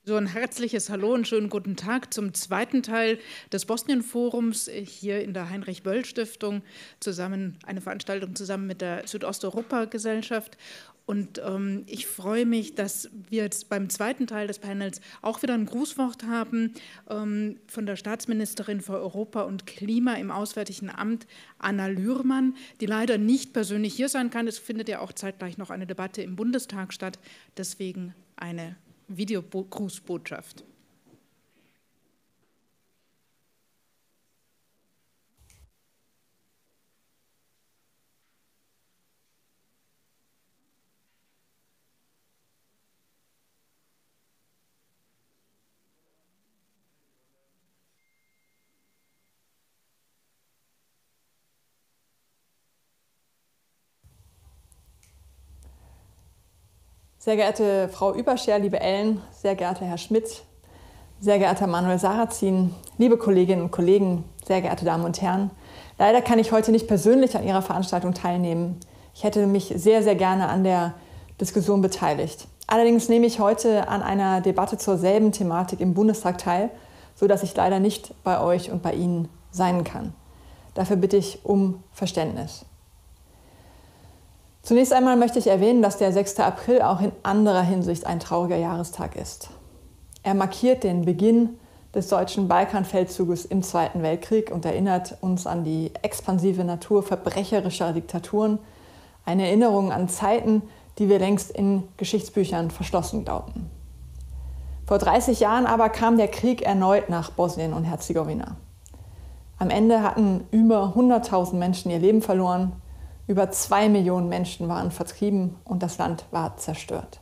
So ein herzliches Hallo und schönen guten Tag zum zweiten Teil des Bosnien-Forums hier in der Heinrich-Böll-Stiftung, eine Veranstaltung zusammen mit der Südosteuropa-Gesellschaft. Und ich freue mich, dass wir jetzt beim zweiten Teil des Panels auch wieder ein Grußwort haben von der Staatsministerin für Europa und Klima im Auswärtigen Amt, Anna Lührmann, die leider nicht persönlich hier sein kann. Es findet ja auch zeitgleich noch eine Debatte im Bundestag statt, deswegen eine Videogrußbotschaft. Sehr geehrte Frau Überscher, liebe Ellen, sehr geehrter Herr Schmidt, sehr geehrter Manuel Sarrazin, liebe Kolleginnen und Kollegen, sehr geehrte Damen und Herren. Leider kann ich heute nicht persönlich an Ihrer Veranstaltung teilnehmen. Ich hätte mich sehr, sehr gerne an der Diskussion beteiligt. Allerdings nehme ich heute an einer Debatte zur selben Thematik im Bundestag teil, sodass ich leider nicht bei euch und bei Ihnen sein kann. Dafür bitte ich um Verständnis. Zunächst einmal möchte ich erwähnen, dass der 6. April auch in anderer Hinsicht ein trauriger Jahrestag ist. Er markiert den Beginn des deutschen Balkanfeldzuges im Zweiten Weltkrieg und erinnert uns an die expansive Natur verbrecherischer Diktaturen, eine Erinnerung an Zeiten, die wir längst in Geschichtsbüchern verschlossen glaubten. Vor 30 Jahren aber kam der Krieg erneut nach Bosnien und Herzegowina. Am Ende hatten über 100.000 Menschen ihr Leben verloren. Über 2 Millionen Menschen waren vertrieben und das Land war zerstört.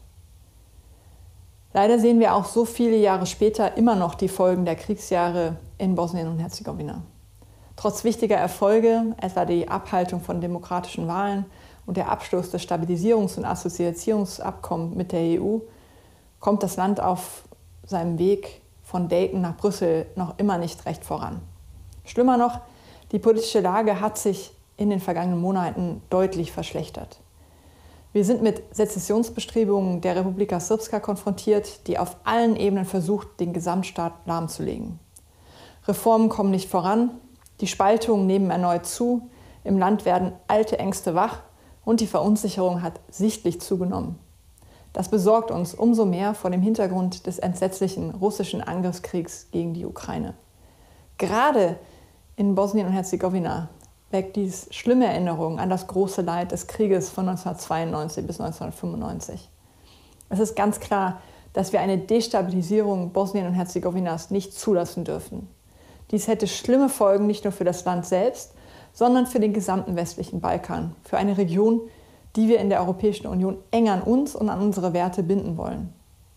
Leider sehen wir auch so viele Jahre später immer noch die Folgen der Kriegsjahre in Bosnien und Herzegowina. Trotz wichtiger Erfolge, etwa die Abhaltung von demokratischen Wahlen und der Abschluss des Stabilisierungs- und Assoziierungsabkommens mit der EU, kommt das Land auf seinem Weg von Dayton nach Brüssel noch immer nicht recht voran. Schlimmer noch, die politische Lage hat sich in den vergangenen Monaten deutlich verschlechtert. Wir sind mit Sezessionsbestrebungen der Republika Srpska konfrontiert, die auf allen Ebenen versucht, den Gesamtstaat lahmzulegen. Reformen kommen nicht voran, die Spaltungen nehmen erneut zu, im Land werden alte Ängste wach und die Verunsicherung hat sichtlich zugenommen. Das besorgt uns umso mehr vor dem Hintergrund des entsetzlichen russischen Angriffskriegs gegen die Ukraine. Gerade in Bosnien und Herzegowina weckt dies schlimme Erinnerungen an das große Leid des Krieges von 1992 bis 1995. Es ist ganz klar, dass wir eine Destabilisierung Bosnien und Herzegowinas nicht zulassen dürfen. Dies hätte schlimme Folgen nicht nur für das Land selbst, sondern für den gesamten westlichen Balkan, für eine Region, die wir in der Europäischen Union eng an uns und an unsere Werte binden wollen.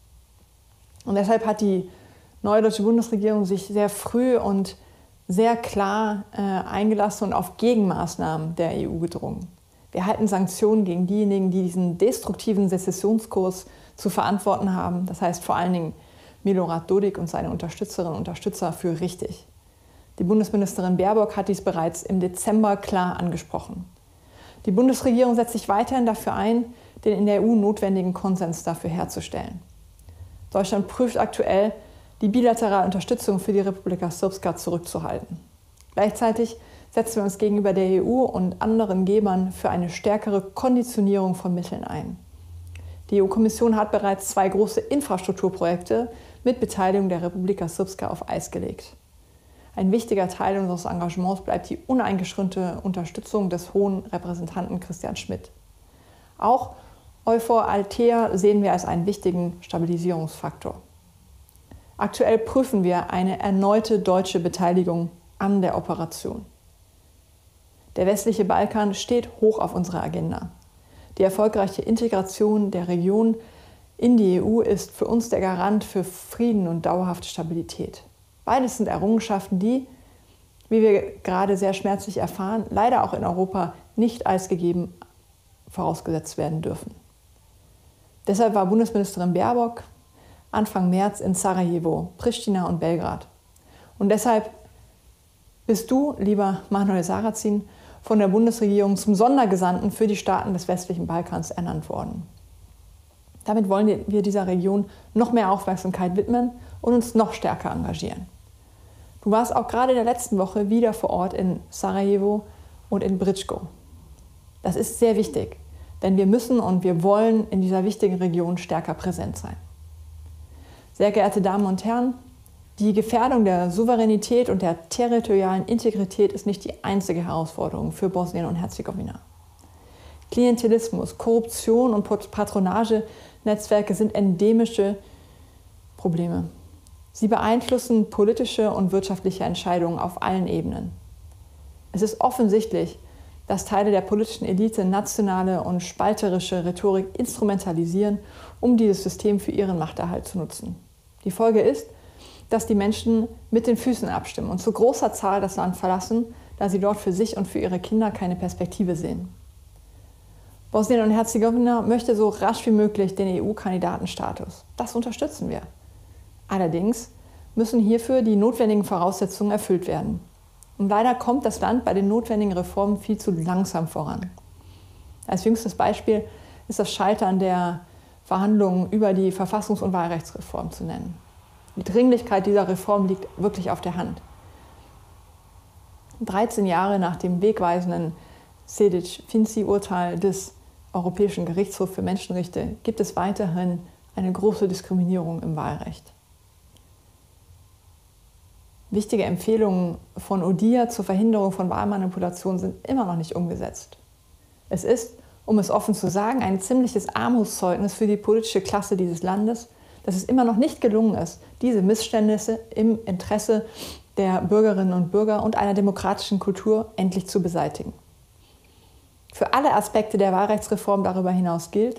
Und deshalb hat die neue deutsche Bundesregierung sich sehr früh und sehr klar eingelassen und auf Gegenmaßnahmen der EU gedrungen. Wir halten Sanktionen gegen diejenigen, die diesen destruktiven Sezessionskurs zu verantworten haben, das heißt vor allen Dingen Milorad Dodik und seine Unterstützerinnen und Unterstützer, für richtig. Die Bundesministerin Baerbock hat dies bereits im Dezember klar angesprochen. Die Bundesregierung setzt sich weiterhin dafür ein, den in der EU notwendigen Konsens dafür herzustellen. Deutschland prüft aktuell, die bilaterale Unterstützung für die Republika Srpska zurückzuhalten. Gleichzeitig setzen wir uns gegenüber der EU und anderen Gebern für eine stärkere Konditionierung von Mitteln ein. Die EU-Kommission hat bereits 2 große Infrastrukturprojekte mit Beteiligung der Republika Srpska auf Eis gelegt. Ein wichtiger Teil unseres Engagements bleibt die uneingeschränkte Unterstützung des Hohen Repräsentanten Christian Schmidt. Auch EUFOR Althea sehen wir als einen wichtigen Stabilisierungsfaktor. Aktuell prüfen wir eine erneute deutsche Beteiligung an der Operation. Der westliche Balkan steht hoch auf unserer Agenda. Die erfolgreiche Integration der Region in die EU ist für uns der Garant für Frieden und dauerhafte Stabilität. Beides sind Errungenschaften, die, wie wir gerade sehr schmerzlich erfahren, leider auch in Europa nicht als gegeben vorausgesetzt werden dürfen. Deshalb war Bundesministerin Baerbock Anfang März in Sarajevo, Pristina und Belgrad. Und deshalb bist du, lieber Manuel Sarrazin, von der Bundesregierung zum Sondergesandten für die Staaten des westlichen Balkans ernannt worden. Damit wollen wir dieser Region noch mehr Aufmerksamkeit widmen und uns noch stärker engagieren. Du warst auch gerade in der letzten Woche wieder vor Ort in Sarajevo und in Brčko. Das ist sehr wichtig, denn wir müssen und wir wollen in dieser wichtigen Region stärker präsent sein. Sehr geehrte Damen und Herren, die Gefährdung der Souveränität und der territorialen Integrität ist nicht die einzige Herausforderung für Bosnien und Herzegowina. Klientelismus, Korruption und Patronagenetzwerke sind endemische Probleme. Sie beeinflussen politische und wirtschaftliche Entscheidungen auf allen Ebenen. Es ist offensichtlich, dass Teile der politischen Elite nationale und spalterische Rhetorik instrumentalisieren, um dieses System für ihren Machterhalt zu nutzen. Die Folge ist, dass die Menschen mit den Füßen abstimmen und zu großer Zahl das Land verlassen, da sie dort für sich und für ihre Kinder keine Perspektive sehen. Bosnien und Herzegowina möchte so rasch wie möglich den EU-Kandidatenstatus. Das unterstützen wir. Allerdings müssen hierfür die notwendigen Voraussetzungen erfüllt werden. Und leider kommt das Land bei den notwendigen Reformen viel zu langsam voran. Als jüngstes Beispiel ist das Scheitern der Verhandlungen über die Verfassungs- und Wahlrechtsreform zu nennen. Die Dringlichkeit dieser Reform liegt wirklich auf der Hand. 13 Jahre nach dem wegweisenden Sejdić-Finci-Urteil des Europäischen Gerichtshofs für Menschenrechte gibt es weiterhin eine große Diskriminierung im Wahlrecht. Wichtige Empfehlungen von ODIHR zur Verhinderung von Wahlmanipulation sind immer noch nicht umgesetzt. Es ist, um es offen zu sagen, ein ziemliches Armutszeugnis für die politische Klasse dieses Landes, dass es immer noch nicht gelungen ist, diese Missstände im Interesse der Bürgerinnen und Bürger und einer demokratischen Kultur endlich zu beseitigen. Für alle Aspekte der Wahlrechtsreform darüber hinaus gilt,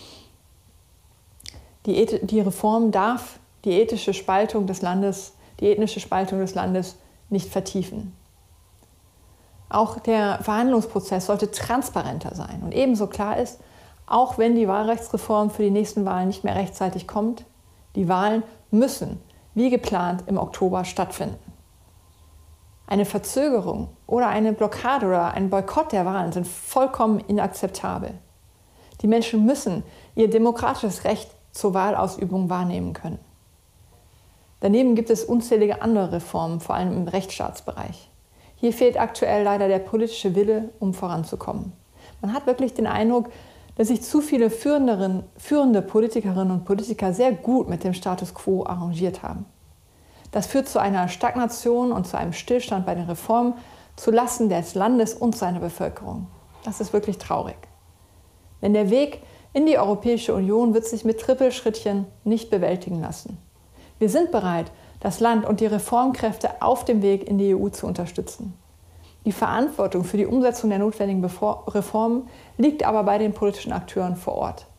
die Reform darf die ethnische Spaltung des Landes nicht vertiefen. Auch der Verhandlungsprozess sollte transparenter sein und ebenso klar ist, auch wenn die Wahlrechtsreform für die nächsten Wahlen nicht mehr rechtzeitig kommt, die Wahlen müssen, wie geplant, im Oktober stattfinden. Eine Verzögerung oder eine Blockade oder ein Boykott der Wahlen sind vollkommen inakzeptabel. Die Menschen müssen ihr demokratisches Recht zur Wahlausübung wahrnehmen können. Daneben gibt es unzählige andere Reformen, vor allem im Rechtsstaatsbereich. Hier fehlt aktuell leider der politische Wille, um voranzukommen. Man hat wirklich den Eindruck, dass sich zu viele führende Politikerinnen und Politiker sehr gut mit dem Status quo arrangiert haben. Das führt zu einer Stagnation und zu einem Stillstand bei den Reformen zulasten des Landes und seiner Bevölkerung. Das ist wirklich traurig. Denn der Weg in die Europäische Union wird sich mit Trippelschrittchen nicht bewältigen lassen. Wir sind bereit, das Land und die Reformkräfte auf dem Weg in die EU zu unterstützen. Die Verantwortung für die Umsetzung der notwendigen Reformen liegt aber bei den politischen Akteuren vor Ort.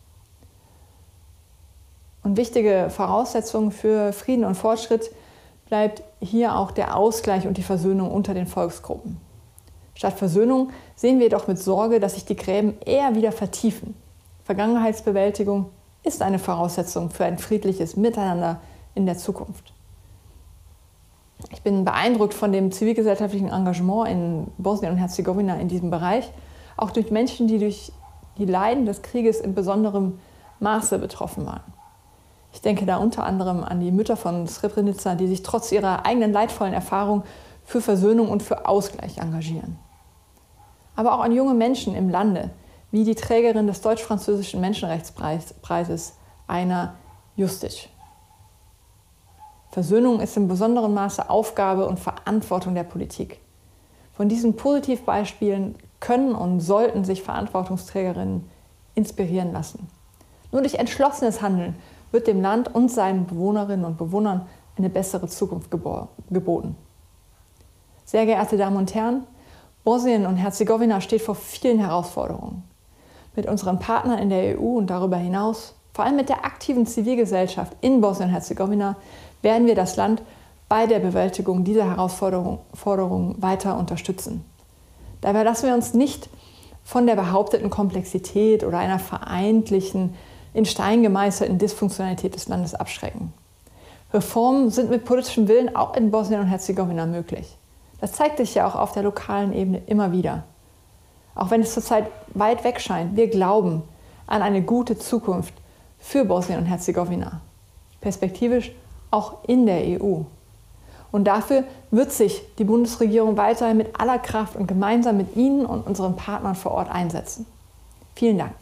Und wichtige Voraussetzung für Frieden und Fortschritt bleibt hier auch der Ausgleich und die Versöhnung unter den Volksgruppen. Statt Versöhnung sehen wir jedoch mit Sorge, dass sich die Gräben eher wieder vertiefen. Vergangenheitsbewältigung ist eine Voraussetzung für ein friedliches Miteinander in der Zukunft. Ich bin beeindruckt von dem zivilgesellschaftlichen Engagement in Bosnien und Herzegowina in diesem Bereich, auch durch Menschen, die durch die Leiden des Krieges in besonderem Maße betroffen waren. Ich denke da unter anderem an die Mütter von Srebrenica, die sich trotz ihrer eigenen leidvollen Erfahrung für Versöhnung und für Ausgleich engagieren. Aber auch an junge Menschen im Lande, wie die Trägerin des deutsch-französischen Menschenrechtspreises, Aina Justić. Versöhnung ist in besonderem Maße Aufgabe und Verantwortung der Politik. Von diesen Positivbeispielen können und sollten sich Verantwortungsträgerinnen inspirieren lassen. Nur durch entschlossenes Handeln wird dem Land und seinen Bewohnerinnen und Bewohnern eine bessere Zukunft geboten. Sehr geehrte Damen und Herren, Bosnien und Herzegowina steht vor vielen Herausforderungen. Mit unseren Partnern in der EU und darüber hinaus, vor allem mit der aktiven Zivilgesellschaft in Bosnien und Herzegowina, werden wir das Land bei der Bewältigung dieser Herausforderungen weiter unterstützen. Dabei lassen wir uns nicht von der behaupteten Komplexität oder einer vereinheitlichten, in Stein gemeißelten Dysfunktionalität des Landes abschrecken. Reformen sind mit politischem Willen auch in Bosnien und Herzegowina möglich. Das zeigt sich ja auch auf der lokalen Ebene immer wieder. Auch wenn es zurzeit weit weg scheint, wir glauben an eine gute Zukunft für Bosnien und Herzegowina, perspektivisch auch in der EU. Und dafür wird sich die Bundesregierung weiterhin mit aller Kraft und gemeinsam mit Ihnen und unseren Partnern vor Ort einsetzen. Vielen Dank.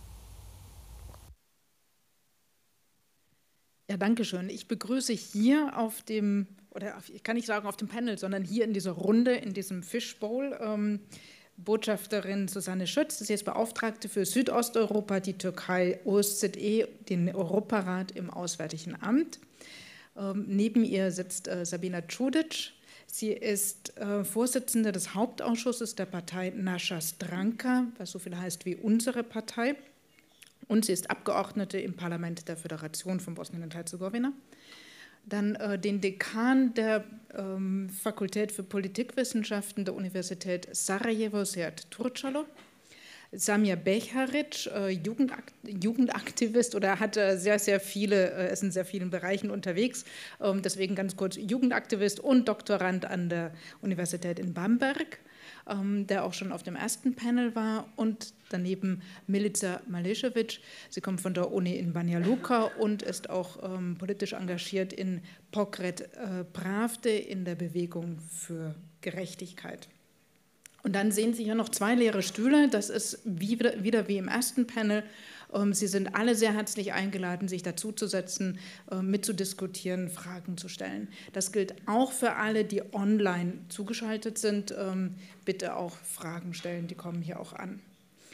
Ja, danke schön. Ich begrüße hier auf dem, oder ich kann nicht sagen auf dem Panel, sondern hier in dieser Runde, in diesem Fishbowl, Botschafterin Susanne Schütz. Sie ist Beauftragte für Südosteuropa, die Türkei, OSZE, den Europarat im Auswärtigen Amt. Neben ihr sitzt Sabina Čudić. Sie ist Vorsitzende des Hauptausschusses der Partei Naša Stranka, was so viel heißt wie unsere Partei. Und sie ist Abgeordnete im Parlament der Föderation von Bosnien und Herzegowina. Dann den Dekan der Fakultät für Politikwissenschaften der Universität Sarajevo, Sead Turčalo. Samir Beharić, Jugendaktivist oder hat sehr, sehr viele, ist in sehr vielen Bereichen unterwegs, deswegen ganz kurz Jugendaktivist und Doktorand an der Universität in Bamberg, der auch schon auf dem ersten Panel war, und daneben Milica Malešević. Sie kommt von der Uni in Banja Luka und ist auch politisch engagiert in Pokret Pravde, in der Bewegung für Gerechtigkeit. Und dann sehen Sie hier noch 2 leere Stühle. Das ist wieder wie im ersten Panel. Sie sind alle sehr herzlich eingeladen, sich dazuzusetzen, mitzudiskutieren, Fragen zu stellen. Das gilt auch für alle, die online zugeschaltet sind. Bitte auch Fragen stellen, die kommen hier auch an.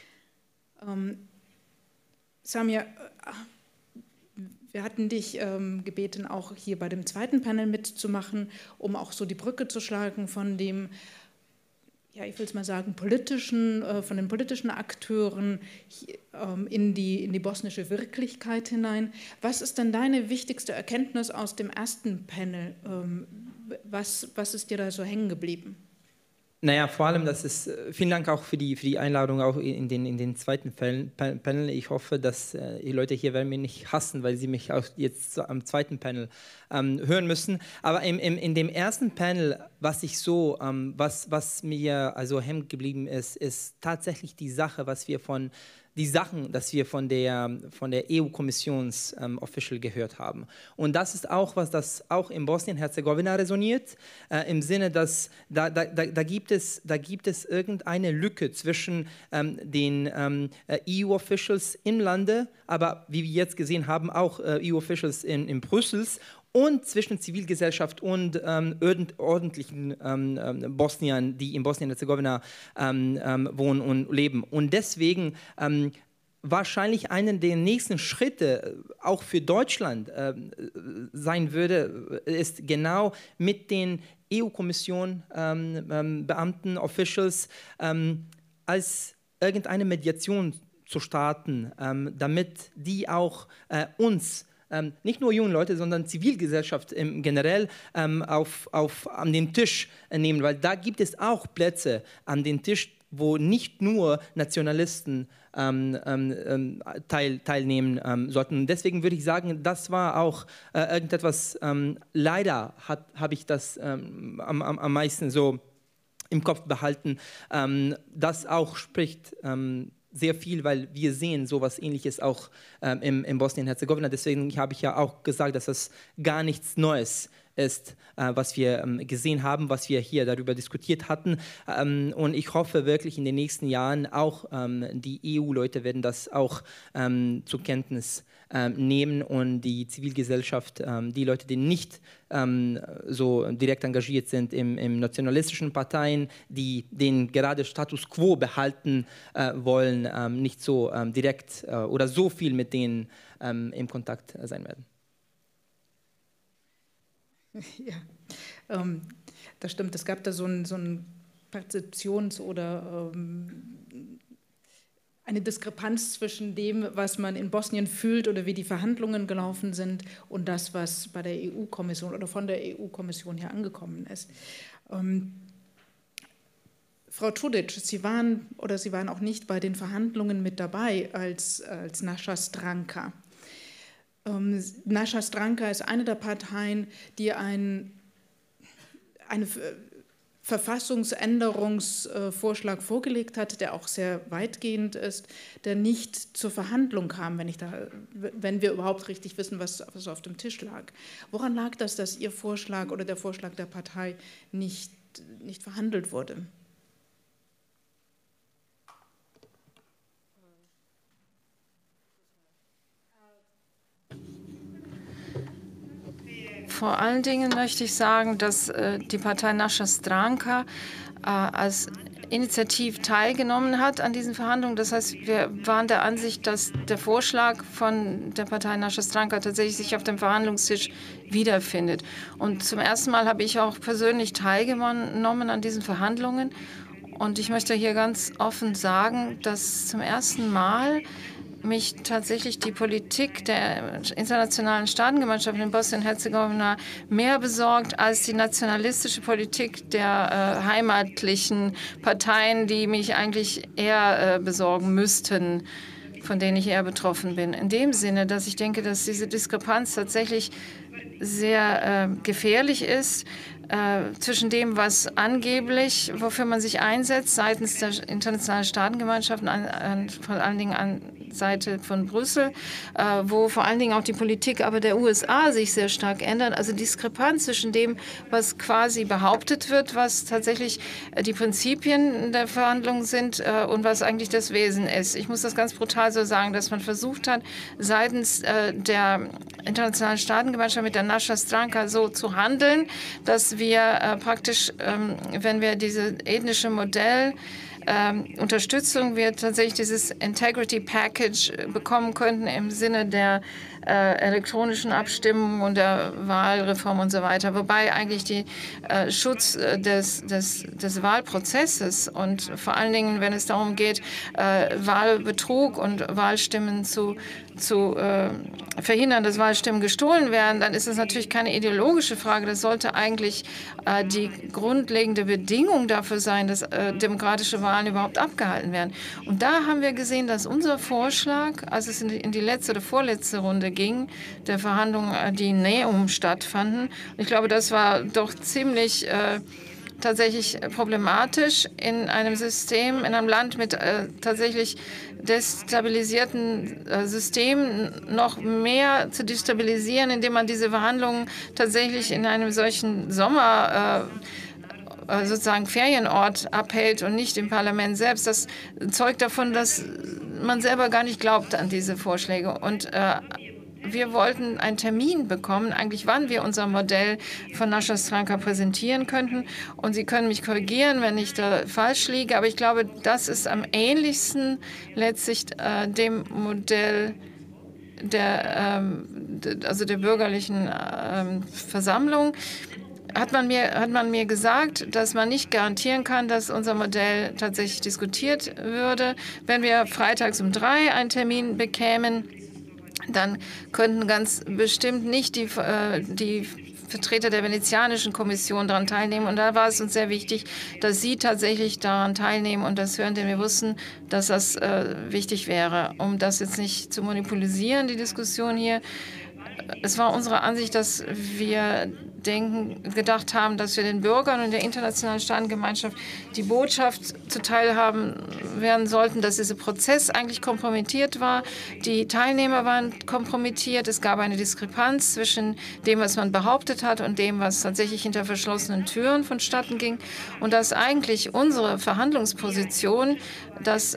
Samir, wir hatten dich gebeten, auch hier bei dem zweiten Panel mitzumachen, um auch so die Brücke zu schlagen von dem, ja, ich will es mal sagen, von den politischen Akteuren in die bosnische Wirklichkeit hinein. Was ist denn deine wichtigste Erkenntnis aus dem ersten Panel? Was ist dir da so hängen geblieben? Naja, vor allem, vielen Dank auch für die Einladung auch in den zweiten Panel. Ich hoffe, dass die Leute hier werden mich nicht hassen, weil sie mich auch jetzt am zweiten Panel hören müssen. Aber in dem ersten Panel, was mir also hängen geblieben ist tatsächlich die Sache, dass wir von der EU-Kommissions-Official gehört haben. Und das ist auch, was das auch in Bosnien-Herzegowina resoniert, im Sinne, dass da gibt es irgendeine Lücke zwischen den EU-Officials im Lande, aber wie wir jetzt gesehen haben, auch EU-Officials in Brüssel, und zwischen Zivilgesellschaft und ordentlichen Bosniern, die in Bosnien-Herzegowina wohnen und leben. Und deswegen wahrscheinlich einen der nächsten Schritte auch für Deutschland sein würde, ist genau mit den EU-Kommission Beamten, Officials als irgendeine Mediation zu starten, damit die auch uns nicht nur junge Leute, sondern Zivilgesellschaft generell an den Tisch nehmen, weil da gibt es auch Plätze an den Tisch, wo nicht nur Nationalisten teilnehmen sollten. Deswegen würde ich sagen, das war auch irgendetwas, leider habe ich das am meisten so im Kopf behalten, das auch spricht sehr viel, weil wir sehen sowas Ähnliches auch in Bosnien-Herzegowina. Deswegen habe ich ja auch gesagt, dass das gar nichts Neues ist, was wir gesehen haben, was wir hier darüber diskutiert hatten. Und ich hoffe wirklich in den nächsten Jahren auch, die EU-Leute werden das auch zur Kenntnis nehmen und die Zivilgesellschaft, die Leute, die nicht so direkt engagiert sind im nationalistischen Parteien, die den gerade Status quo behalten wollen, nicht so direkt oder so viel mit denen im Kontakt sein werden. Ja, das stimmt. Es gab da so ein Perzeptions- oder eine Diskrepanz zwischen dem, was man in Bosnien fühlt oder wie die Verhandlungen gelaufen sind, und das, was bei der EU-Kommission oder von der EU-Kommission hier angekommen ist. Frau Čudić, Sie waren auch nicht bei den Verhandlungen mit dabei als Naša Stranka. Naša Stranka ist eine der Parteien, die eine Verfassungsänderungsvorschlag vorgelegt hat, der auch sehr weitgehend ist, der nicht zur Verhandlung kam, wenn wir überhaupt richtig wissen, was auf dem Tisch lag. Woran lag das, dass Ihr Vorschlag oder der Vorschlag der Partei nicht verhandelt wurde? Vor allen Dingen möchte ich sagen, dass die Partei Naša Stranka als Initiativ teilgenommen hat an diesen Verhandlungen. Das heißt, wir waren der Ansicht, dass der Vorschlag von der Partei Naša Stranka tatsächlich sich auf dem Verhandlungstisch wiederfindet. Und zum ersten Mal habe ich auch persönlich teilgenommen an diesen Verhandlungen. Und ich möchte hier ganz offen sagen, dass zum ersten Mal mich tatsächlich die Politik der internationalen Staatengemeinschaft in Bosnien-Herzegowina mehr besorgt als die nationalistische Politik der heimatlichen Parteien, die mich eigentlich eher besorgen müssten, von denen ich eher betroffen bin. In dem Sinne, dass ich denke, dass diese Diskrepanz tatsächlich sehr gefährlich ist zwischen dem, was angeblich, wofür man sich einsetzt, seitens der internationalen Staatengemeinschaft, vor allen Dingen an Seite von Brüssel, wo vor allen Dingen auch die Politik aber der USA sich sehr stark ändert. Also Diskrepanz zwischen dem, was quasi behauptet wird, was tatsächlich die Prinzipien der Verhandlungen sind und was eigentlich das Wesen ist. Ich muss das ganz brutal so sagen, dass man versucht hat, seitens der internationalen Staatengemeinschaft mit der Naša Stranka so zu handeln, dass wir praktisch, wenn wir dieses ethnische Modell Unterstützung, wir tatsächlich dieses Integrity Package bekommen könnten im Sinne der elektronischen Abstimmung und der Wahlreform und so weiter. Wobei eigentlich die Schutz des Wahlprozesses und vor allen Dingen, wenn es darum geht, Wahlbetrug und Wahlstimmen zu verhindern, dass Wahlstimmen gestohlen werden, dann ist das natürlich keine ideologische Frage. Das sollte eigentlich die grundlegende Bedingung dafür sein, dass demokratische Wahlen überhaupt abgehalten werden. Und da haben wir gesehen, dass unser Vorschlag, als es in die letzte oder vorletzte Runde ging, der Verhandlungen, die in Neum stattfanden, ich glaube, das war doch ziemlich tatsächlich problematisch in einem System, in einem Land mit tatsächlich destabilisierten Systemen noch mehr zu destabilisieren, indem man diese Verhandlungen tatsächlich in einem solchen Sommer sozusagen Ferienort abhält und nicht im Parlament selbst. Das zeugt davon, dass man selber gar nicht glaubt an diese Vorschläge. Und wir wollten einen Termin bekommen, eigentlich wann wir unser Modell von Naša Stranka präsentieren könnten. Und Sie können mich korrigieren, wenn ich da falsch liege, aber ich glaube, das ist am ähnlichsten letztlich dem Modell der bürgerlichen Versammlung. Hat man mir gesagt, dass man nicht garantieren kann, dass unser Modell tatsächlich diskutiert würde. Wenn wir freitags um 3 einen Termin bekämen, dann könnten ganz bestimmt nicht die Vertreter der Venezianischen Kommission daran teilnehmen. Und da war es uns sehr wichtig, dass sie tatsächlich daran teilnehmen und das hören, denn wir wussten, dass das wichtig wäre, um das jetzt nicht zu monopolisieren, die Diskussion hier. Es war unsere Ansicht, dass wir gedacht haben, dass wir den Bürgern und der internationalen Staatengemeinschaft die Botschaft zuteil haben werden sollten, dass dieser Prozess eigentlich kompromittiert war. Die Teilnehmer waren kompromittiert. Es gab eine Diskrepanz zwischen dem, was man behauptet hat und dem, was tatsächlich hinter verschlossenen Türen vonstatten ging. Und dass eigentlich unsere Verhandlungsposition, dass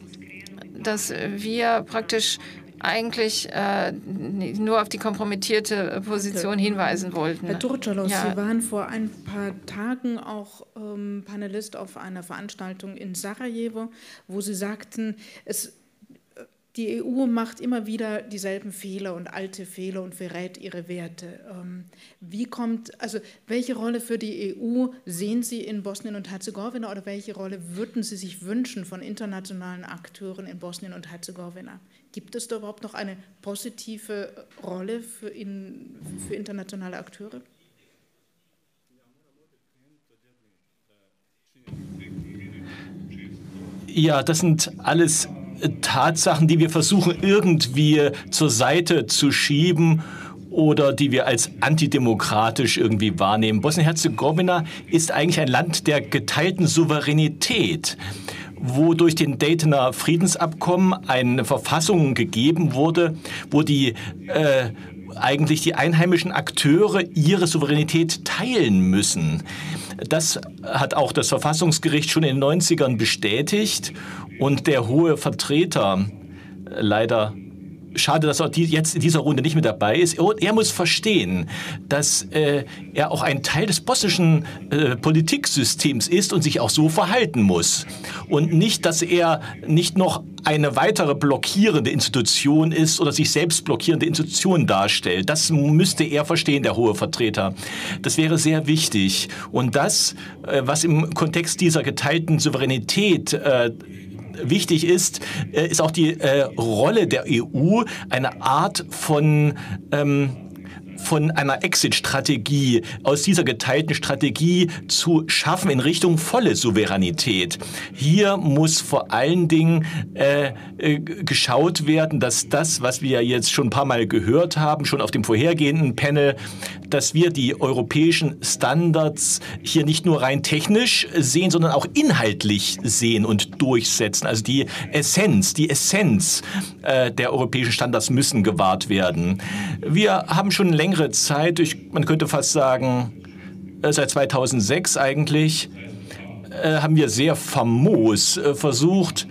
wir praktisch eigentlich nur auf die kompromittierte Position hinweisen wollten. Herr Turčalo, ja. Sie waren vor ein paar Tagen auch Panelist auf einer Veranstaltung in Sarajevo, wo Sie sagten, die EU macht immer wieder dieselben Fehler und alte Fehler und verrät ihre Werte. Welche Rolle für die EU sehen Sie in Bosnien und Herzegowina oder welche Rolle würden Sie sich wünschen von internationalen Akteuren in Bosnien und Herzegowina? Gibt es da überhaupt noch eine positive Rolle für internationale Akteure? Ja, das sind alles Tatsachen, die wir versuchen irgendwie zur Seite zu schieben oder die wir als antidemokratisch irgendwie wahrnehmen. Bosnien-Herzegowina ist eigentlich ein Land der geteilten Souveränität, wo durch den Daytoner Friedensabkommen eine Verfassung gegeben wurde, wo eigentlich die einheimischen Akteure ihre Souveränität teilen müssen. Das hat auch das Verfassungsgericht schon in den 90ern bestätigt und der hohe Vertreter, leider schade, dass er jetzt in dieser Runde nicht mit dabei ist. Er muss verstehen, dass er auch ein Teil des bosnischen Politiksystems ist und sich auch so verhalten muss. Und nicht, dass er nicht noch eine weitere blockierende Institution ist oder sich selbst blockierende Institution darstellt. Das müsste er verstehen, der hohe Vertreter. Das wäre sehr wichtig. Und das, was im Kontext dieser geteilten Souveränität wichtig ist, ist auch die Rolle der EU, eine Art von einer Exit-Strategie, aus dieser geteilten Strategie zu schaffen in Richtung volle Souveränität. Hier muss vor allen Dingen geschaut werden, dass das, was wir jetzt schon ein paar Mal gehört haben, schon auf dem vorhergehenden Panel, dass wir die europäischen Standards hier nicht nur rein technisch sehen, sondern auch inhaltlich sehen und durchsetzen. Also die Essenz der europäischen Standards müssen gewahrt werden. Wir haben schon längere Zeit, man könnte fast sagen, seit 2006 eigentlich, haben wir sehr famos versucht,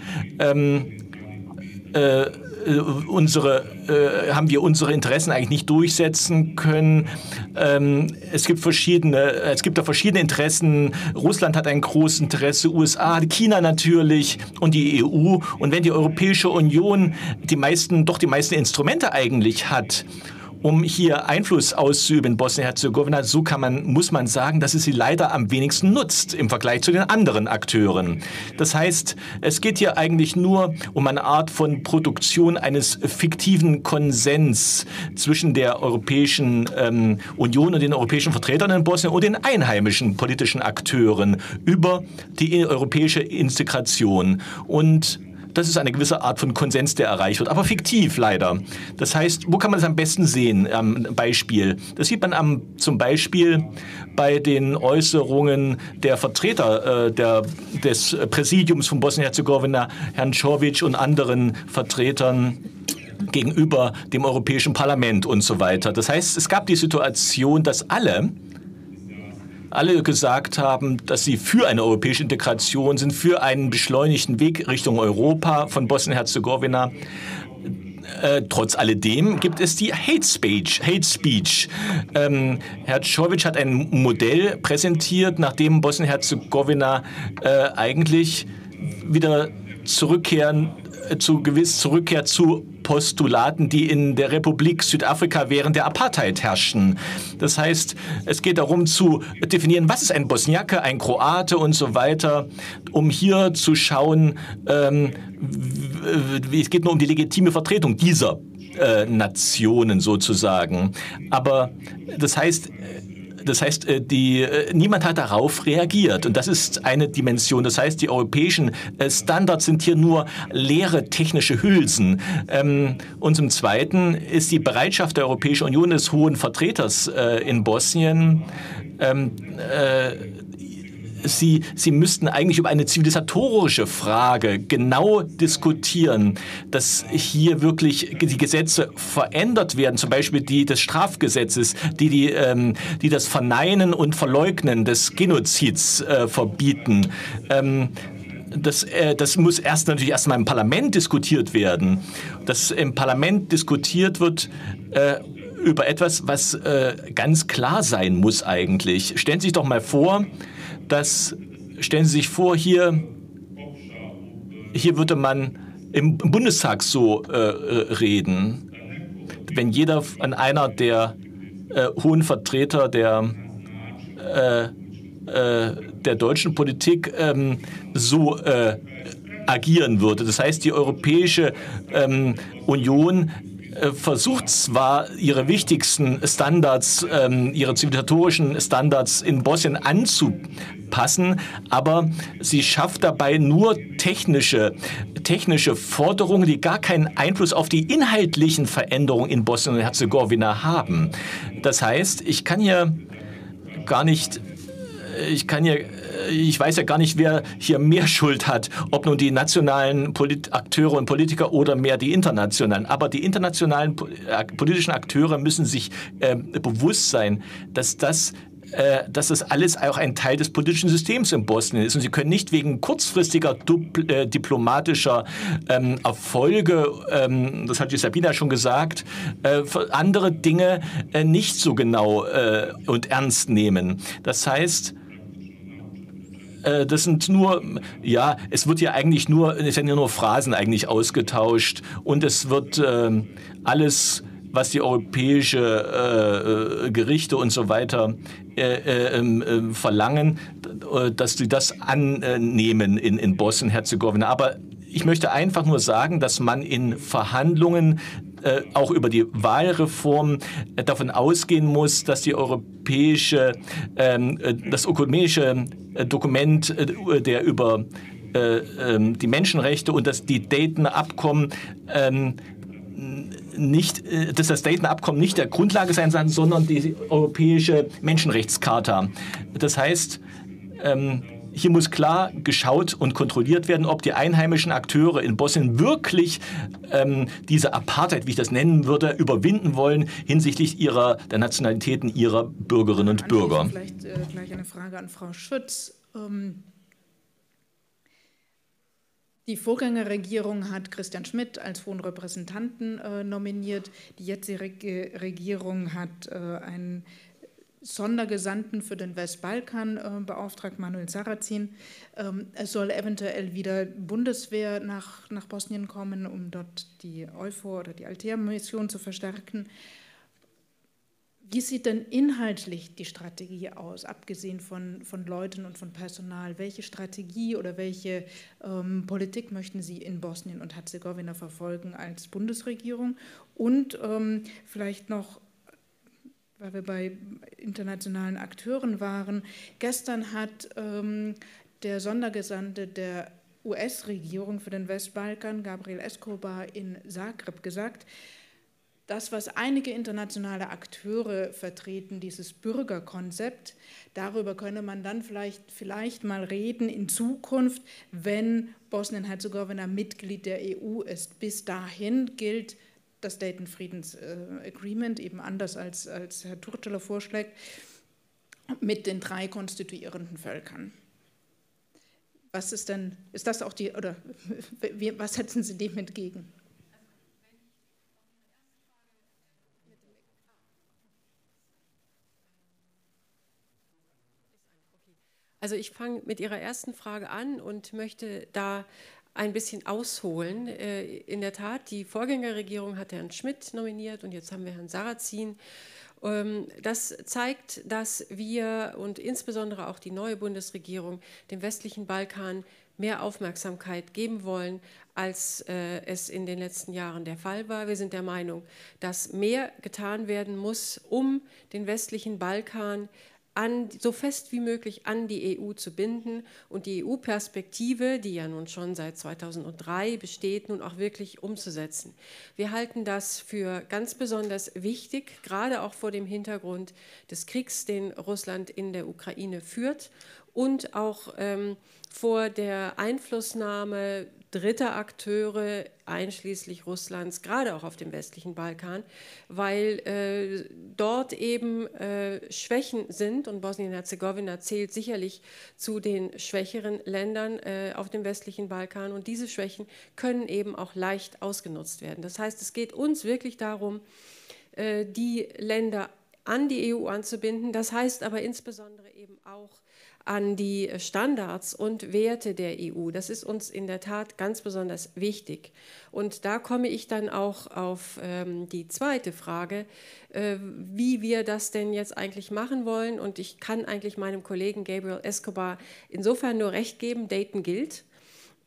haben wir unsere Interessen eigentlich nicht durchsetzen können. Es gibt da verschiedene Interessen. Russland hat ein großes Interesse, USA, China natürlich und die EU. Und wenn die Europäische Union die meisten Instrumente eigentlich hat, um hier Einfluss auszuüben in Bosnien-Herzegowina, muss man sagen, dass es sie leider am wenigsten nutzt im Vergleich zu den anderen Akteuren. Das heißt, es geht hier eigentlich nur um eine Art von Produktion eines fiktiven Konsens zwischen der Europäischen Union und den europäischen Vertretern in Bosnien und den einheimischen politischen Akteuren über die europäische Integration. Und das ist eine gewisse Art von Konsens, der erreicht wird, aber fiktiv leider. Das heißt, wo kann man das am besten sehen? Beispiel. Das sieht man zum Beispiel bei den Äußerungen der Vertreter des Präsidiums von Bosnien-Herzegowina, Herrn Čović und anderen Vertretern gegenüber dem Europäischen Parlament und so weiter. Das heißt, es gab die Situation, dass alle gesagt haben, dass sie für eine europäische Integration sind, für einen beschleunigten Weg Richtung Europa von Bosnien-Herzegowina. Trotz alledem gibt es die Hate Speech. Herr Čović hat ein Modell präsentiert, nachdem Bosnien-Herzegowina eigentlich wieder zurückkehrt zu Postulaten, die in der Republik Südafrika während der Apartheid herrschten. Das heißt, es geht darum zu definieren, was ist ein Bosniake, ein Kroate und so weiter, um hier zu schauen, es geht nur um die legitime Vertretung dieser Nationen sozusagen. Aber das heißt, niemand hat darauf reagiert. Und das ist eine Dimension. Das heißt, die europäischen Standards sind hier nur leere technische Hülsen. Und zum Zweiten ist die Bereitschaft der Europäischen Union des hohen Vertreters in Bosnien, Sie müssten eigentlich über eine zivilisatorische Frage genau diskutieren, dass hier wirklich die Gesetze verändert werden, zum Beispiel die des Strafgesetzes, die das Verneinen und Verleugnen des Genozids verbieten. Das muss natürlich erstmal im Parlament diskutiert werden. Dass im Parlament diskutiert wird über etwas, was ganz klar sein muss eigentlich. Stellen Sie sich doch mal vor, stellen Sie sich vor, hier würde man im Bundestag so reden. Wenn einer der hohen Vertreter der deutschen Politik so agieren würde. Das heißt, die Europäische Union versucht zwar, ihre wichtigsten Standards, ihre zivilisatorischen Standards in Bosnien passen, aber sie schafft dabei nur technische Forderungen, die gar keinen Einfluss auf die inhaltlichen Veränderungen in Bosnien und Herzegowina haben. Das heißt, ich weiß ja gar nicht, wer hier mehr Schuld hat, ob nun die nationalen Akteure und Politiker oder mehr die internationalen. Aber die internationalen politischen Akteure müssen sich bewusst sein, dass das alles auch ein Teil des politischen Systems in Bosnien ist. Und sie können nicht wegen kurzfristiger diplomatischer Erfolge, das hat die Sabina schon gesagt, für andere Dinge nicht so genau und ernst nehmen. Das heißt, das sind nur, ja, es werden ja nur Phrasen eigentlich ausgetauscht und es wird alles, was die europäische Gerichte und so weiter verlangen, dass sie das annehmen in Bosnien-Herzegowina. Aber ich möchte einfach nur sagen, dass man in Verhandlungen auch über die Wahlreform davon ausgehen muss, dass das ökumenische Dokument, der über die Menschenrechte und die Dayton-Abkommen dass das Dayton-Abkommen nicht der Grundlage sein soll, sondern die europäische Menschenrechtscharta. Das heißt, hier muss klar geschaut und kontrolliert werden, ob die einheimischen Akteure in Bosnien wirklich diese Apartheid, wie ich das nennen würde, überwinden wollen hinsichtlich der Nationalitäten ihrer Bürgerinnen und Bürger. Vielleicht gleich eine Frage an Frau Schütz. Die Vorgängerregierung hat Christian Schmidt als hohen Repräsentanten nominiert. Die jetzige Regierung hat einen Sondergesandten für den Westbalkan beauftragt, Manuel Sarrazin. Es soll eventuell wieder Bundeswehr nach Bosnien kommen, um dort die EUFOR oder die Althea-Mission zu verstärken. Wie sieht denn inhaltlich die Strategie aus, abgesehen von Leuten und von Personal? Welche Strategie oder welche Politik möchten Sie in Bosnien und Herzegowina verfolgen als Bundesregierung? Und vielleicht noch, weil wir bei internationalen Akteuren waren, gestern hat der Sondergesandte der US-Regierung für den Westbalkan, Gabriel Escobar, in Zagreb gesagt, das, was einige internationale Akteure vertreten, dieses Bürgerkonzept, darüber könne man dann vielleicht mal reden in Zukunft, wenn Bosnien-Herzegowina Mitglied der EU ist. Bis dahin gilt das Dayton-Friedens-Agreement, eben anders als Herr Turcula vorschlägt, mit den 3 konstituierenden Völkern. Was ist denn, ist das auch was setzen Sie dem entgegen? Also ich fange mit Ihrer ersten Frage an und möchte da ein bisschen ausholen. In der Tat, die Vorgängerregierung hat Herrn Schmidt nominiert und jetzt haben wir Herrn Sarrazin. Das zeigt, dass wir und insbesondere auch die neue Bundesregierung dem westlichen Balkan mehr Aufmerksamkeit geben wollen, als es in den letzten Jahren der Fall war. Wir sind der Meinung, dass mehr getan werden muss, um den westlichen Balkan so fest wie möglich an die EU zu binden und die EU-Perspektive, die ja nun schon seit 2003 besteht, nun auch wirklich umzusetzen. Wir halten das für ganz besonders wichtig, gerade auch vor dem Hintergrund des Kriegs, den Russland in der Ukraine führt und auch vor der Einflussnahme dritter Akteure, einschließlich Russlands, gerade auch auf dem westlichen Balkan, weil dort eben Schwächen sind und Bosnien-Herzegowina zählt sicherlich zu den schwächeren Ländern auf dem westlichen Balkan und diese Schwächen können eben auch leicht ausgenutzt werden. Das heißt, es geht uns wirklich darum, die Länder an die EU anzubinden, das heißt aber insbesondere eben auch an die Standards und Werte der EU. Das ist uns in der Tat ganz besonders wichtig. Und da komme ich dann auch auf die zweite Frage, wie wir das denn jetzt eigentlich machen wollen. Und ich kann eigentlich meinem Kollegen Gabriel Escobar insofern nur recht geben, Dayton gilt.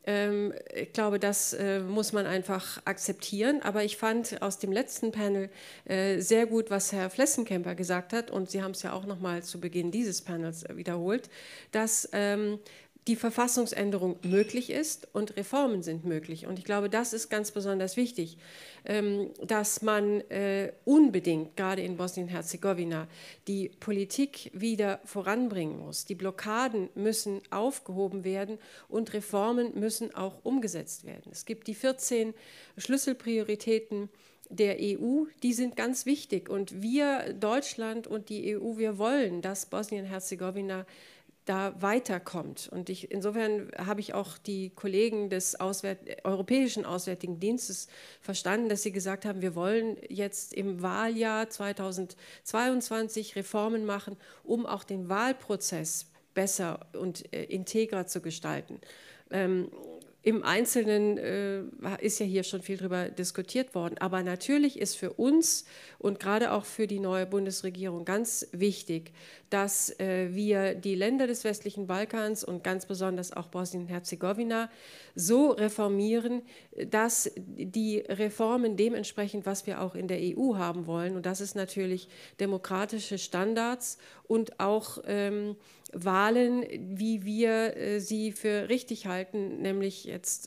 Ich glaube, das muss man einfach akzeptieren. Aber ich fand aus dem letzten Panel sehr gut, was Herr Flessenkämper gesagt hat, und Sie haben es ja auch noch mal zu Beginn dieses Panels wiederholt, dass die Verfassungsänderung möglich ist und Reformen sind möglich. Und ich glaube, das ist ganz besonders wichtig, dass man unbedingt, gerade in Bosnien-Herzegowina, die Politik wieder voranbringen muss. Die Blockaden müssen aufgehoben werden und Reformen müssen auch umgesetzt werden. Es gibt die 14 Schlüsselprioritäten der EU, die sind ganz wichtig. Und wir, Deutschland und die EU, wir wollen, dass Bosnien-Herzegowina da weiterkommt. Und insofern habe ich auch die Kollegen des Europäischen Auswärtigen Dienstes verstanden, dass sie gesagt haben, wir wollen jetzt im Wahljahr 2022 Reformen machen, um auch den Wahlprozess besser und integrer zu gestalten. Im Einzelnen ist ja hier schon viel darüber diskutiert worden. Aber natürlich ist für uns und gerade auch für die neue Bundesregierung ganz wichtig, dass wir die Länder des westlichen Balkans und ganz besonders auch Bosnien-Herzegowina so reformieren, dass die Reformen dementsprechend, was wir auch in der EU haben wollen, und das ist natürlich demokratische Standards und auch Wahlen, wie wir sie für richtig halten, nämlich jetzt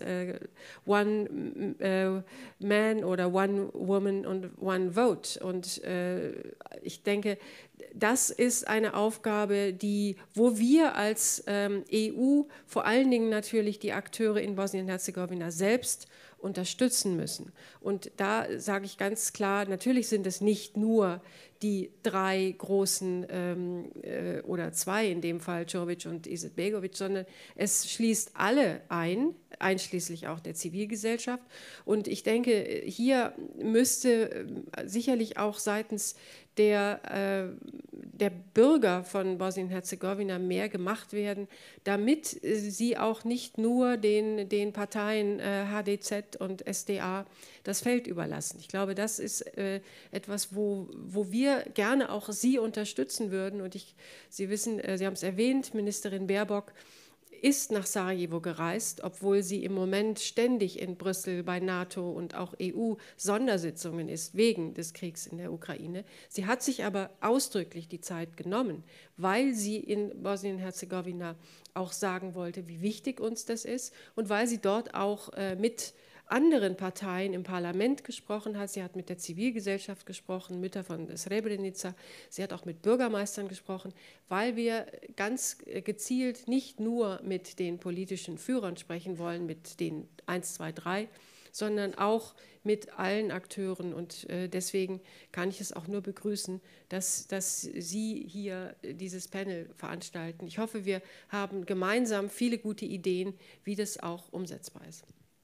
One Man oder One Woman und One Vote. Und ich denke, das ist eine Aufgabe, wo wir als EU vor allen Dingen natürlich die Akteure in Bosnien-Herzegowina selbst unterstützen müssen. Und da sage ich ganz klar, natürlich sind es nicht nur die 3 großen oder 2 in dem Fall, Čović und Izetbegović, sondern es schließt alle ein, einschließlich auch der Zivilgesellschaft. Und ich denke, hier müsste sicherlich auch seitens der Bürger von Bosnien-Herzegowina mehr gemacht werden, damit sie auch nicht nur den Parteien HDZ und SDA das Feld überlassen. Ich glaube, das ist etwas, wo wir gerne auch Sie unterstützen würden. Und Sie wissen, Sie haben es erwähnt, Ministerin Baerbock ist nach Sarajevo gereist, obwohl sie im Moment ständig in Brüssel bei NATO und auch EU-Sondersitzungen ist, wegen des Kriegs in der Ukraine. Sie hat sich aber ausdrücklich die Zeit genommen, weil sie in Bosnien-Herzegowina auch sagen wollte, wie wichtig uns das ist und weil sie dort auch mit anderen Parteien im Parlament gesprochen hat. Sie hat mit der Zivilgesellschaft gesprochen, Mütter von Srebrenica. Sie hat auch mit Bürgermeistern gesprochen, weil wir ganz gezielt nicht nur mit den politischen Führern sprechen wollen, mit den 1, 2, 3, sondern auch mit allen Akteuren. Und deswegen kann ich es auch nur begrüßen, dass Sie hier dieses Panel veranstalten. Ich hoffe, wir haben gemeinsam viele gute Ideen, wie das auch umsetzbar ist.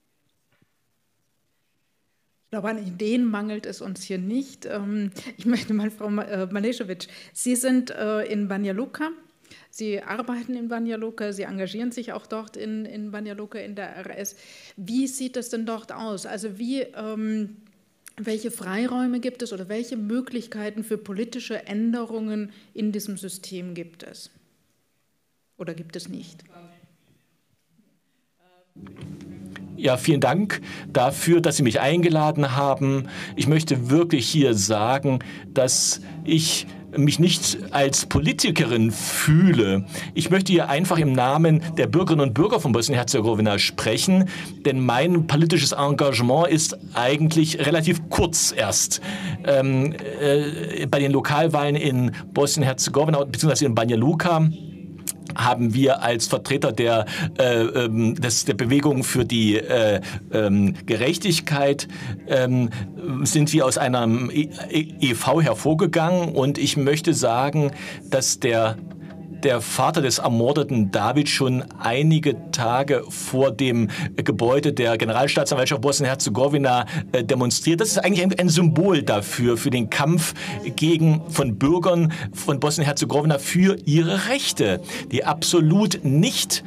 Ich glaube, an Ideen mangelt es uns hier nicht. Ich möchte mal, Frau Malešević, Sie sind in Banja Luka, Sie arbeiten in Banja Luka, Sie engagieren sich auch dort in Banja Luka in der RS. Wie sieht es denn dort aus? Also welche Freiräume gibt es oder welche Möglichkeiten für politische Änderungen in diesem System gibt es? Oder gibt es nicht? Ja, vielen Dank dafür, dass Sie mich eingeladen haben. Ich möchte wirklich hier sagen, dass ich mich nicht als Politikerin fühle. Ich möchte hier einfach im Namen der Bürgerinnen und Bürger von Bosnien-Herzegowina sprechen, denn mein politisches Engagement ist eigentlich relativ kurz erst. Bei den Lokalwahlen in Bosnien-Herzegowina bzw. in Banja Luka haben wir als Vertreter der Bewegung für die Gerechtigkeit sind wir aus einem e.V. hervorgegangen und ich möchte sagen, dass der Vater des ermordeten David schon einige Tage vor dem Gebäude der Generalstaatsanwaltschaft Bosnien-Herzegowina demonstriert. Das ist eigentlich ein Symbol dafür, für den Kampf von Bürgern von Bosnien-Herzegowina für ihre Rechte, die absolut nicht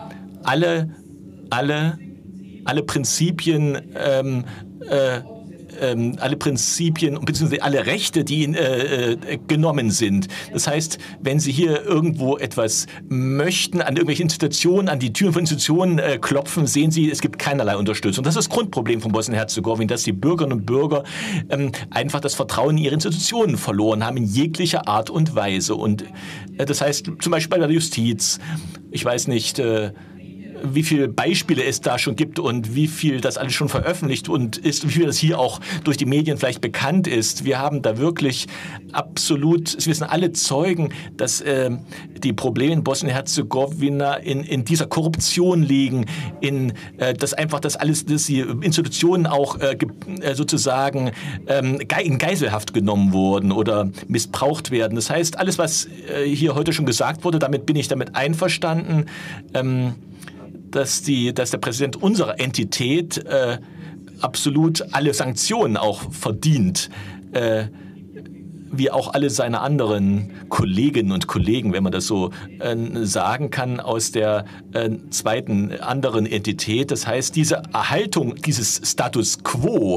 alle Prinzipien alle Prinzipien bzw. alle Rechte, die ihnen genommen sind. Das heißt, wenn Sie hier irgendwo etwas möchten, an irgendwelche Institutionen, an die Türen von Institutionen klopfen, sehen Sie, es gibt keinerlei Unterstützung. Das ist das Grundproblem von Bosnien-Herzegowina, dass die Bürgerinnen und Bürger einfach das Vertrauen in ihre Institutionen verloren haben, in jeglicher Art und Weise. Und das heißt, zum Beispiel bei der Justiz, ich weiß nicht, wie viele Beispiele es da schon gibt und wie viel das alles schon veröffentlicht und ist, wie viel das hier auch durch die Medien vielleicht bekannt ist. Wir haben da wirklich absolut, es wissen alle Zeugen, dass die Probleme in Bosnien-Herzegowina in dieser Korruption liegen, dass einfach das alles, dass die Institutionen auch sozusagen in Geiselhaft genommen wurden oder missbraucht werden. Das heißt, alles, was hier heute schon gesagt wurde, bin ich damit einverstanden, dass der Präsident unserer Entität absolut alle Sanktionen auch verdient, wie auch alle seine anderen Kolleginnen und Kollegen, wenn man das so sagen kann, aus der zweiten anderen Entität. Das heißt, diese Erhaltung dieses Status Quo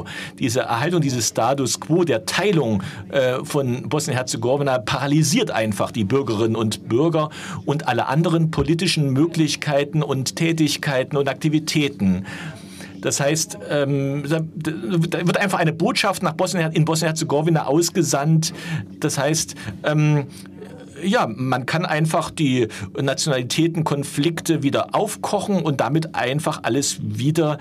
der Teilung von Bosnien-Herzegowina paralysiert einfach die Bürgerinnen und Bürger und alle anderen politischen Möglichkeiten und Tätigkeiten und Aktivitäten. Das heißt, da wird einfach eine Botschaft in Bosnien-Herzegowina ausgesandt. Das heißt, man kann einfach die Nationalitätenkonflikte wieder aufkochen und damit einfach alles wieder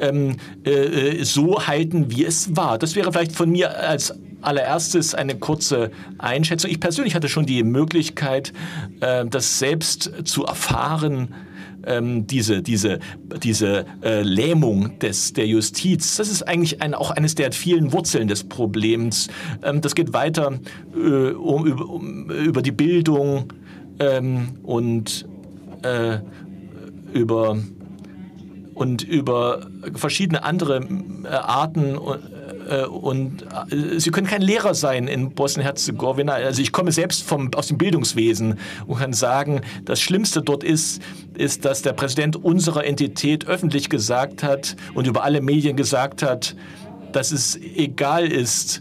so halten, wie es war. Das wäre vielleicht von mir als allererstes eine kurze Einschätzung. Ich persönlich hatte schon die Möglichkeit, das selbst zu erfahren, diese Lähmung der Justiz. Das ist eigentlich auch eines der vielen Wurzeln des Problems. Das geht weiter über die Bildung und über verschiedene andere Arten. Und Sie können kein Lehrer sein in Bosnien-Herzegowina. Also ich komme selbst aus dem Bildungswesen und kann sagen, das Schlimmste dort ist, dass der Präsident unserer Entität öffentlich gesagt hat und über alle Medien gesagt hat, dass es egal ist,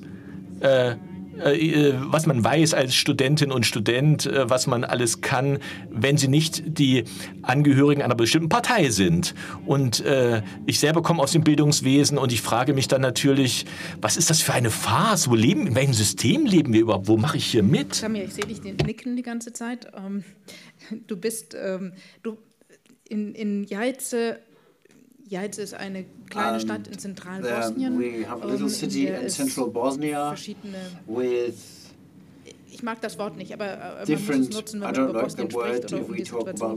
was man weiß als Studentin und Student, was man alles kann, wenn sie nicht die Angehörigen einer bestimmten Partei sind. Und ich selber komme aus dem Bildungswesen und ich frage mich dann natürlich, was ist das für eine Farce? In welchem System leben wir überhaupt? Wo mache ich hier mit? Samir, ich sehe dich nicken die ganze Zeit. Du bist in Jajce. Jajce ist eine kleine Stadt in Zentralbosnien. We have a little city in central Bosnia with ich mag das Wort nicht, aber man muss es nutzen, wenn man über Bosnien spricht oder um die Situation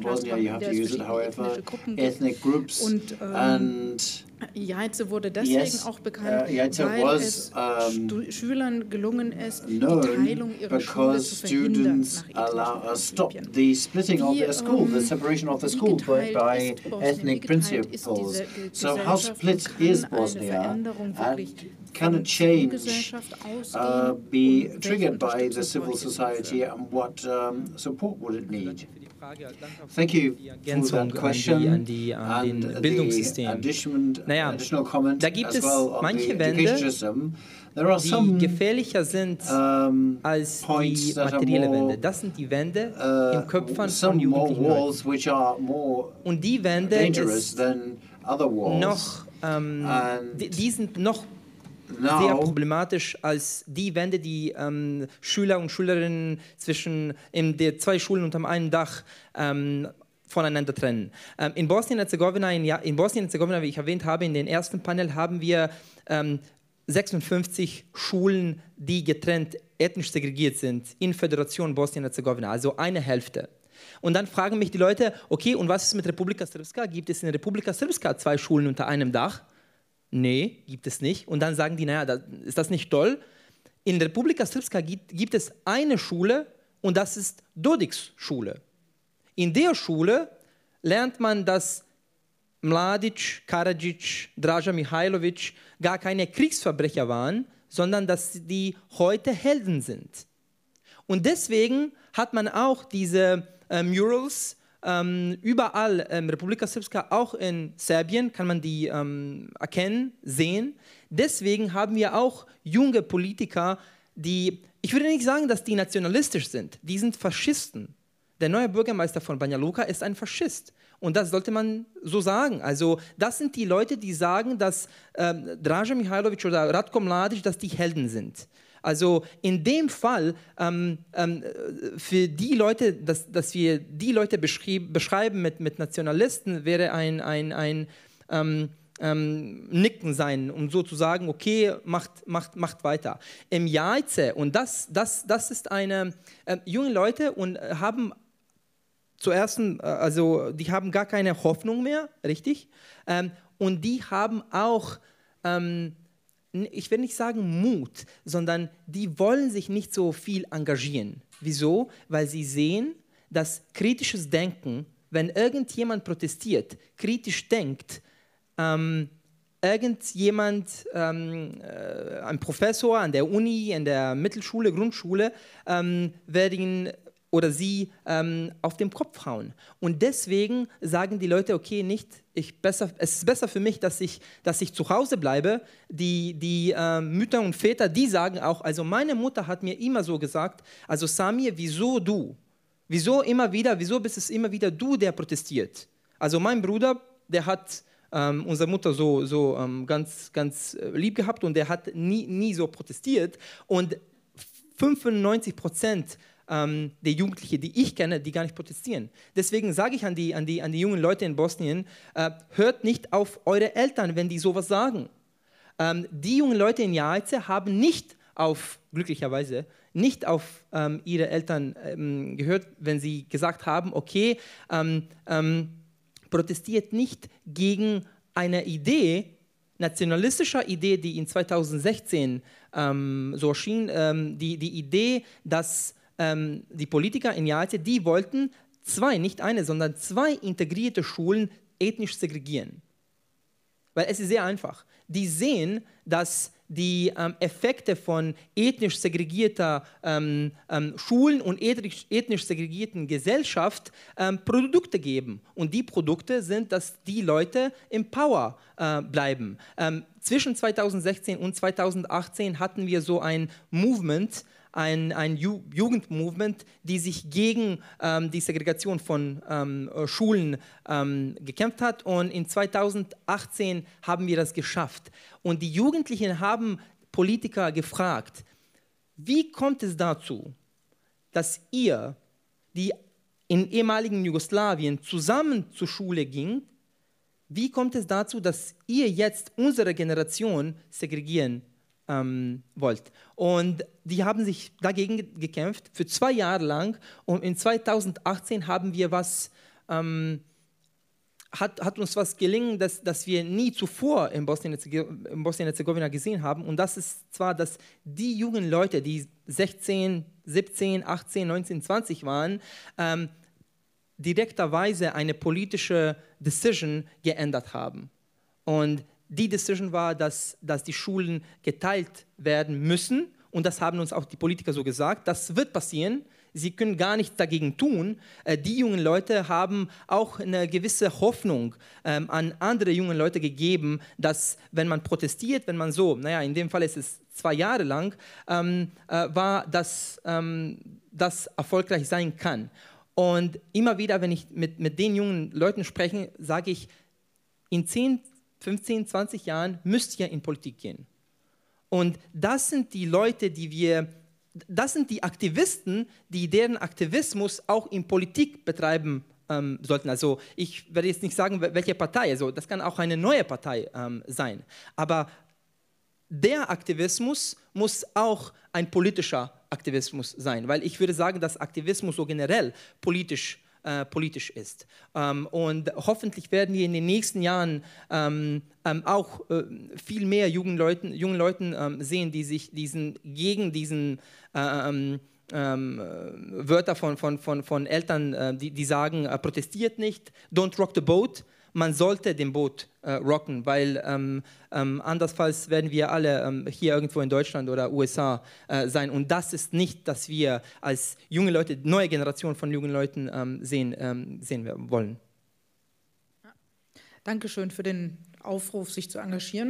ethnic groups und Jajce wurde deswegen auch bekannt, weil es Schülern gelungen ist, die Teilung ihrer Schule zu verhindern stopped the splitting of their school, the separation of the school by ethnic principles. So how split is Bosnia, and can a change be triggered by the civil society, and what support would it need? Thank you for that question an den Bildungssystem. Additional comment da gibt as es well on manche the Wände, education system. There are some die gefährlicher sind als die materielle Wände. Das sind die Wände im Köpfen von jugendlichen Leuten. Und die Wände ist noch, die sind noch sehr problematisch als die Wände, die Schüler und Schülerinnen in den zwei Schulen unter einem Dach voneinander trennen. In Bosnien-Herzegowina, wie ich erwähnt habe, in den ersten Panel haben wir 56 Schulen, die getrennt, ethnisch segregiert sind in Föderation Bosnien-Herzegowina, also eine Hälfte. Und dann fragen mich die Leute, okay, und was ist mit Republika Srpska? Gibt es in Republika Srpska zwei Schulen unter einem Dach? Nee, gibt es nicht. Und dann sagen die, naja, ist das nicht toll? In Republika Srpska gibt es eine Schule und das ist Dodiks Schule. In der Schule lernt man, dass Mladic, Karadžić, Draža Mihailović gar keine Kriegsverbrecher waren, sondern dass die heute Helden sind. Und deswegen hat man auch diese Murals überall Republika Srpska, auch in Serbien, kann man die erkennen, sehen. Deswegen haben wir auch junge Politiker, die, ich würde nicht sagen, dass die nationalistisch sind, die sind Faschisten. Der neue Bürgermeister von Banja Luka ist ein Faschist. Und das sollte man so sagen. Also das sind die Leute, die sagen, dass Draža Mihailović oder Ratko Mladić, dass die Helden sind. Also in dem Fall, für die Leute, dass wir die Leute beschreiben mit Nationalisten, wäre ein Nicken sein, um so zu sagen, okay, macht weiter. Im Jajce, und das ist eine junge Leute und haben zuerst, also die haben gar keine Hoffnung mehr, richtig? Und die haben auch, ich will nicht sagen Mut, sondern die wollen sich nicht so viel engagieren. Wieso? Weil sie sehen, dass kritisches Denken, wenn irgendjemand protestiert, kritisch denkt, irgendjemand, ein Professor an der Uni, in der Mittelschule, Grundschule, werden oder sie auf den Kopf hauen. Und deswegen sagen die Leute, okay, es ist besser für mich, dass ich zu Hause bleibe. Die Mütter und Väter, die sagen auch, also meine Mutter hat mir immer so gesagt, also Samir, wieso du? Wieso bist es immer wieder du, der protestiert? Also mein Bruder, der hat unsere Mutter so ganz, ganz lieb gehabt und der hat nie so protestiert. Und 95% der Jugendlichen, die ich kenne, die gar nicht protestieren. Deswegen sage ich an die jungen Leute in Bosnien, hört nicht auf eure Eltern, wenn die sowas sagen. Die jungen Leute in Jajce haben glücklicherweise nicht auf ihre Eltern gehört, wenn sie gesagt haben, okay, protestiert nicht gegen eine Idee, nationalistischer Idee, die in 2016 so erschien, die Idee, dass die Politiker in Jajce, die wollten nicht eine, sondern 2 integrierte Schulen ethnisch segregieren. Weil es ist sehr einfach. Die sehen, dass die Effekte von ethnisch segregierter Schulen und ethnisch segregierten Gesellschaft Produkte geben. Und die Produkte sind, dass die Leute im Power bleiben. Zwischen 2016 und 2018 hatten wir so ein Movement, ein Jugendmovement, die sich gegen die Segregation von Schulen gekämpft hat. Und in 2018 haben wir das geschafft. Und die Jugendlichen haben Politiker gefragt, wie kommt es dazu, dass ihr, die in ehemaligen Jugoslawien zusammen zur Schule ging, wie kommt es dazu, dass ihr jetzt unsere Generation segregieren wollt? Und die haben sich dagegen gekämpft für 2 Jahre lang und in 2018 haben wir hat uns was gelingen, das wir nie zuvor in Bosnien-Herzegowina gesehen haben. Und das ist zwar, dass die jungen Leute, die 16, 17, 18, 19, 20 waren, direkterweise eine politische Decision geändert haben. Und die Decision war, dass die Schulen geteilt werden müssen. Und das haben uns auch die Politiker so gesagt. Das wird passieren. Sie können gar nichts dagegen tun. Die jungen Leute haben auch eine gewisse Hoffnung an andere junge Leute gegeben, dass wenn man protestiert, wenn man so, in dem Fall ist es 2 Jahre lang, war, dass das erfolgreich sein kann. Und immer wieder, wenn ich mit den jungen Leuten spreche, sage ich, in 10, 15, 20 Jahren müsst ihr in Politik gehen. Und das sind die Leute, das sind die Aktivisten, die deren Aktivismus auch in Politik betreiben sollten. Also ich werde jetzt nicht sagen, welche Partei, also das kann auch eine neue Partei sein. Aber der Aktivismus muss auch ein politischer Aktivismus sein, weil ich würde sagen, dass Aktivismus so generell politisch ist. Und hoffentlich werden wir in den nächsten Jahren auch viel mehr jungen Leuten sehen, die sich gegen diesen Wörter von Eltern, die sagen, protestiert nicht, don't rock the boat, man sollte den Boot rocken, weil andernfalls werden wir alle hier irgendwo in Deutschland oder USA sein. Und das ist nicht, dass wir als junge Leute, neue Generation von jungen Leuten sehen wollen. Dankeschön für den Aufruf, sich zu engagieren.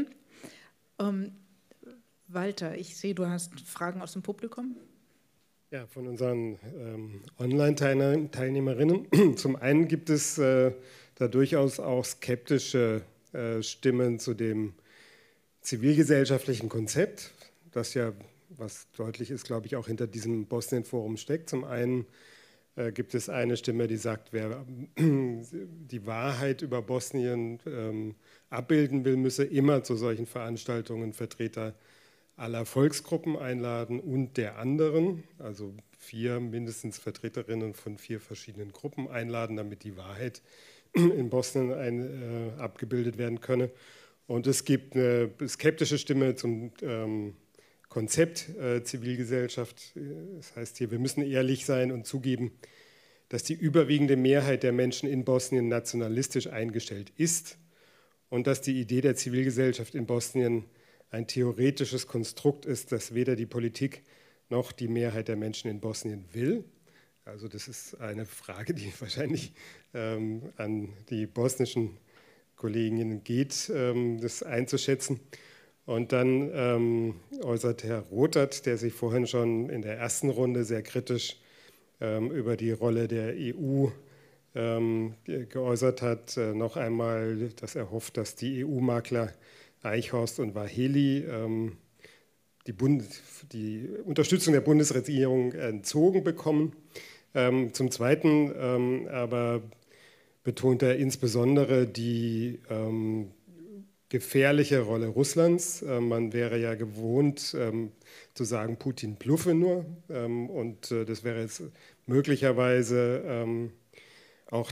Walter, ich sehe, du hast Fragen aus dem Publikum. Ja, von unseren Online-Teilnehmerinnen. Zum einen gibt es da durchaus auch skeptische Stimmen zu dem zivilgesellschaftlichen Konzept, das ja, was deutlich ist, glaube ich, auch hinter diesem Bosnien-Forum steckt. Zum einen gibt es eine Stimme, die sagt, wer die Wahrheit über Bosnien abbilden will, müsse immer zu solchen Veranstaltungen Vertreter aller Volksgruppen einladen und der anderen, also mindestens Vertreterinnen von 4 verschiedenen Gruppen einladen, damit die Wahrheit in Bosnien abgebildet werden könne. Und es gibt eine skeptische Stimme zum Konzept Zivilgesellschaft. Das heißt hier, wir müssen ehrlich sein und zugeben, dass die überwiegende Mehrheit der Menschen in Bosnien nationalistisch eingestellt ist und dass die Idee der Zivilgesellschaft in Bosnien ein theoretisches Konstrukt ist, das weder die Politik noch die Mehrheit der Menschen in Bosnien will. Also das ist eine Frage, die wahrscheinlich an die bosnischen Kolleginnen geht, das einzuschätzen. Und dann äußert Herr Rothert, der sich vorhin schon in der ersten Runde sehr kritisch über die Rolle der EU geäußert hat, noch einmal, dass er hofft, dass die EU-Makler Eichhorst und Vaheli die Unterstützung der Bundesregierung entzogen bekommen. Zum Zweiten aber betont er insbesondere die gefährliche Rolle Russlands. Man wäre ja gewohnt zu sagen, Putin bluffe nur. Und das wäre jetzt möglicherweise auch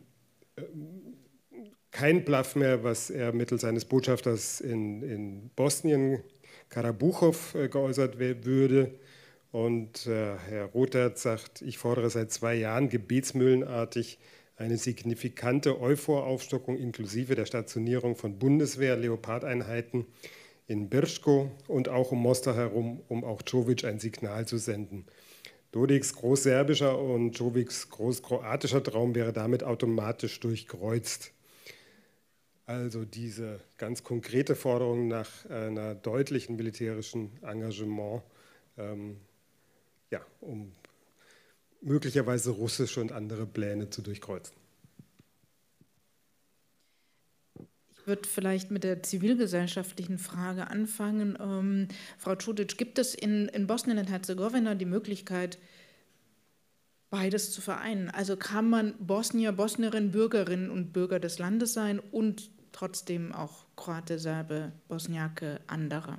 kein Bluff mehr, was er mittels seines Botschafters in Bosnien, Karabuchow, geäußert würde. Und Herr Rothert sagt, ich fordere seit 2 Jahren gebetsmühlenartig eine signifikante Euphor-Aufstockung inklusive der Stationierung von Bundeswehr-Leopardeinheiten in Brčko und auch um Mostar herum, um auch Čović ein Signal zu senden. Dodiks großserbischer und Čovićs großkroatischer Traum wäre damit automatisch durchkreuzt. Also diese ganz konkrete Forderung nach einer deutlichen militärischen Engagement, um möglicherweise russische und andere Pläne zu durchkreuzen. Ich würde vielleicht mit der zivilgesellschaftlichen Frage anfangen. Frau Čudić, gibt es in Bosnien und Herzegowina die Möglichkeit, beides zu vereinen? Also kann man Bosnier, Bosnierin, Bürgerinnen und Bürger des Landes sein und trotzdem auch Kroate, Serbe, Bosniake, andere?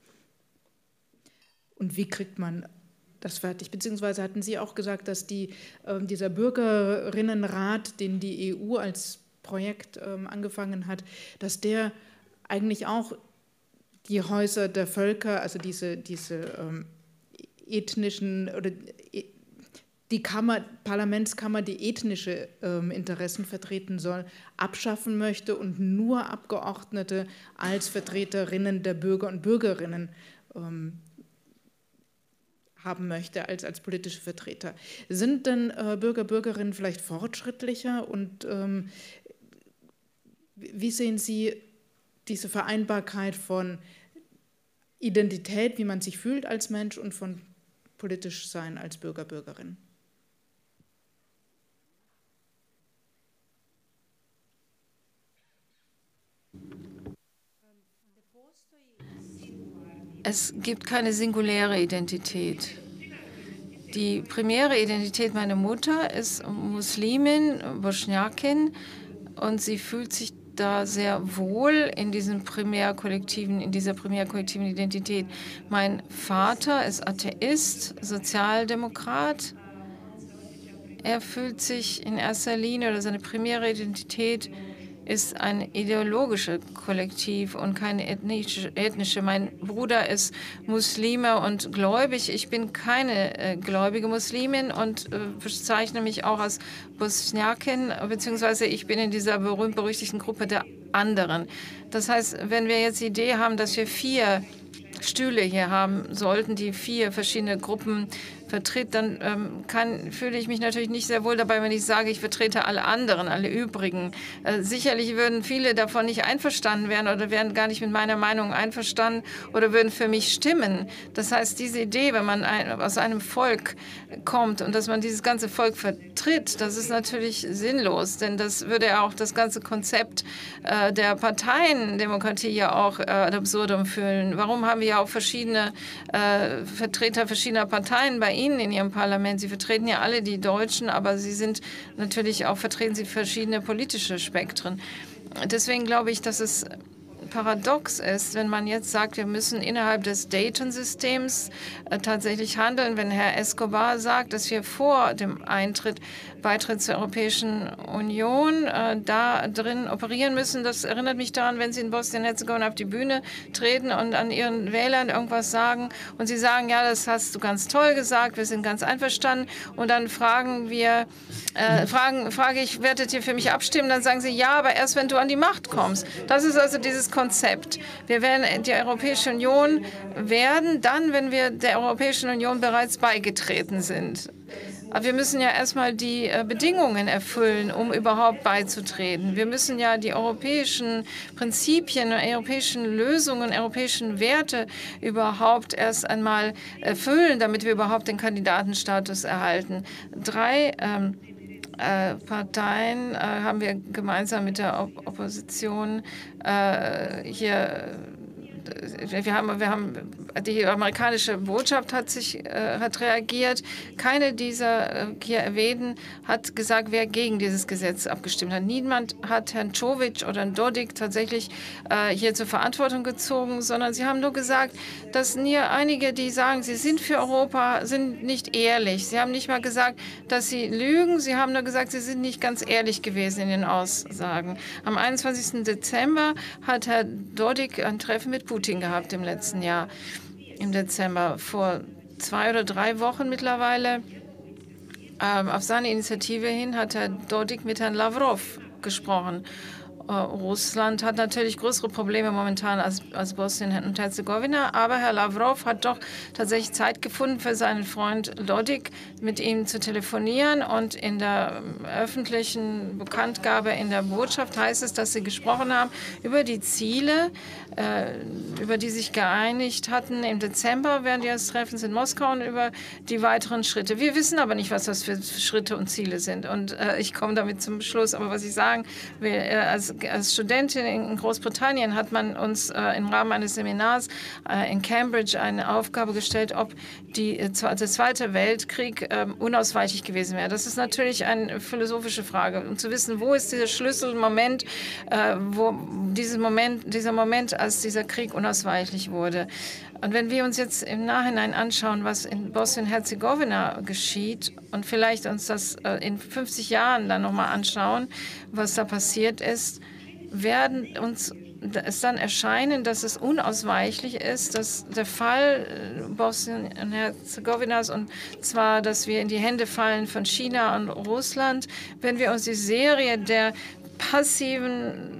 Und wie kriegt man das fertig? Beziehungsweise hatten Sie auch gesagt, dass dieser Bürgerinnenrat, den die EU als Projekt angefangen hat, dass der eigentlich auch die Häuser der Völker, also diese ethnischen oder die Parlamentskammer, die ethnische Interessen vertreten soll, abschaffen möchte und nur Abgeordnete als Vertreterinnen der Bürger und Bürgerinnen haben möchte, als politische Vertreter. Sind denn Bürger, Bürgerinnen vielleicht fortschrittlicher und wie sehen Sie diese Vereinbarkeit von Identität, wie man sich fühlt als Mensch und von politisch sein als Bürger, Bürgerin? Es gibt keine singuläre Identität. Die primäre Identität meiner Mutter ist Muslimin, Bosniakin, und sie fühlt sich da sehr wohl in dieser primärkollektiven Identität. Mein Vater ist Atheist, Sozialdemokrat. Er fühlt sich in erster Linie, oder seine primäre Identität ist ein ideologisches Kollektiv und keine ethnische. Mein Bruder ist Muslime und gläubig. Ich bin keine gläubige Muslimin und bezeichne mich auch als Bosniakin, beziehungsweise ich bin in dieser berühmt-berüchtigten Gruppe der anderen. Das heißt, wenn wir jetzt die Idee haben, dass wir 4 Stühle hier haben sollten, die 4 verschiedene Gruppen vertritt, dann fühle ich mich natürlich nicht sehr wohl dabei, wenn ich sage, ich vertrete alle anderen, alle übrigen. Sicherlich würden viele davon nicht einverstanden werden oder wären gar nicht mit meiner Meinung einverstanden oder würden für mich stimmen. Das heißt, diese Idee, wenn man aus einem Volk kommt und dass man dieses ganze Volk vertritt, das ist natürlich sinnlos, denn das würde ja auch das ganze Konzept der Parteiendemokratie ja auch ad absurdum führen. Warum haben wir ja auch verschiedene Vertreter verschiedener Parteien bei Ihnen in Ihrem Parlament? Sie vertreten ja alle die Deutschen, aber Sie sind natürlich auch, vertreten Sie verschiedene politische Spektren. Deswegen glaube ich, dass es paradox ist, wenn man jetzt sagt, wir müssen innerhalb des Dayton-Systems tatsächlich handeln, wenn Herr Escobar sagt, dass wir vor dem Beitritt zur Europäischen Union da drin operieren müssen. Das erinnert mich daran, wenn Sie in Bosnien-Herzegowina auf die Bühne treten und an Ihren Wählern irgendwas sagen und Sie sagen, ja, das hast du ganz toll gesagt, wir sind ganz einverstanden und dann frage ich, werdet ihr für mich abstimmen? Dann sagen Sie, ja, aber erst, wenn du an die Macht kommst. Das ist also dieses Konzept. Wir werden die Europäische Union werden, dann, wenn wir der Europäischen Union bereits beigetreten sind. Aber wir müssen ja erstmal die Bedingungen erfüllen, um überhaupt beizutreten. Wir müssen ja die europäischen Prinzipien, europäischen Lösungen, europäischen Werte überhaupt erst einmal erfüllen, damit wir überhaupt den Kandidatenstatus erhalten. 3 Parteien haben wir gemeinsam mit der Opposition hier. Wir haben die amerikanische Botschaft hat reagiert. Keine dieser hier erwähnten hat gesagt, wer gegen dieses Gesetz abgestimmt hat. Niemand hat Herrn Čović oder Herrn Dodik tatsächlich hier zur Verantwortung gezogen, sondern sie haben nur gesagt, dass einige, die sagen, sie sind für Europa, sind nicht ehrlich. Sie haben nicht mal gesagt, dass sie lügen. Sie haben nur gesagt, sie sind nicht ganz ehrlich gewesen in den Aussagen. Am 21. Dezember hat Herr Dodik ein Treffen mit Putin gehabt im letzten Jahr, im Dezember, vor 2 oder 3 Wochen mittlerweile. Auf seine Initiative hin hat Herr Dodik mit Herrn Lavrov gesprochen. Russland hat natürlich größere Probleme momentan als Bosnien und Herzegowina, aber Herr Lavrov hat doch tatsächlich Zeit gefunden für seinen Freund Dodik, mit ihm zu telefonieren, und in der öffentlichen Bekanntgabe in der Botschaft heißt es, dass sie gesprochen haben über die Ziele, über die sich geeinigt hatten im Dezember während ihres Treffens in Moskau, und über die weiteren Schritte. Wir wissen aber nicht, was das für Schritte und Ziele sind, und ich komme damit zum Schluss. Aber was ich sagen will, als Studentin in Großbritannien hat man uns im Rahmen eines Seminars in Cambridge eine Aufgabe gestellt, ob der Zweite Weltkrieg unausweichlich gewesen wäre. Das ist natürlich eine philosophische Frage, um zu wissen, wo ist dieser Schlüsselmoment, dieser Moment, als dieser Krieg unausweichlich wurde. Und wenn wir uns jetzt im Nachhinein anschauen, was in Bosnien-Herzegowina geschieht, und vielleicht uns das in 50 Jahren dann nochmal anschauen, was da passiert ist, werden uns es dann erscheinen, dass es unausweichlich ist, dass der Fall Bosnien-Herzegowinas, und zwar, dass wir in die Hände fallen von China und Russland, wenn wir uns die Serie der passiven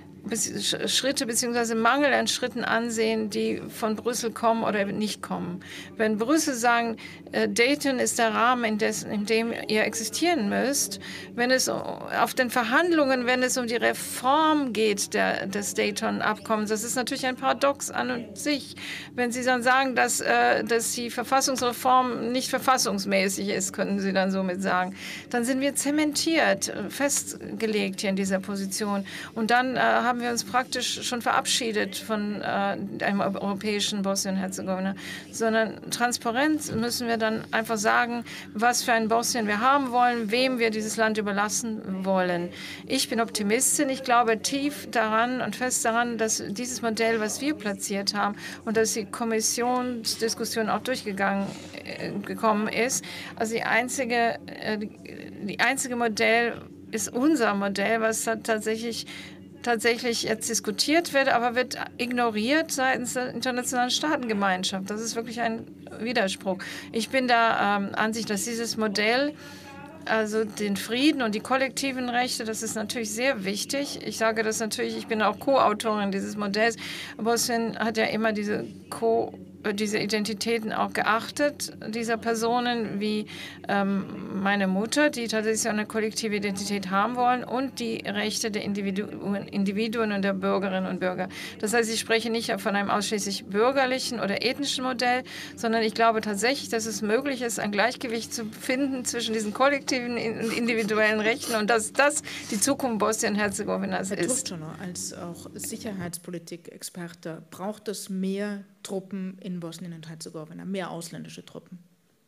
Schritte bzw. Mangel an Schritten ansehen, die von Brüssel kommen oder nicht kommen. Wenn Brüssel sagen, Dayton ist der Rahmen, in dem ihr existieren müsst, wenn es auf den Verhandlungen, wenn es um die Reform geht des Dayton-Abkommens, das ist natürlich ein Paradox an und sich. Wenn Sie dann sagen, dass die Verfassungsreform nicht verfassungsmäßig ist, könnten Sie dann somit sagen, dann sind wir zementiert, festgelegt hier in dieser Position. Und dann haben wir uns praktisch schon verabschiedet von einem europäischen Bosnien-Herzegowina, sondern transparent müssen wir dann einfach sagen, was für ein Bosnien wir haben wollen, wem wir dieses Land überlassen wollen. Ich bin Optimistin. Ich glaube tief daran und fest daran, dass dieses Modell, was wir platziert haben und dass die Kommissionsdiskussion auch durchgekommen ist, also die einzige Modell, ist unser Modell, was tatsächlich jetzt diskutiert wird, aber wird ignoriert seitens der internationalen Staatengemeinschaft. Das ist wirklich ein Widerspruch. Ich bin der Ansicht, dass dieses Modell, also den Frieden und die kollektiven Rechte, das ist natürlich sehr wichtig. Ich sage das natürlich, ich bin auch Co-Autorin dieses Modells. Bosnien hat ja immer diese Identitäten auch geachtet, dieser Personen, wie meine Mutter, die tatsächlich eine kollektive Identität haben wollen, und die Rechte der Individuen und der Bürgerinnen und Bürger. Das heißt, ich spreche nicht von einem ausschließlich bürgerlichen oder ethnischen Modell, sondern ich glaube tatsächlich, dass es möglich ist, ein Gleichgewicht zu finden zwischen diesen kollektiven und individuellen Rechten, und dass das die Zukunft Bosnien-Herzegowinas ist. Herr Turčanov, als auch Sicherheitspolitik-Experte, braucht es mehr Truppen in Bosnien und Herzegowina, mehr ausländische Truppen?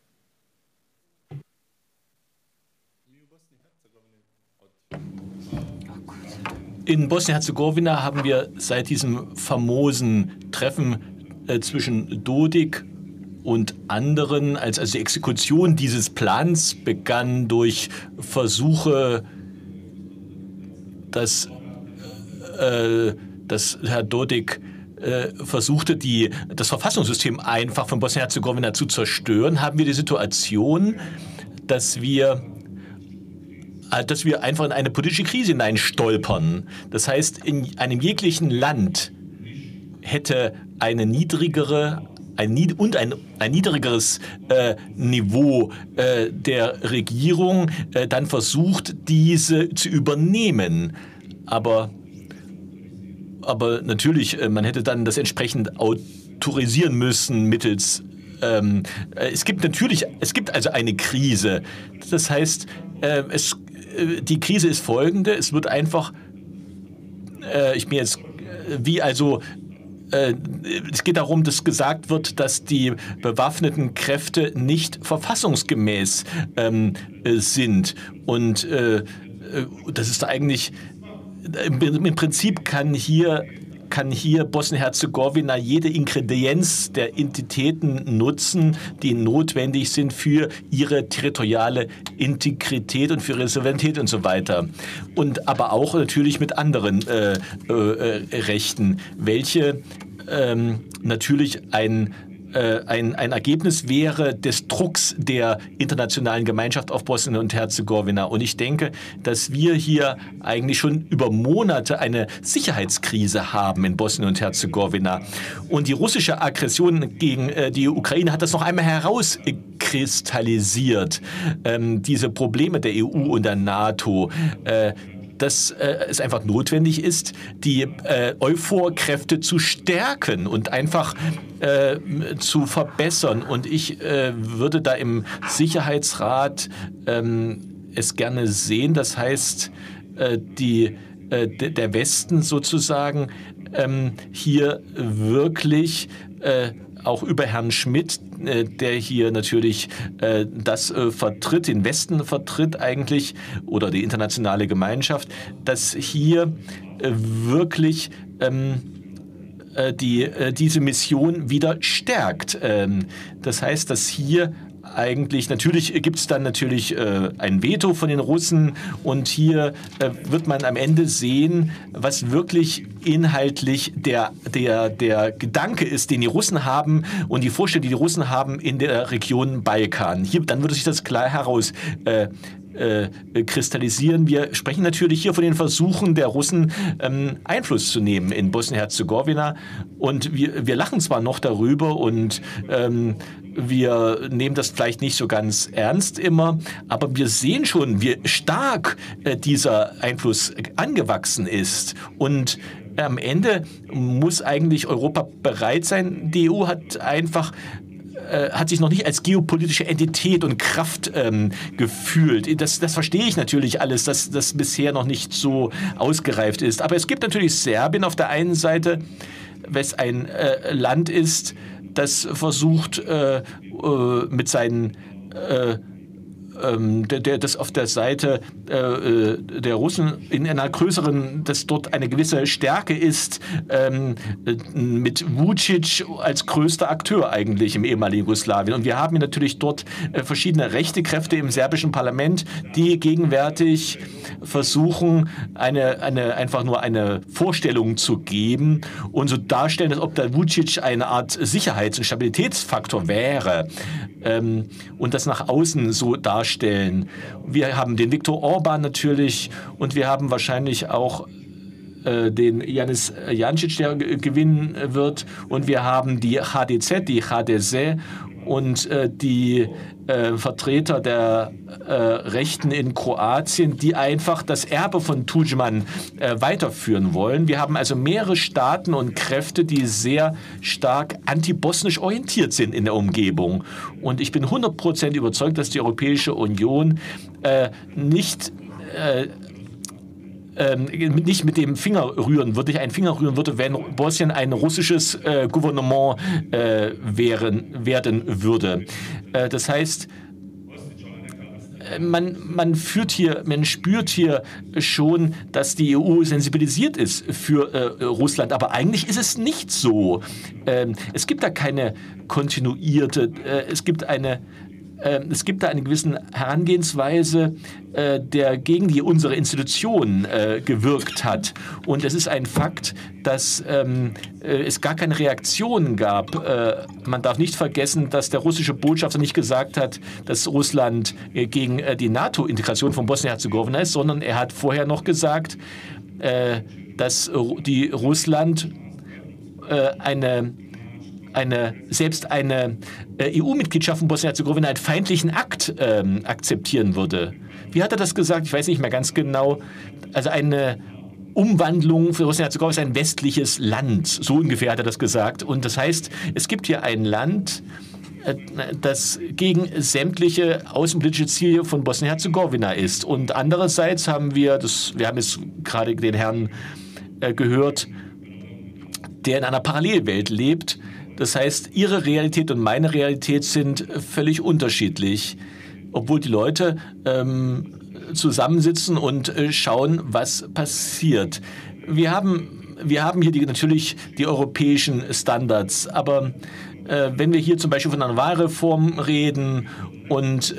In Bosnien-Herzegowina haben wir seit diesem famosen Treffen zwischen Dodik und anderen, als also die Exekution dieses Plans begann durch Versuche, dass Herr Dodik versuchte, das Verfassungssystem einfach von Bosnien-Herzegowina zu zerstören, haben wir die Situation, dass wir einfach in eine politische Krise hineinstolpern. Das heißt, in einem jeglichen Land hätte ein niedrigeres Niveau der Regierung dann versucht, diese zu übernehmen. Aber natürlich, man hätte dann das entsprechend autorisieren müssen mittels es gibt also eine Krise. Das heißt, die Krise ist folgende: Es wird einfach, es geht darum, dass gesagt wird, dass die bewaffneten Kräfte nicht verfassungsgemäß sind. Und das ist eigentlich, im Prinzip kann hier Bosnien-Herzegowina jede Ingredienz der Entitäten nutzen, die notwendig sind für ihre territoriale Integrität und für ihre Souveränität und so weiter. Und aber auch natürlich mit anderen Rechten, welche natürlich ein Ergebnis wäre des Drucks der internationalen Gemeinschaft auf Bosnien und Herzegowina. Und ich denke, dass wir hier eigentlich schon über Monate eine Sicherheitskrise haben in Bosnien und Herzegowina. Und die russische Aggression gegen die Ukraine hat das noch einmal herauskristallisiert. Diese Probleme der EU und der NATO, dass es einfach notwendig ist, die EUFOR-Kräfte zu stärken und einfach zu verbessern. Und ich würde da im Sicherheitsrat es gerne sehen. Das heißt, der Westen sozusagen hier wirklich auch über Herrn Schmidt, der hier natürlich das vertritt, den Westen vertritt eigentlich, oder die internationale Gemeinschaft, dass hier wirklich diese Mission wieder stärkt. Das heißt, dass hier eigentlich, natürlich gibt es dann natürlich ein Veto von den Russen, und hier wird man am Ende sehen, was wirklich inhaltlich der Gedanke ist, den die Russen haben, und die Vorstellung, die die Russen haben in der Region Balkan. Hier, dann würde sich das klar heraus kristallisieren. Wir sprechen natürlich hier von den Versuchen der Russen, Einfluss zu nehmen in Bosnien-Herzegowina, und wir lachen zwar noch darüber und wir nehmen das vielleicht nicht so ganz ernst immer, aber wir sehen schon, wie stark dieser Einfluss angewachsen ist. Und am Ende muss eigentlich Europa bereit sein. Die EU hat sich noch nicht als geopolitische Entität und Kraft gefühlt. Das verstehe ich natürlich alles, dass das bisher noch nicht so ausgereift ist. Aber es gibt natürlich Serbien auf der einen Seite, was ein Land ist, das versucht mit seinen das auf der Seite der Russen in einer größeren, dass dort eine gewisse Stärke ist, mit Vučić als größter Akteur eigentlich im ehemaligen Jugoslawien. Und wir haben natürlich dort verschiedene rechte Kräfte im serbischen Parlament, die gegenwärtig versuchen, einfach nur eine Vorstellung zu geben und so darstellen, als ob der Vučić eine Art Sicherheits- und Stabilitätsfaktor wäre, und das nach außen so darstellen. Wir haben den Viktor Orban natürlich und wir haben wahrscheinlich auch den Janis Jančić, der gewinnen wird, und wir haben die HDZ, die HDZ und die Vertreter der Rechten in Kroatien, die einfach das Erbe von Tudjman weiterführen wollen. Wir haben also mehrere Staaten und Kräfte, die sehr stark antibosnisch orientiert sind in der Umgebung. Und ich bin 100% überzeugt, dass die Europäische Union nicht mit dem Finger rühren würde, wenn Bosnien ein russisches Gouvernement werden würde. Das heißt, man spürt hier schon, dass die EU sensibilisiert ist für Russland, aber eigentlich ist es nicht so. Es gibt da keine kontinuierte, es gibt da eine gewisse Herangehensweise, der gegen unsere Institutionen gewirkt hat. Und es ist ein Fakt, dass es gar keine Reaktion gab. Man darf nicht vergessen, dass der russische Botschafter nicht gesagt hat, dass Russland gegen die NATO-Integration von Bosnien-Herzegowina ist, sondern er hat vorher noch gesagt, dass die Russland selbst eine EU-Mitgliedschaft von Bosnien-Herzegowina einen feindlichen Akt akzeptieren würde. Wie hat er das gesagt? Ich weiß nicht mehr ganz genau. Also eine Umwandlung für Bosnien-Herzegowina ist ein westliches Land. So ungefähr hat er das gesagt. Und das heißt, es gibt hier ein Land, das gegen sämtliche außenpolitische Ziele von Bosnien-Herzegowina ist. Und andererseits haben wir haben jetzt gerade den Herrn gehört, der in einer Parallelwelt lebt. Das heißt, ihre Realität und meine Realität sind völlig unterschiedlich, obwohl die Leute zusammensitzen und schauen, was passiert. Wir haben hier natürlich die europäischen Standards, aber wenn wir hier zum Beispiel von einer Wahlreform reden und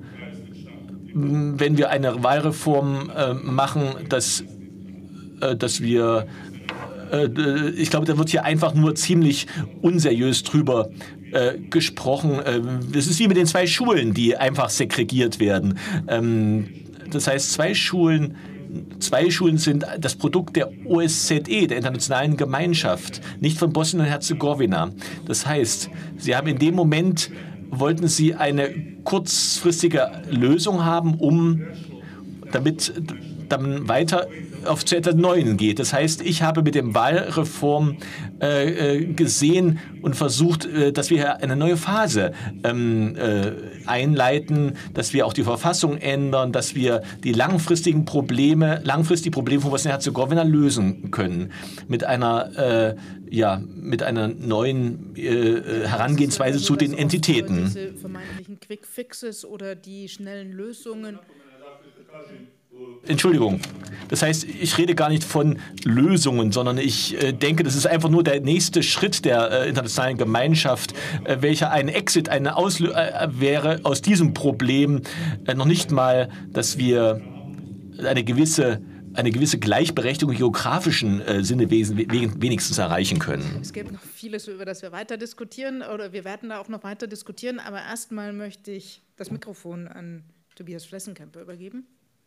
wenn wir eine Wahlreform machen, dass wir ich glaube, da wird hier einfach nur ziemlich unseriös drüber gesprochen. Das ist wie mit den 2 Schulen, die einfach segregiert werden. Das heißt, 2 Schulen sind das Produkt der OSZE, der internationalen Gemeinschaft, nicht von Bosnien und Herzegowina. Das heißt, sie haben in dem Moment, wollten sie eine kurzfristige Lösung haben, damit dann weiter zu etwas Neuem geht. Das heißt, ich habe mit dem Wahlreform gesehen und versucht, dass wir hier eine neue Phase einleiten, dass wir auch die Verfassung ändern, dass wir die langfristigen Probleme von Bosnien-Herzegowina lösen können mit einer neuen Herangehensweise zu den Entitäten. Diese vermeintlichen Quick Fixes oder die schnellen Lösungen. Entschuldigung, das heißt, ich rede gar nicht von Lösungen, sondern ich denke, das ist einfach nur der nächste Schritt der internationalen Gemeinschaft, welcher ein Exit, wäre aus diesem Problem, noch nicht mal, dass wir eine gewisse Gleichberechtigung im geografischen Sinne wenigstens erreichen können. Es gibt noch vieles, über das wir weiter diskutieren, oder wir werden da auch noch weiter diskutieren, aber erstmal möchte ich das Mikrofon an Tobias Flessenkämper übergeben.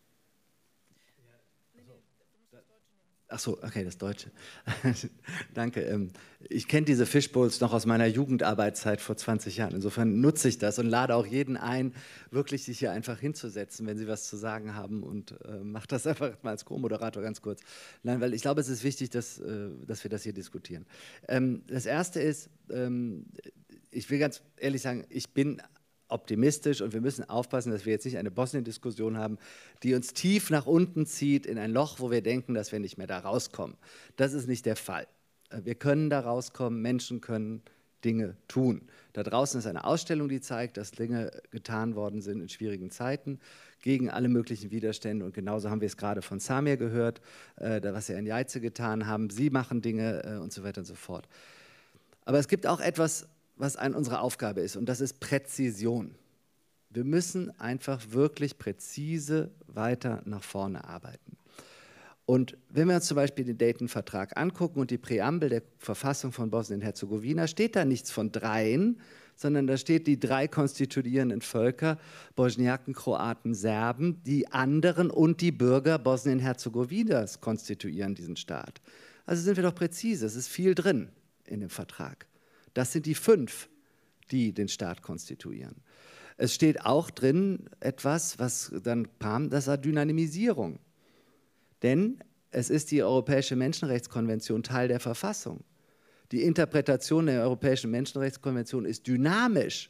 Ach so, okay, das Deutsche. Danke. Ich kenne diese Fishbowls noch aus meiner Jugendarbeitszeit vor 20 Jahren. Insofern nutze ich das und lade auch jeden ein, wirklich sich hier einfach hinzusetzen, wenn Sie was zu sagen haben, und mache das einfach mal als Co-Moderator ganz kurz. Nein, weil ich glaube, es ist wichtig, dass wir das hier diskutieren. Das Erste ist, ich will ganz ehrlich sagen, ich bin optimistisch und wir müssen aufpassen, dass wir jetzt nicht eine Bosnien-Diskussion haben, die uns tief nach unten zieht in ein Loch, wo wir denken, dass wir nicht mehr da rauskommen. Das ist nicht der Fall. Wir können da rauskommen, Menschen können Dinge tun. Da draußen ist eine Ausstellung, die zeigt, dass Dinge getan worden sind in schwierigen Zeiten gegen alle möglichen Widerstände. Und genauso haben wir es gerade von Samir gehört, was sie in Jajce getan haben. Sie machen Dinge und so weiter und so fort. Aber es gibt auch etwas, was unsere Aufgabe ist, und das ist Präzision. Wir müssen einfach wirklich präzise weiter nach vorne arbeiten. Und wenn wir uns zum Beispiel den Dayton-Vertrag angucken und die Präambel der Verfassung von Bosnien-Herzegowina, steht da nichts von dreien, sondern da steht die 3 konstituierenden Völker, Bosniaken, Kroaten, Serben, die anderen und die Bürger Bosnien-Herzegowinas konstituieren diesen Staat. Also sind wir doch präzise, es ist viel drin in dem Vertrag. Das sind die 5, die den Staat konstituieren. Es steht auch drin etwas, was dann kam, das war Dynamisierung. Denn es ist die Europäische Menschenrechtskonvention Teil der Verfassung. Die Interpretation der Europäischen Menschenrechtskonvention ist dynamisch.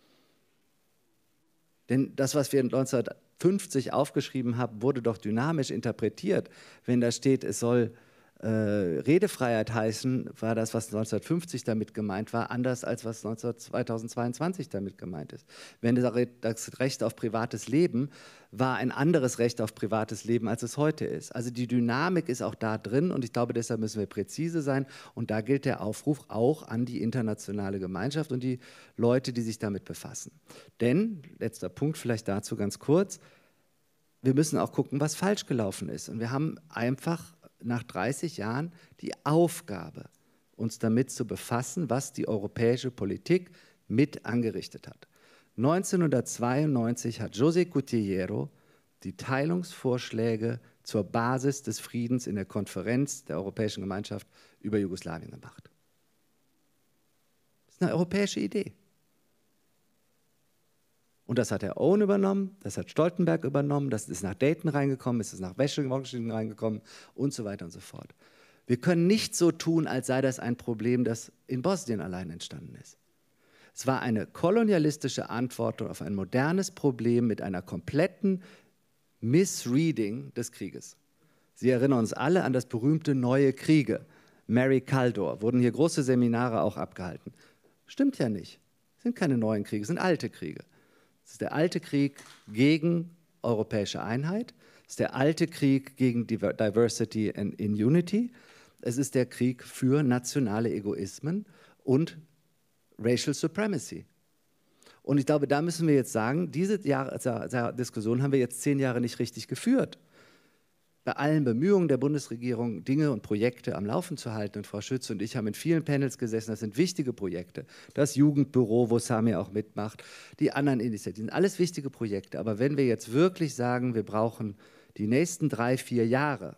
Denn das, was wir 1950 aufgeschrieben haben, wurde doch dynamisch interpretiert. Wenn da steht, es soll Redefreiheit heißen, war das, was 1950 damit gemeint war, anders als was 2022 damit gemeint ist. Wenn das Recht auf privates Leben war ein anderes Recht auf privates Leben, als es heute ist. Also die Dynamik ist auch da drin und ich glaube, deshalb müssen wir präzise sein und da gilt der Aufruf auch an die internationale Gemeinschaft und die Leute, die sich damit befassen. Denn, letzter Punkt vielleicht dazu ganz kurz, wir müssen auch gucken, was falsch gelaufen ist und wir haben einfach nach 30 Jahren die Aufgabe, uns damit zu befassen, was die europäische Politik mit angerichtet hat. 1992 hat José Cutillero die Teilungsvorschläge zur Basis des Friedens in der Konferenz der Europäischen Gemeinschaft über Jugoslawien gemacht. Das ist eine europäische Idee. Und das hat Herr Owen übernommen, das hat Stoltenberg übernommen, das ist nach Dayton reingekommen, es ist nach Washington reingekommen und so weiter und so fort. Wir können nicht so tun, als sei das ein Problem, das in Bosnien allein entstanden ist. Es war eine kolonialistische Antwort auf ein modernes Problem mit einer kompletten Misreading des Krieges. Sie erinnern uns alle an das berühmte Neue Kriege. Mary Kaldor, wurden hier große Seminare auch abgehalten. Stimmt ja nicht. Es sind keine neuen Kriege, es sind alte Kriege. Es ist der alte Krieg gegen europäische Einheit. Es ist der alte Krieg gegen Diversity in Unity. Es ist der Krieg für nationale Egoismen und Racial Supremacy. Und ich glaube, da müssen wir jetzt sagen, diese Diskussion haben wir jetzt 10 Jahre nicht richtig geführt. Bei allen Bemühungen der Bundesregierung, Dinge und Projekte am Laufen zu halten. Und Frau Schütz und ich haben in vielen Panels gesessen, das sind wichtige Projekte. Das Jugendbüro, wo Samir auch mitmacht, die anderen Initiativen, alles wichtige Projekte. Aber wenn wir jetzt wirklich sagen, wir brauchen die nächsten 3, 4 Jahre,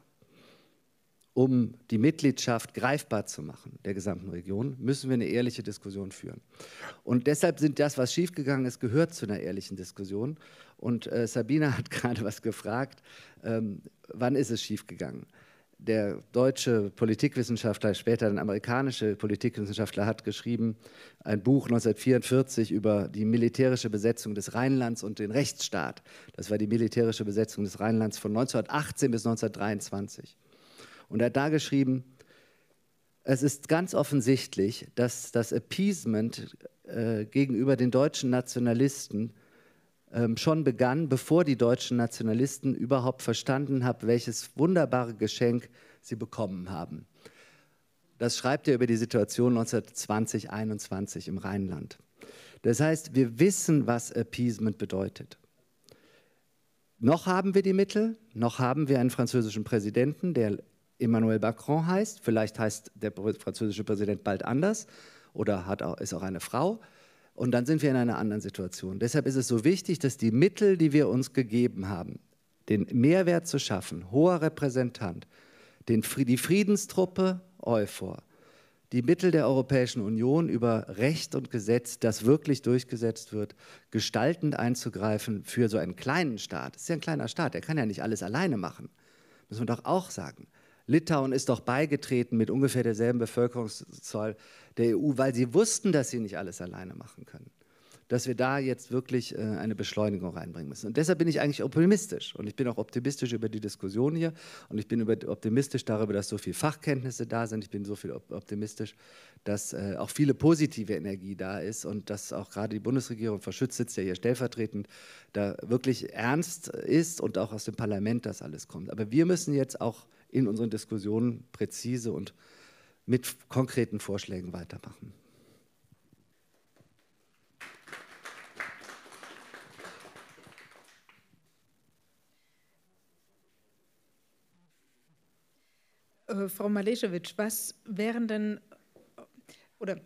um die Mitgliedschaft greifbar zu machen, der gesamten Region, müssen wir eine ehrliche Diskussion führen. Und deshalb sind das, was schiefgegangen ist, gehört zu einer ehrlichen Diskussion. Und Sabina hat gerade was gefragt, wann ist es schiefgegangen? Der deutsche Politikwissenschaftler, später ein amerikanischer Politikwissenschaftler, hat geschrieben, ein Buch 1944 über die militärische Besetzung des Rheinlands und den Rechtsstaat. Das war die militärische Besetzung des Rheinlands von 1918 bis 1923. Und er hat da geschrieben, es ist ganz offensichtlich, dass das Appeasement gegenüber den deutschen Nationalisten schon begann, bevor die deutschen Nationalisten überhaupt verstanden haben, welches wunderbare Geschenk sie bekommen haben. Das schreibt er über die Situation 1920-21 im Rheinland. Das heißt, wir wissen, was Appeasement bedeutet. Noch haben wir die Mittel, noch haben wir einen französischen Präsidenten, der Emmanuel Macron heißt. Vielleicht heißt der französische Präsident bald anders oder ist auch eine Frau. Und dann sind wir in einer anderen Situation. Deshalb ist es so wichtig, dass die Mittel, die wir uns gegeben haben, den Mehrwert zu schaffen, hoher Repräsentant, die Friedenstruppe EUFOR, die Mittel der Europäischen Union über Recht und Gesetz, das wirklich durchgesetzt wird, gestaltend einzugreifen für so einen kleinen Staat. Das ist ja ein kleiner Staat, der kann ja nicht alles alleine machen. Muss man doch auch sagen. Litauen ist doch beigetreten mit ungefähr derselben Bevölkerungszahl der EU, weil sie wussten, dass sie nicht alles alleine machen können. dass wir da jetzt wirklich eine Beschleunigung reinbringen müssen. Und deshalb bin ich eigentlich optimistisch. Und ich bin auch optimistisch über die Diskussion hier. Und ich bin optimistisch darüber, dass so viele Fachkenntnisse da sind. Ich bin so viel optimistisch, dass auch viele positive Energie da ist und dass auch gerade die Bundesregierung, Frau Schütz sitzt ja hier stellvertretend, da wirklich ernst ist und auch aus dem Parlament das alles kommt. Aber wir müssen jetzt auch in unseren Diskussionen präzise und mit konkreten Vorschlägen weitermachen. Frau Malešević, was wären denn, oder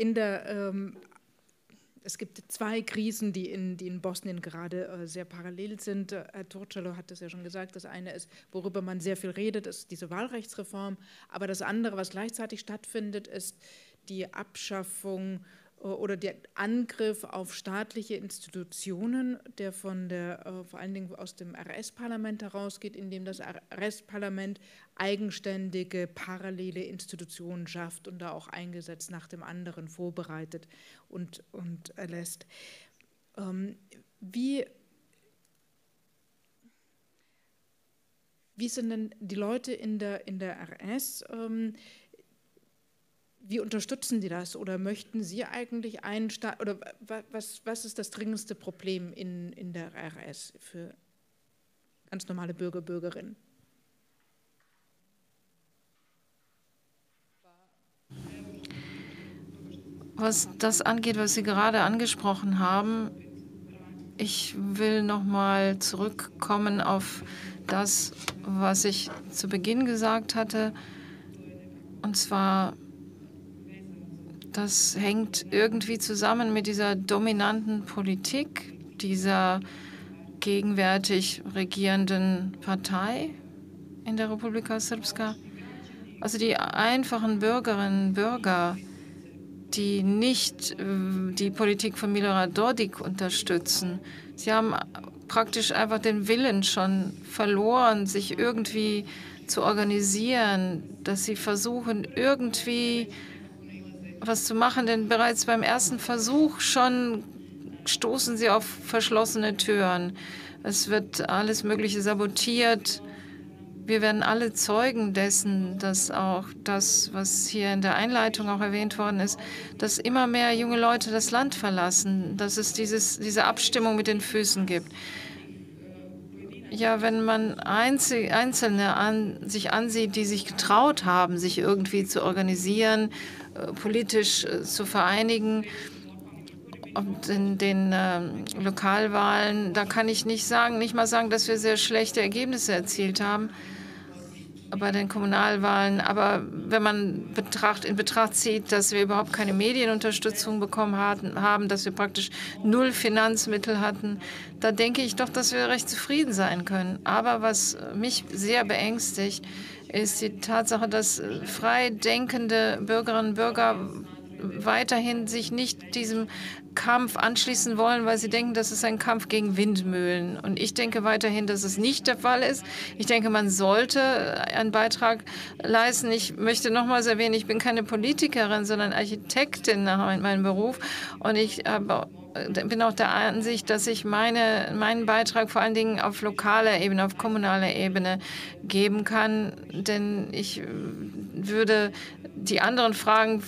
es gibt zwei Krisen, die in Bosnien gerade sehr parallel sind. Herr Turčalo hat das ja schon gesagt. Das eine ist, worüber man sehr viel redet, ist diese Wahlrechtsreform. Aber das andere, was gleichzeitig stattfindet, ist die Abschaffung oder der Angriff auf staatliche Institutionen, der vor allen Dingen aus dem RS-Parlament herausgeht, indem das RS-Parlament eigenständige, parallele Institutionen schafft und da auch ein Gesetz nach dem anderen vorbereitet und erlässt. Wie sind denn die Leute in der RS? Wie unterstützen Sie das oder möchten Sie eigentlich einen Staat, oder was ist das dringendste Problem in der RS für ganz normale Bürger, Bürgerinnen? Was das angeht, was Sie gerade angesprochen haben, ich will noch mal zurückkommen auf das, was ich zu Beginn gesagt hatte, und zwar, das hängt irgendwie zusammen mit dieser dominanten Politik dieser gegenwärtig regierenden Partei in der Republika Srpska. Also die einfachen Bürgerinnen und Bürger, die nicht die Politik von Milorad Dodik unterstützen. Sie haben praktisch einfach den Willen schon verloren, sich irgendwie zu organisieren, dass sie versuchen, irgendwie was zu machen, denn bereits beim ersten Versuch schon stoßen sie auf verschlossene Türen. Es wird alles Mögliche sabotiert. Wir werden alle Zeugen dessen, dass auch das, was hier in der Einleitung auch erwähnt worden ist, dass immer mehr junge Leute das Land verlassen, dass es diese Abstimmung mit den Füßen gibt. Ja, wenn man Einzelne sich ansieht, die sich getraut haben, sich irgendwie zu organisieren, politisch zu vereinigen, und in den Lokalwahlen, da kann ich nicht mal sagen, dass wir sehr schlechte Ergebnisse erzielt haben bei den Kommunalwahlen. Aber wenn man in Betracht zieht, dass wir überhaupt keine Medienunterstützung bekommen haben, dass wir praktisch null Finanzmittel hatten, da denke ich doch, dass wir recht zufrieden sein können. Aber was mich sehr beängstigt, ist die Tatsache, dass frei denkende Bürgerinnen und Bürger weiterhin sich nicht diesem Kampf anschließen wollen, weil sie denken, das ist ein Kampf gegen Windmühlen. Und ich denke weiterhin, dass es nicht der Fall ist. Ich denke, man sollte einen Beitrag leisten. Ich möchte nochmals erwähnen, ich bin keine Politikerin, sondern Architektin nach meinem Beruf. Und ich bin auch der Ansicht, dass ich meinen Beitrag vor allen Dingen auf lokaler Ebene, auf kommunaler Ebene geben kann. Denn ich würde die anderen Fragen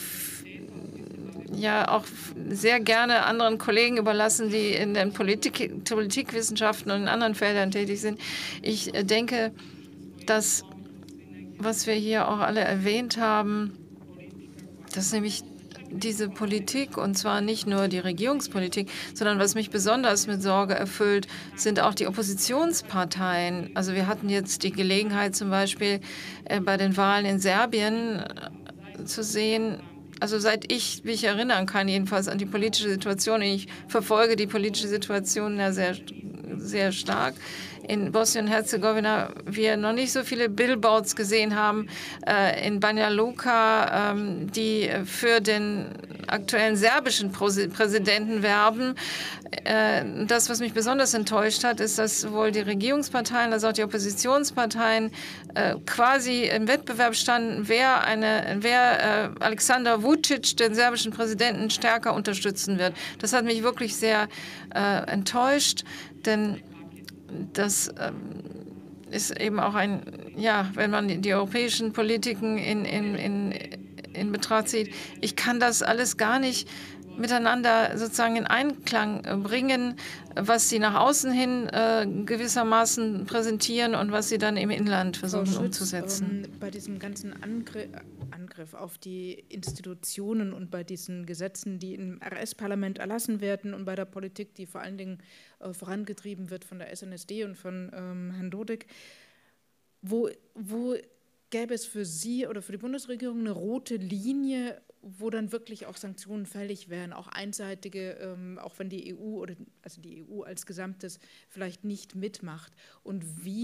ja auch sehr gerne anderen Kollegen überlassen, die in den Politikwissenschaften und in anderen Feldern tätig sind. Ich denke, dass, was wir hier auch alle erwähnt haben, dass nämlich diese Politik, und zwar nicht nur die Regierungspolitik, sondern was mich besonders mit Sorge erfüllt, sind auch die Oppositionsparteien. Also wir hatten jetzt die Gelegenheit, zum Beispiel bei den Wahlen in Serbien zu sehen, also seit ich mich erinnern kann, jedenfalls an die politische Situation, ich verfolge die politische Situation ja sehr, sehr stark in Bosnien-Herzegowina wir noch nicht so viele Billboards gesehen haben in Banja Luka, die für den aktuellen serbischen Präsidenten werben. Das, was mich besonders enttäuscht hat, ist, dass sowohl die Regierungsparteien als auch die Oppositionsparteien quasi im Wettbewerb standen, wer Alexander Vučić, den serbischen Präsidenten, stärker unterstützen wird. Das hat mich wirklich sehr enttäuscht, denn das ist eben auch wenn man die europäischen Politiken in Betracht zieht, ich kann das alles gar nicht miteinander sozusagen in Einklang bringen, was sie nach außen hin gewissermaßen präsentieren und was sie dann im Inland versuchen umzusetzen. Bei diesem ganzen Angriff auf die Institutionen und bei diesen Gesetzen, die im RS-Parlament erlassen werden und bei der Politik, die vor allen Dingen vorangetrieben wird von der SNSD und von Herrn Dodik, wo gäbe es für Sie oder für die Bundesregierung eine rote Linie, wo dann wirklich auch Sanktionen fällig wären, auch einseitige, auch wenn die EU oder also die EU als Gesamtes vielleicht nicht mitmacht? Und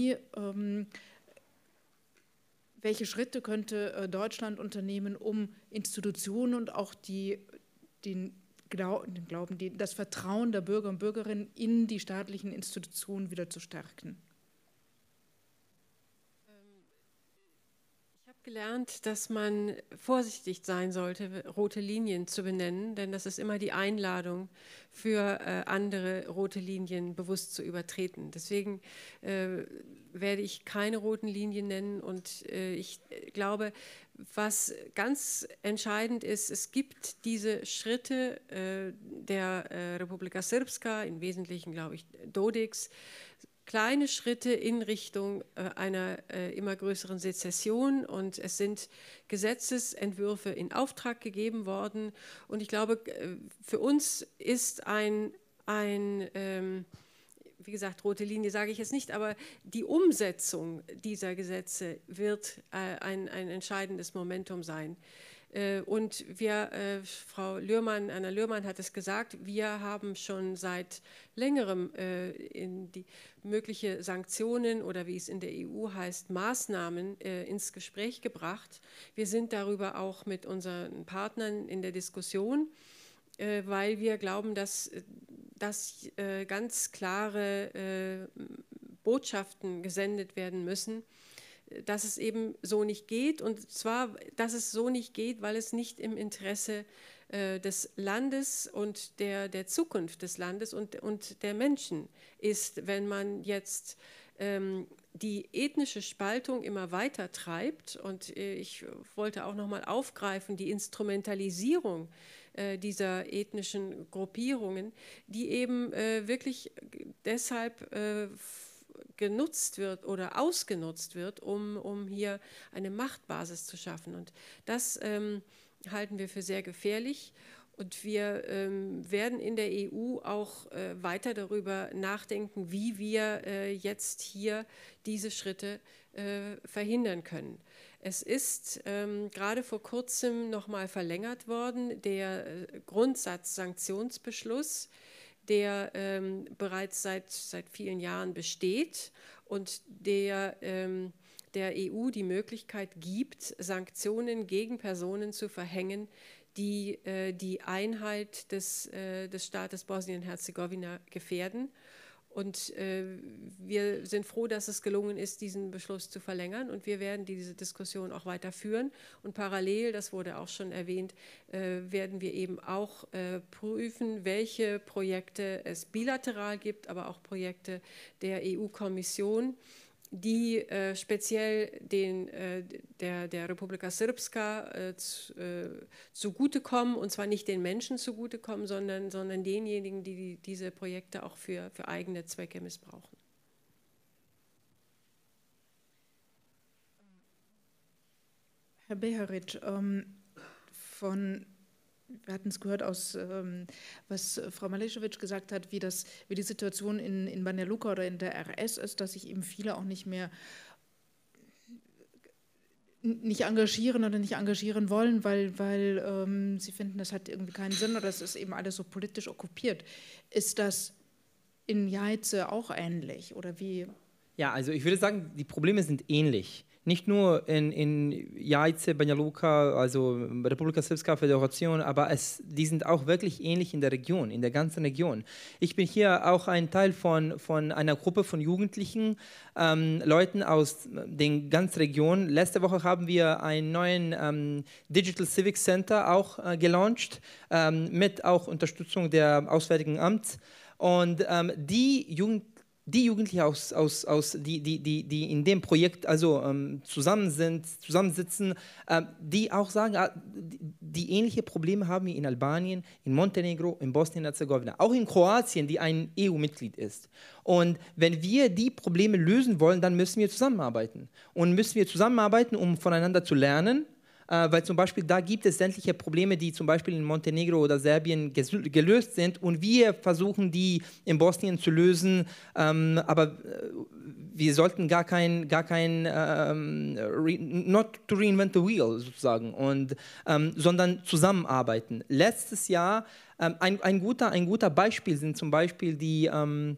welche Schritte könnte Deutschland unternehmen, um Institutionen und auch das Vertrauen der Bürger und Bürgerinnen in die staatlichen Institutionen wieder zu stärken? Gelernt, dass man vorsichtig sein sollte, rote Linien zu benennen, denn das ist immer die Einladung für andere rote Linien bewusst zu übertreten. Deswegen werde ich keine roten Linien nennen und ich glaube, was ganz entscheidend ist, es gibt diese Schritte der Republika Srpska, im Wesentlichen, glaube ich, Dodiks, kleine Schritte in Richtung einer immer größeren Sezession und es sind Gesetzesentwürfe in Auftrag gegeben worden und ich glaube, für uns ist wie gesagt, rote Linie sage ich jetzt nicht, aber die Umsetzung dieser Gesetze wird ein entscheidendes Momentum sein. Und Frau Lührmann, Anna Lührmann hat es gesagt, wir haben schon seit längerem in die mögliche Sanktionen oder wie es in der EU heißt, Maßnahmen ins Gespräch gebracht. Wir sind darüber auch mit unseren Partnern in der Diskussion, weil wir glauben, dass ganz klare Botschaften gesendet werden müssen, dass es eben so nicht geht und zwar, dass es so nicht geht, weil es nicht im Interesse des Landes und der Zukunft des Landes und der Menschen ist, wenn man jetzt die ethnische Spaltung immer weiter treibt und ich wollte auch noch mal aufgreifen, die Instrumentalisierung dieser ethnischen Gruppierungen, die eben wirklich deshalb genutzt wird oder ausgenutzt wird, um hier eine Machtbasis zu schaffen. Und das halten wir für sehr gefährlich. Und wir werden in der EU auch weiter darüber nachdenken, wie wir jetzt hier diese Schritte verhindern können. Es ist gerade vor kurzem noch mal verlängert worden, der Grundsatzsanktionsbeschluss, der bereits seit vielen Jahren besteht und der EU die Möglichkeit gibt, Sanktionen gegen Personen zu verhängen, die die Einheit des Staates Bosnien-Herzegowina gefährden. Und wir sind froh, dass es gelungen ist, diesen Beschluss zu verlängern. Und wir werden diese Diskussion auch weiter führen. Und parallel, das wurde auch schon erwähnt, werden wir eben auch prüfen, welche Projekte es bilateral gibt, aber auch Projekte der EU-Kommission, die speziell der Republika Srpska zugutekommen, und zwar nicht den Menschen zugutekommen, sondern denjenigen, die diese Projekte auch für eigene Zwecke missbrauchen. Herr Beheric, wir hatten es gehört aus, was Frau Malešević gesagt hat, wie die Situation in Banja Luka oder in der RS ist, dass sich eben viele auch nicht engagieren oder nicht engagieren wollen, weil sie finden, das hat irgendwie keinen Sinn oder es ist eben alles so politisch okkupiert. Ist das in Jajce auch ähnlich oder wie Ja, also ich würde sagen, die Probleme sind ähnlich. Nicht nur in Jajce, Banja Luka, also Republika Srpska Föderation, aber die sind auch wirklich ähnlich in der Region, in der ganzen Region. Ich bin hier auch ein Teil von einer Gruppe von Jugendlichen, Leuten aus den ganzen Regionen. Letzte Woche haben wir einen neuen Digital Civic Center auch gelauncht, mit auch Unterstützung der Auswärtigen Amt. Und die Jugendlichen, die in dem Projekt also zusammensitzen, die auch sagen, die ähnliche Probleme haben wir in Albanien, in Montenegro, in Bosnien-Herzegowina, auch in Kroatien, die ein EU-Mitglied ist. Und wenn wir die Probleme lösen wollen, dann müssen wir zusammenarbeiten. Und müssen wir zusammenarbeiten, um voneinander zu lernen. Weil zum Beispiel da gibt es sämtliche Probleme, die zum Beispiel in Montenegro oder Serbien gelöst sind und wir versuchen, die in Bosnien zu lösen, aber wir sollten gar kein not to reinvent the wheel sozusagen, sondern zusammenarbeiten. Letztes Jahr, ein guter Beispiel sind zum Beispiel die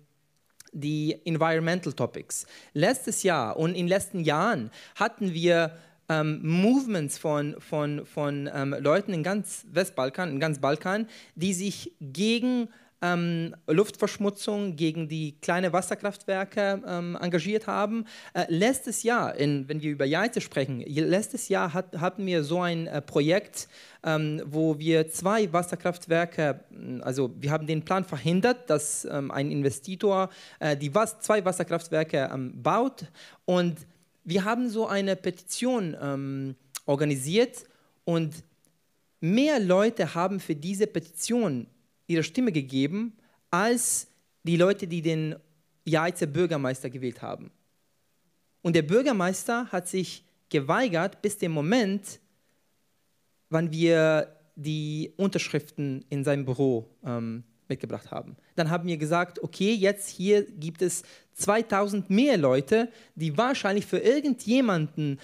Environmental Topics. Letztes Jahr und in den letzten Jahren hatten wir Movements von Leuten in ganz Westbalkan, in ganz Balkan, die sich gegen Luftverschmutzung, gegen die kleinen Wasserkraftwerke engagiert haben. Letztes Jahr, wenn wir über Jajce sprechen, letztes Jahr hatten wir so ein Projekt, wo wir 2 Wasserkraftwerke, also wir haben den Plan verhindert, dass ein Investitor 2 Wasserkraftwerke baut, und wir haben so eine Petition organisiert und mehr Leute haben für diese Petition ihre Stimme gegeben, als die Leute, die den Jajce Bürgermeister gewählt haben. Und der Bürgermeister hat sich geweigert bis dem Moment, wann wir die Unterschriften in seinem Büro mitgebracht haben. Dann haben wir gesagt, okay, jetzt hier gibt es 2000 mehr Leute, die wahrscheinlich für irgendjemanden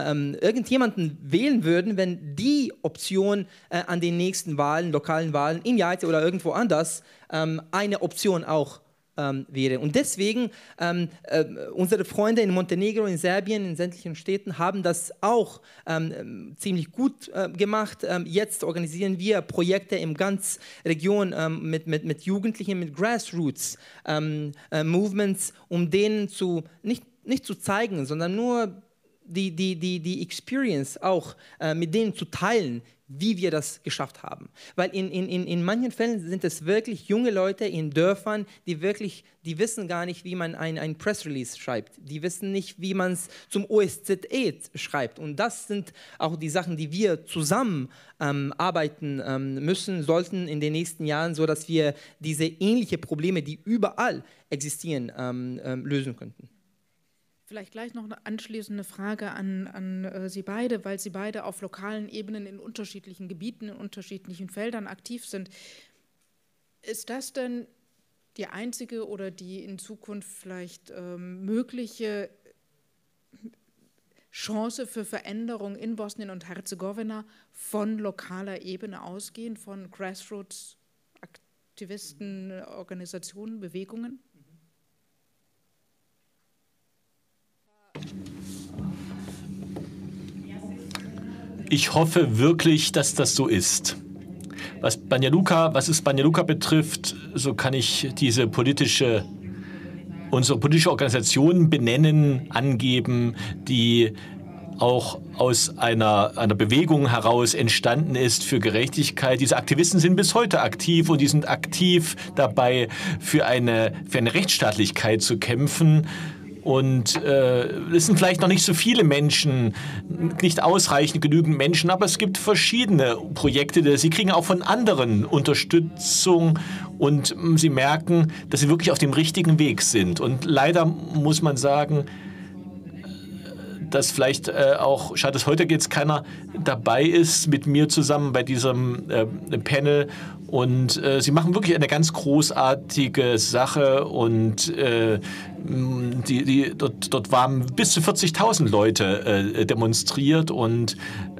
wählen würden, wenn die Option an den nächsten Wahlen, lokalen Wahlen in Jajce oder irgendwo anders eine Option auch wäre. Und deswegen, unsere Freunde in Montenegro, in Serbien, in sämtlichen Städten haben das auch ziemlich gut gemacht. Jetzt organisieren wir Projekte in ganz Region mit Jugendlichen, mit Grassroots Movements, um denen nicht zu zeigen, sondern nur die Experience auch mit denen zu teilen, wie wir das geschafft haben. Weil in manchen Fällen sind es wirklich junge Leute in Dörfern, die wissen gar nicht, wie man ein Press-Release schreibt. Die wissen nicht, wie man es zum OSZE schreibt. Und das sind auch die Sachen, die wir zusammen arbeiten sollten in den nächsten Jahren, sodass wir diese ähnlichen Probleme, die überall existieren, lösen könnten. Vielleicht gleich noch eine anschließende Frage an Sie beide, weil Sie beide auf lokalen Ebenen in unterschiedlichen Gebieten, in unterschiedlichen Feldern aktiv sind. Ist das denn die einzige oder die in Zukunft vielleicht mögliche Chance für Veränderung in Bosnien und Herzegowina von lokaler Ebene ausgehend, von Grassroots-Aktivisten, Organisationen, Bewegungen? Ich hoffe wirklich, dass das so ist. Was Banja Luka betrifft, so kann ich unsere politische Organisation benennen, angeben, die auch aus einer Bewegung heraus entstanden ist für Gerechtigkeit. Diese Aktivisten sind bis heute aktiv und die sind aktiv dabei, für eine Rechtsstaatlichkeit zu kämpfen. Und es sind vielleicht noch nicht so viele Menschen, nicht ausreichend genügend Menschen, aber es gibt verschiedene Projekte. Sie kriegen auch von anderen Unterstützung und sie merken, dass sie wirklich auf dem richtigen Weg sind. Und leider muss man sagen, dass vielleicht auch, schade, dass heute jetzt keiner dabei ist mit mir zusammen bei diesem Panel. Und sie machen wirklich eine ganz großartige Sache und dort waren bis zu 40.000 Leute demonstriert und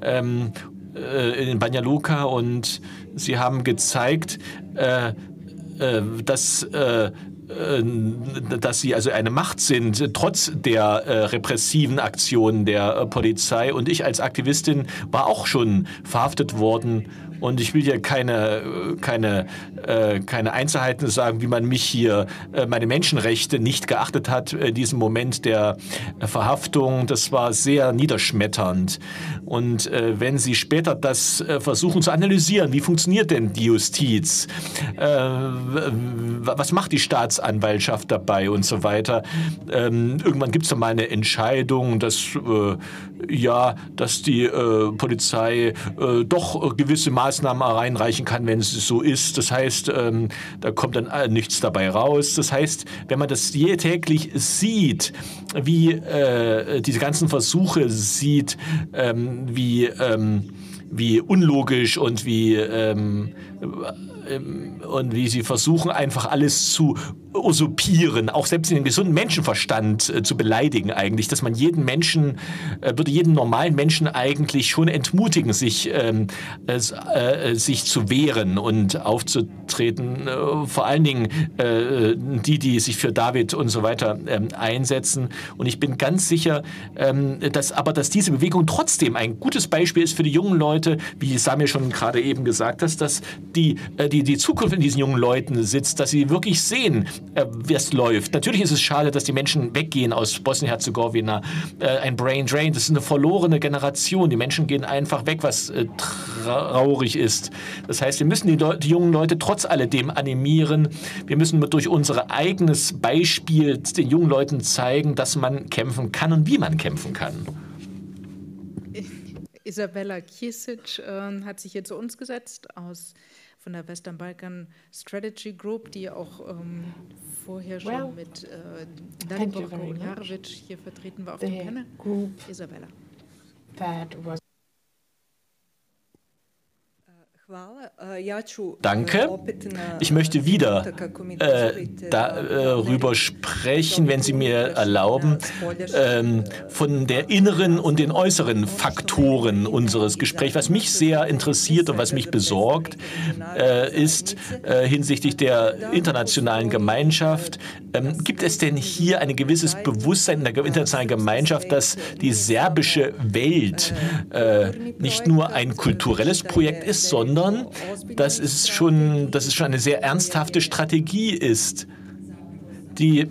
in Banja Luka, und sie haben gezeigt, dass dass sie also eine Macht sind, trotz der repressiven Aktionen der Polizei. Und ich als Aktivistin war auch schon verhaftet worden. Und ich will hier keine Einzelheiten sagen, wie man mich hier, meine Menschenrechte nicht geachtet hat in diesem Moment der Verhaftung. Das war sehr niederschmetternd. Und wenn Sie später das versuchen zu analysieren, wie funktioniert denn die Justiz? Was macht die Staatsanwaltschaft dabei und so weiter? Irgendwann gibt es dann mal eine Entscheidung, dass die Polizei doch gewisse Maßnahmen reinreichen kann, wenn es so ist. Das heißt, da kommt dann nichts dabei raus. Das heißt, wenn man das täglich sieht, wie diese ganzen Versuche sieht, wie unlogisch und wie sie versuchen, einfach alles zu usurpieren, auch selbst den gesunden Menschenverstand zu beleidigen eigentlich, dass man jeden Menschen, würde jeden normalen Menschen eigentlich schon entmutigen, sich zu wehren und aufzutreten. Vor allen Dingen die sich für David und so weiter einsetzen. Und ich bin ganz sicher, dass diese Bewegung trotzdem ein gutes Beispiel ist für die jungen Leute, wie Samir schon gerade eben gesagt hat, dass die Zukunft in diesen jungen Leuten sitzt, dass sie wirklich sehen, wie es läuft. Natürlich ist es schade, dass die Menschen weggehen aus Bosnien-Herzegowina. Ein Brain Drain, das ist eine verlorene Generation. Die Menschen gehen einfach weg, was traurig ist. Das heißt, wir müssen die jungen Leute trotz alledem animieren. Wir müssen durch unser eigenes Beispiel den jungen Leuten zeigen, dass man kämpfen kann und wie man kämpfen kann. Isabella Kisic hat sich hier zu uns gesetzt von der Western Balkan Strategy Group, die auch vorher schon mit Dalibor Komjarovic hier vertreten war auf dem Panel. Isabella. Danke. Ich möchte wieder darüber sprechen, wenn Sie mir erlauben, von der inneren und den äußeren Faktoren unseres Gesprächs. Was mich sehr interessiert und was mich besorgt, ist hinsichtlich der internationalen Gemeinschaft, gibt es denn hier ein gewisses Bewusstsein in der internationalen Gemeinschaft, dass die serbische Welt nicht nur ein kulturelles Projekt ist, sondern dass es schon eine sehr ernsthafte Strategie ist, die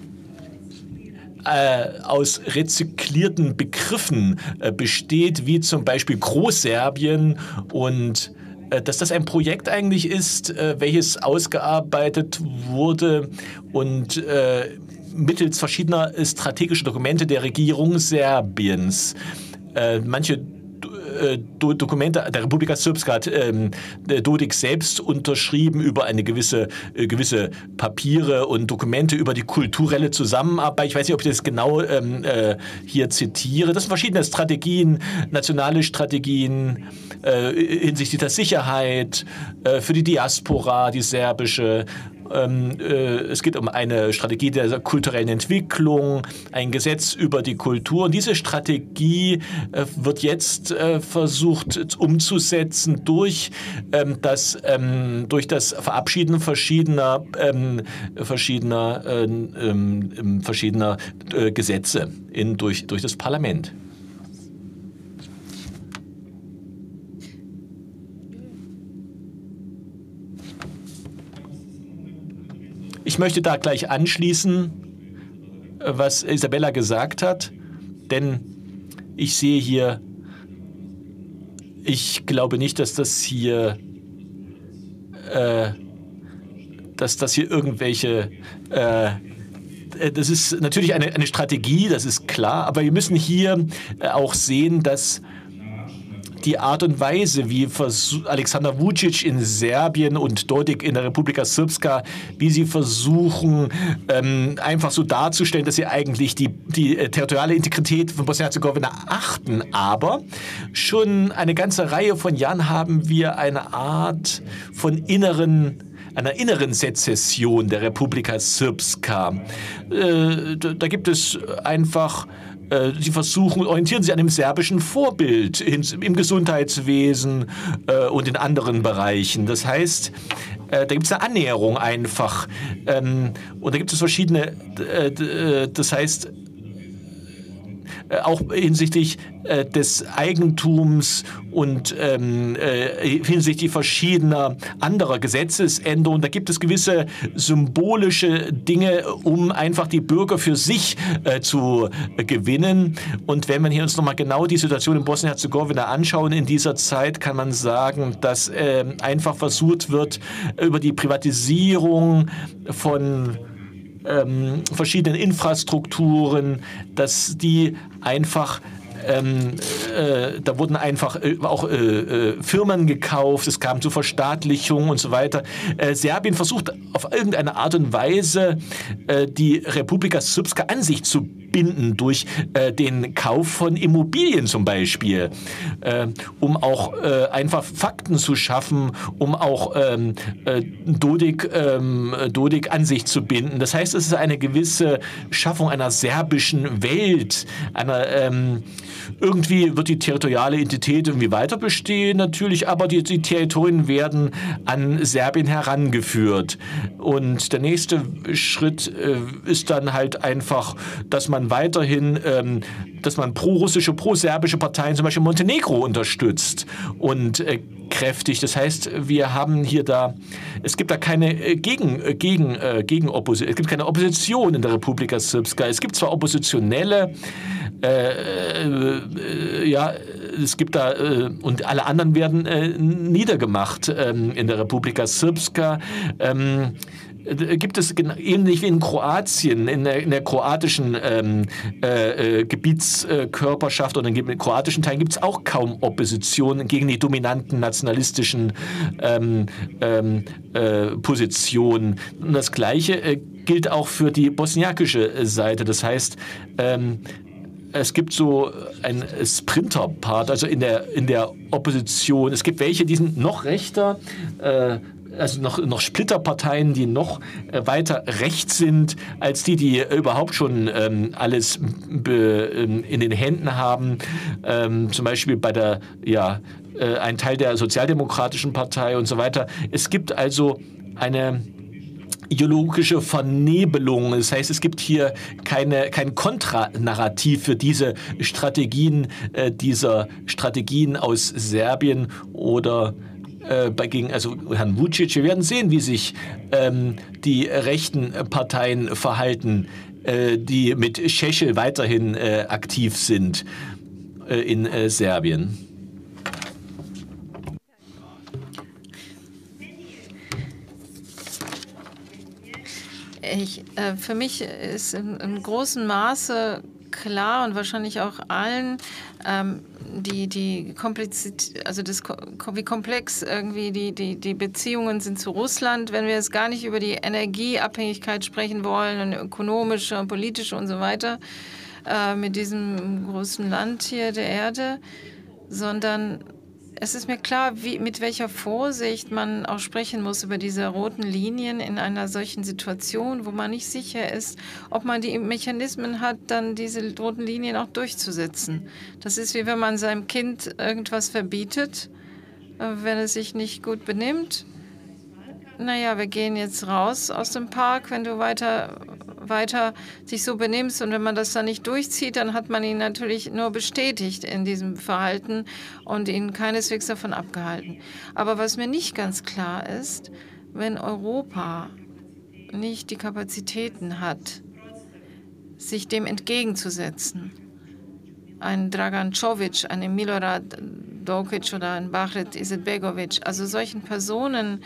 aus rezyklierten Begriffen besteht, wie zum Beispiel Großserbien, und dass das ein Projekt eigentlich ist, welches ausgearbeitet wurde und mittels verschiedener strategischer Dokumente der Regierung Serbiens. Manche Dokumente der Republika Srpska hat Dodik selbst unterschrieben über eine gewisse Papiere und Dokumente über die kulturelle Zusammenarbeit. Ich weiß nicht, ob ich das genau hier zitiere. Das sind verschiedene Strategien, nationale Strategien hinsichtlich der Sicherheit, für die Diaspora, die serbische. Es geht um eine Strategie der kulturellen Entwicklung, ein Gesetz über die Kultur. Und diese Strategie wird jetzt versucht umzusetzen durch das Verabschieden verschiedener Gesetze durch das Parlament. Ich möchte da gleich anschließen, was Isabella gesagt hat, denn ich sehe hier, ich glaube nicht, dass das hier irgendwelche, das ist natürlich eine Strategie, das ist klar, aber wir müssen hier auch sehen, dass die Art und Weise, wie Aleksandar Vučić in Serbien und Dodik in der Republika Srpska, wie sie versuchen, einfach so darzustellen, dass sie eigentlich die territoriale Integrität von Bosnien-Herzegowina achten. Aber schon eine ganze Reihe von Jahren haben wir eine Art von einer inneren Sezession der Republika Srpska. Da gibt es einfach Sie orientieren sich an dem serbischen Vorbild im Gesundheitswesen und in anderen Bereichen. Das heißt, da gibt es eine Annäherung einfach. Und da gibt es verschiedene, das heißt, auch hinsichtlich des Eigentums und hinsichtlich verschiedener anderer Gesetzesänderungen. Da gibt es gewisse symbolische Dinge, um einfach die Bürger für sich zu gewinnen. Und wenn wir hier uns nochmal genau die Situation in Bosnien-Herzegowina anschauen, in dieser Zeit kann man sagen, dass einfach versucht wird, über die Privatisierung von verschiedenen Infrastrukturen, dass die einfach da wurden einfach auch Firmen gekauft, es kam zu Verstaatlichung und so weiter. Serbien versucht auf irgendeine Art und Weise die Republika Srpska an sich zu binden durch den Kauf von Immobilien zum Beispiel, um auch einfach Fakten zu schaffen, um auch Dodik an sich zu binden. Das heißt, es ist eine gewisse Schaffung einer serbischen Welt, irgendwie wird die territoriale Identität irgendwie weiter bestehen, natürlich, aber die Territorien werden an Serbien herangeführt. Und der nächste Schritt ist dann halt einfach, dass man weiterhin, dass man pro-russische, pro-serbische Parteien, zum Beispiel Montenegro, unterstützt und kräftig. Das heißt, wir haben hier es gibt da keine Gegenopposition, es gibt keine Opposition in der Republika Srpska. Es gibt zwar Oppositionelle, es gibt da, und alle anderen werden niedergemacht in der Republika Srpska. Gibt es ähnlich wie in Kroatien, in der kroatischen Gebietskörperschaft oder in den kroatischen Teilen gibt es auch kaum Opposition gegen die dominanten nationalistischen Positionen. Und das Gleiche gilt auch für die bosniakische Seite. Das heißt, es gibt so ein Sprinter-Part, also in der Opposition. Es gibt welche, die sind noch rechter, also noch Splitterparteien, die noch weiter rechts sind, als die überhaupt schon alles in den Händen haben. Zum Beispiel bei ein Teil der Sozialdemokratischen Partei und so weiter. Es gibt also eine ideologische Vernebelung. Das heißt, es gibt hier kein Kontranarrativ für diese Strategien aus Serbien oder gegen Herrn Vučić. Wir werden sehen, wie sich die rechten Parteien verhalten, die mit Šešelj weiterhin aktiv sind in Serbien. Für mich ist in großem Maße klar und wahrscheinlich auch allen, wie komplex irgendwie die Beziehungen sind zu Russland, wenn wir jetzt gar nicht über die Energieabhängigkeit sprechen wollen und ökonomische und politische und so weiter mit diesem großen Land hier der Erde, sondern es ist mir klar, mit welcher Vorsicht man auch sprechen muss über diese roten Linien in einer solchen Situation, wo man nicht sicher ist, ob man die Mechanismen hat, dann diese roten Linien auch durchzusetzen. Das ist wie wenn man seinem Kind irgendwas verbietet, wenn es sich nicht gut benimmt. Naja, wir gehen jetzt raus aus dem Park, wenn du weiter sich so benimmst, und wenn man das dann nicht durchzieht, dann hat man ihn natürlich nur bestätigt in diesem Verhalten und ihn keineswegs davon abgehalten. Aber was mir nicht ganz klar ist, wenn Europa nicht die Kapazitäten hat, sich dem entgegenzusetzen, ein Dragan Čović, ein Milorad Dokić oder ein Bahret Izetbegović, also solchen Personen,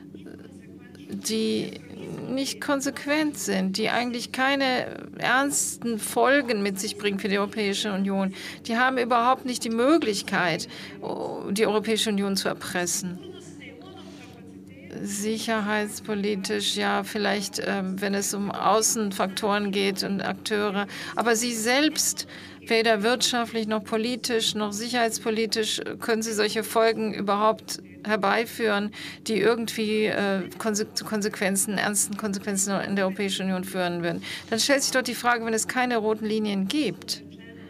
die nicht konsequent sind, die eigentlich keine ernsten Folgen mit sich bringen für die Europäische Union. Die haben überhaupt nicht die Möglichkeit, die Europäische Union zu erpressen. Sicherheitspolitisch, ja, vielleicht, wenn es um Außenfaktoren geht und Akteure. Aber sie selbst, weder wirtschaftlich noch politisch noch sicherheitspolitisch, können sie solche Folgen überhaupt herbeiführen, die irgendwie zu ernsten Konsequenzen in der Europäischen Union führen würden. Dann stellt sich dort die Frage, wenn es keine roten Linien gibt,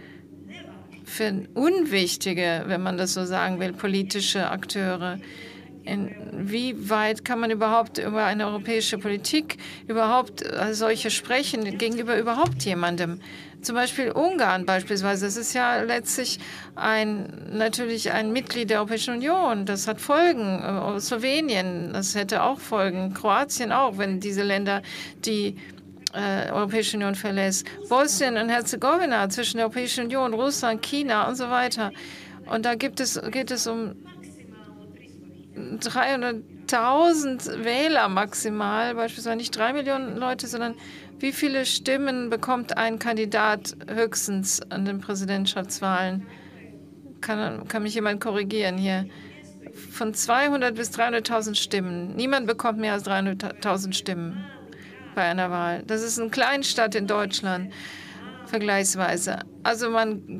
für unwichtige, wenn man das so sagen will, politische Akteure. Inwieweit kann man überhaupt über eine europäische Politik überhaupt solche sprechen gegenüber überhaupt jemandem? Zum Beispiel Ungarn beispielsweise. Das ist ja letztlich natürlich ein Mitglied der Europäischen Union. Das hat Folgen. Slowenien, das hätte auch Folgen. Kroatien auch, wenn diese Länder die Europäische Union verlässt. Bosnien und Herzegowina zwischen der Europäischen Union, Russland, China und so weiter. Und da geht es um 300.000 Wähler maximal, beispielsweise nicht 3 Millionen Leute, sondern wie viele Stimmen bekommt ein Kandidat höchstens an den Präsidentschaftswahlen? Kann mich jemand korrigieren hier? Von 200 bis 300.000 Stimmen. Niemand bekommt mehr als 300.000 Stimmen bei einer Wahl. Das ist eine Kleinstadt in Deutschland, vergleichsweise. Also man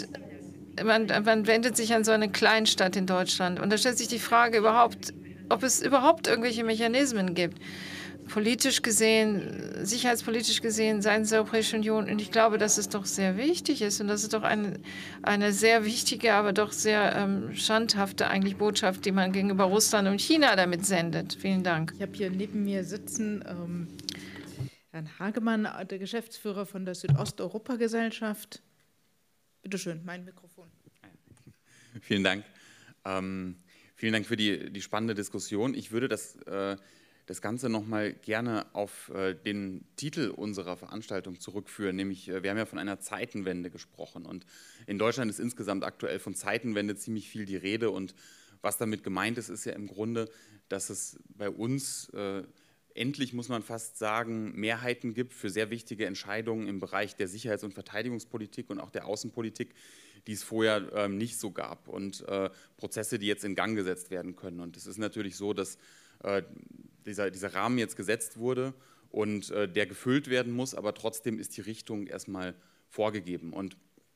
wendet sich an so eine Kleinstadt in Deutschland. Und da stellt sich die Frage ob es überhaupt irgendwelche Mechanismen gibt. Politisch gesehen, sicherheitspolitisch gesehen, seitens der Europäischen Union. Und ich glaube, dass es doch sehr wichtig ist. Und das ist doch eine sehr wichtige, aber doch sehr schandhafte eigentlich Botschaft, die man gegenüber Russland und China damit sendet. Vielen Dank. Ich habe hier neben mir sitzen Herrn Hagemann, der Geschäftsführer von der Südosteuropa-Gesellschaft. Bitte schön, mein Mikrofon. Vielen Dank. Vielen Dank für die spannende Diskussion. Ich würde das Ganze noch mal gerne auf den Titel unserer Veranstaltung zurückführen, nämlich wir haben ja von einer Zeitenwende gesprochen und in Deutschland ist insgesamt aktuell von Zeitenwende ziemlich viel die Rede und was damit gemeint ist, ist ja im Grunde, dass es bei uns endlich, muss man fast sagen, Mehrheiten gibt für sehr wichtige Entscheidungen im Bereich der Sicherheits- und Verteidigungspolitik und auch der Außenpolitik, die es vorher nicht so gab und Prozesse, die jetzt in Gang gesetzt werden können. Und es ist natürlich so, dass dieser Rahmen jetzt gesetzt wurde und der gefüllt werden muss, aber trotzdem ist die Richtung erstmal vorgegeben. Und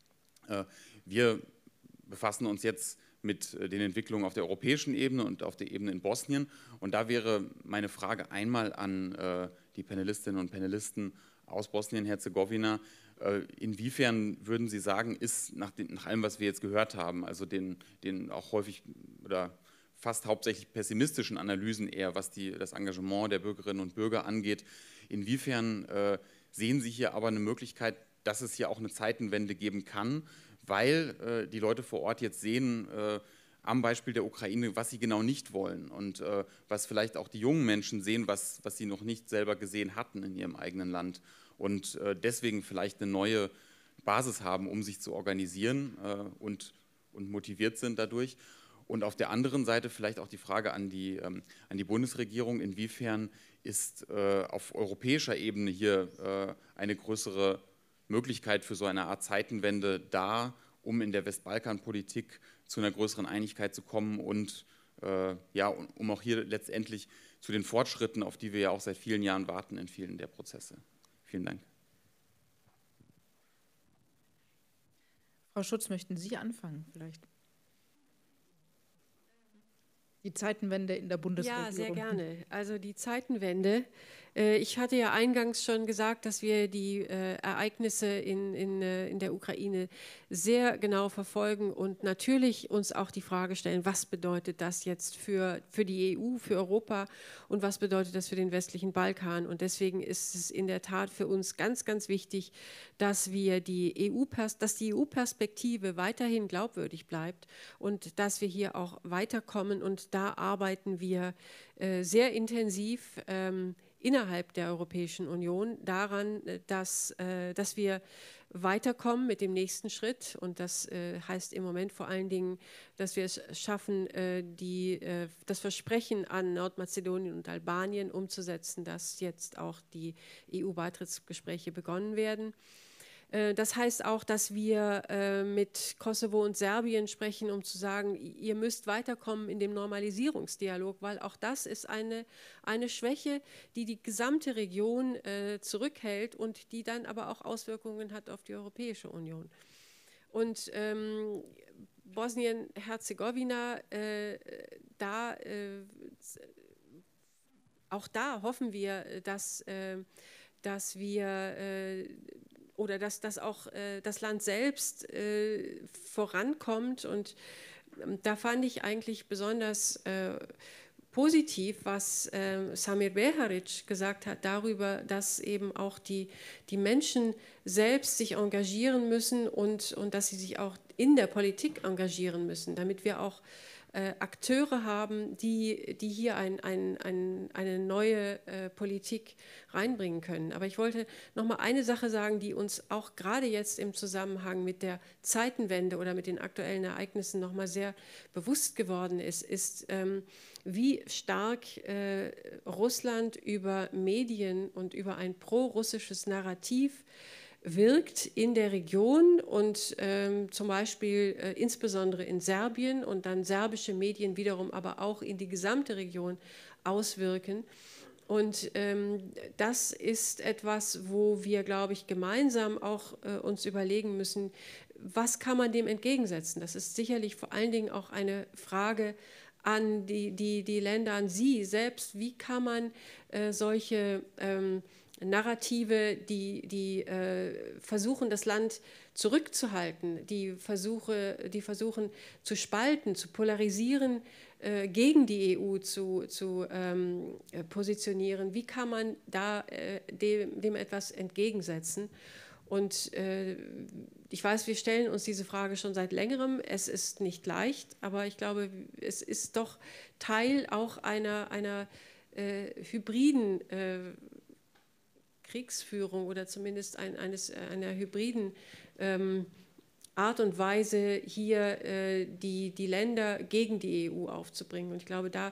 wir befassen uns jetzt mit den Entwicklungen auf der europäischen Ebene und auf der Ebene in Bosnien. Und da wäre meine Frage einmal an die Panelistinnen und Panelisten aus Bosnien-Herzegowina. Inwiefern würden Sie sagen, ist nach allem, was wir jetzt gehört haben, also den auch häufig oder fast hauptsächlich pessimistischen Analysen eher, was das Engagement der Bürgerinnen und Bürger angeht, inwiefern sehen Sie hier aber eine Möglichkeit, dass es hier auch eine Zeitenwende geben kann, weil die Leute vor Ort jetzt sehen, am Beispiel der Ukraine, was sie genau nicht wollen und was vielleicht auch die jungen Menschen sehen, was sie noch nicht selber gesehen hatten in ihrem eigenen Land und deswegen vielleicht eine neue Basis haben, um sich zu organisieren und motiviert sind dadurch. Und auf der anderen Seite vielleicht auch die Frage an die Bundesregierung, inwiefern ist auf europäischer Ebene hier eine größere Möglichkeit für so eine Art Zeitenwende da, um in der Westbalkanpolitik zu einer größeren Einigkeit zu kommen und um auch hier letztendlich zu den Fortschritten, auf die wir ja auch seit vielen Jahren warten in vielen der Prozesse. Vielen Dank. Frau Schutz, möchten Sie anfangen vielleicht? Die Zeitenwende in der Bundesregierung. Ja, sehr gerne. Also die Zeitenwende. Ich hatte ja eingangs schon gesagt, dass wir die Ereignisse in der Ukraine sehr genau verfolgen und natürlich uns auch die Frage stellen, was bedeutet das jetzt für die EU, für Europa und was bedeutet das für den westlichen Balkan? Und deswegen ist es in der Tat für uns ganz, ganz wichtig, dass die EU-Perspektive weiterhin glaubwürdig bleibt und dass wir hier auch weiterkommen. Und da arbeiten wir sehr intensiv innerhalb der Europäischen Union daran, dass wir weiterkommen mit dem nächsten Schritt. Und das heißt im Moment vor allen Dingen, dass wir es schaffen, das Versprechen an Nordmazedonien und Albanien umzusetzen, dass jetzt auch die EU-Beitrittsgespräche begonnen werden. Das heißt auch, dass wir mit Kosovo und Serbien sprechen, um zu sagen, ihr müsst weiterkommen in dem Normalisierungsdialog, weil auch das ist eine Schwäche, die gesamte Region zurückhält und die dann aber auch Auswirkungen hat auf die Europäische Union. Und Bosnien-Herzegowina, auch da hoffen wir, dass wir oder dass auch das Land selbst vorankommt. Und da fand ich eigentlich besonders positiv, was Samir Beharic gesagt hat darüber, dass eben auch die Menschen selbst sich engagieren müssen und dass sie sich auch in der Politik engagieren müssen, damit wir auch Akteure haben, die hier eine neue Politik reinbringen können. Aber ich wollte noch mal eine Sache sagen, die uns auch gerade jetzt im Zusammenhang mit der Zeitenwende oder mit den aktuellen Ereignissen noch mal sehr bewusst geworden ist, wie stark Russland über Medien und über ein pro-russisches Narrativ wirkt in der Region und zum Beispiel insbesondere in Serbien und dann serbische Medien wiederum aber auch in die gesamte Region auswirken. Und das ist etwas, wo wir, glaube ich, gemeinsam auch uns überlegen müssen, was kann man dem entgegensetzen? Das ist sicherlich vor allen Dingen auch eine Frage an die Länder, an Sie selbst. Wie kann man solche Narrative, die versuchen, das Land zurückzuhalten, die versuchen zu spalten, zu polarisieren, gegen die EU zu positionieren. Wie kann man da dem etwas entgegensetzen? Und ich weiß, wir stellen uns diese Frage schon seit längerem. Es ist nicht leicht, aber ich glaube, es ist doch Teil auch einer hybriden Kriegsführung oder zumindest einer hybriden Art und Weise, hier die Länder gegen die EU aufzubringen. Und ich glaube, da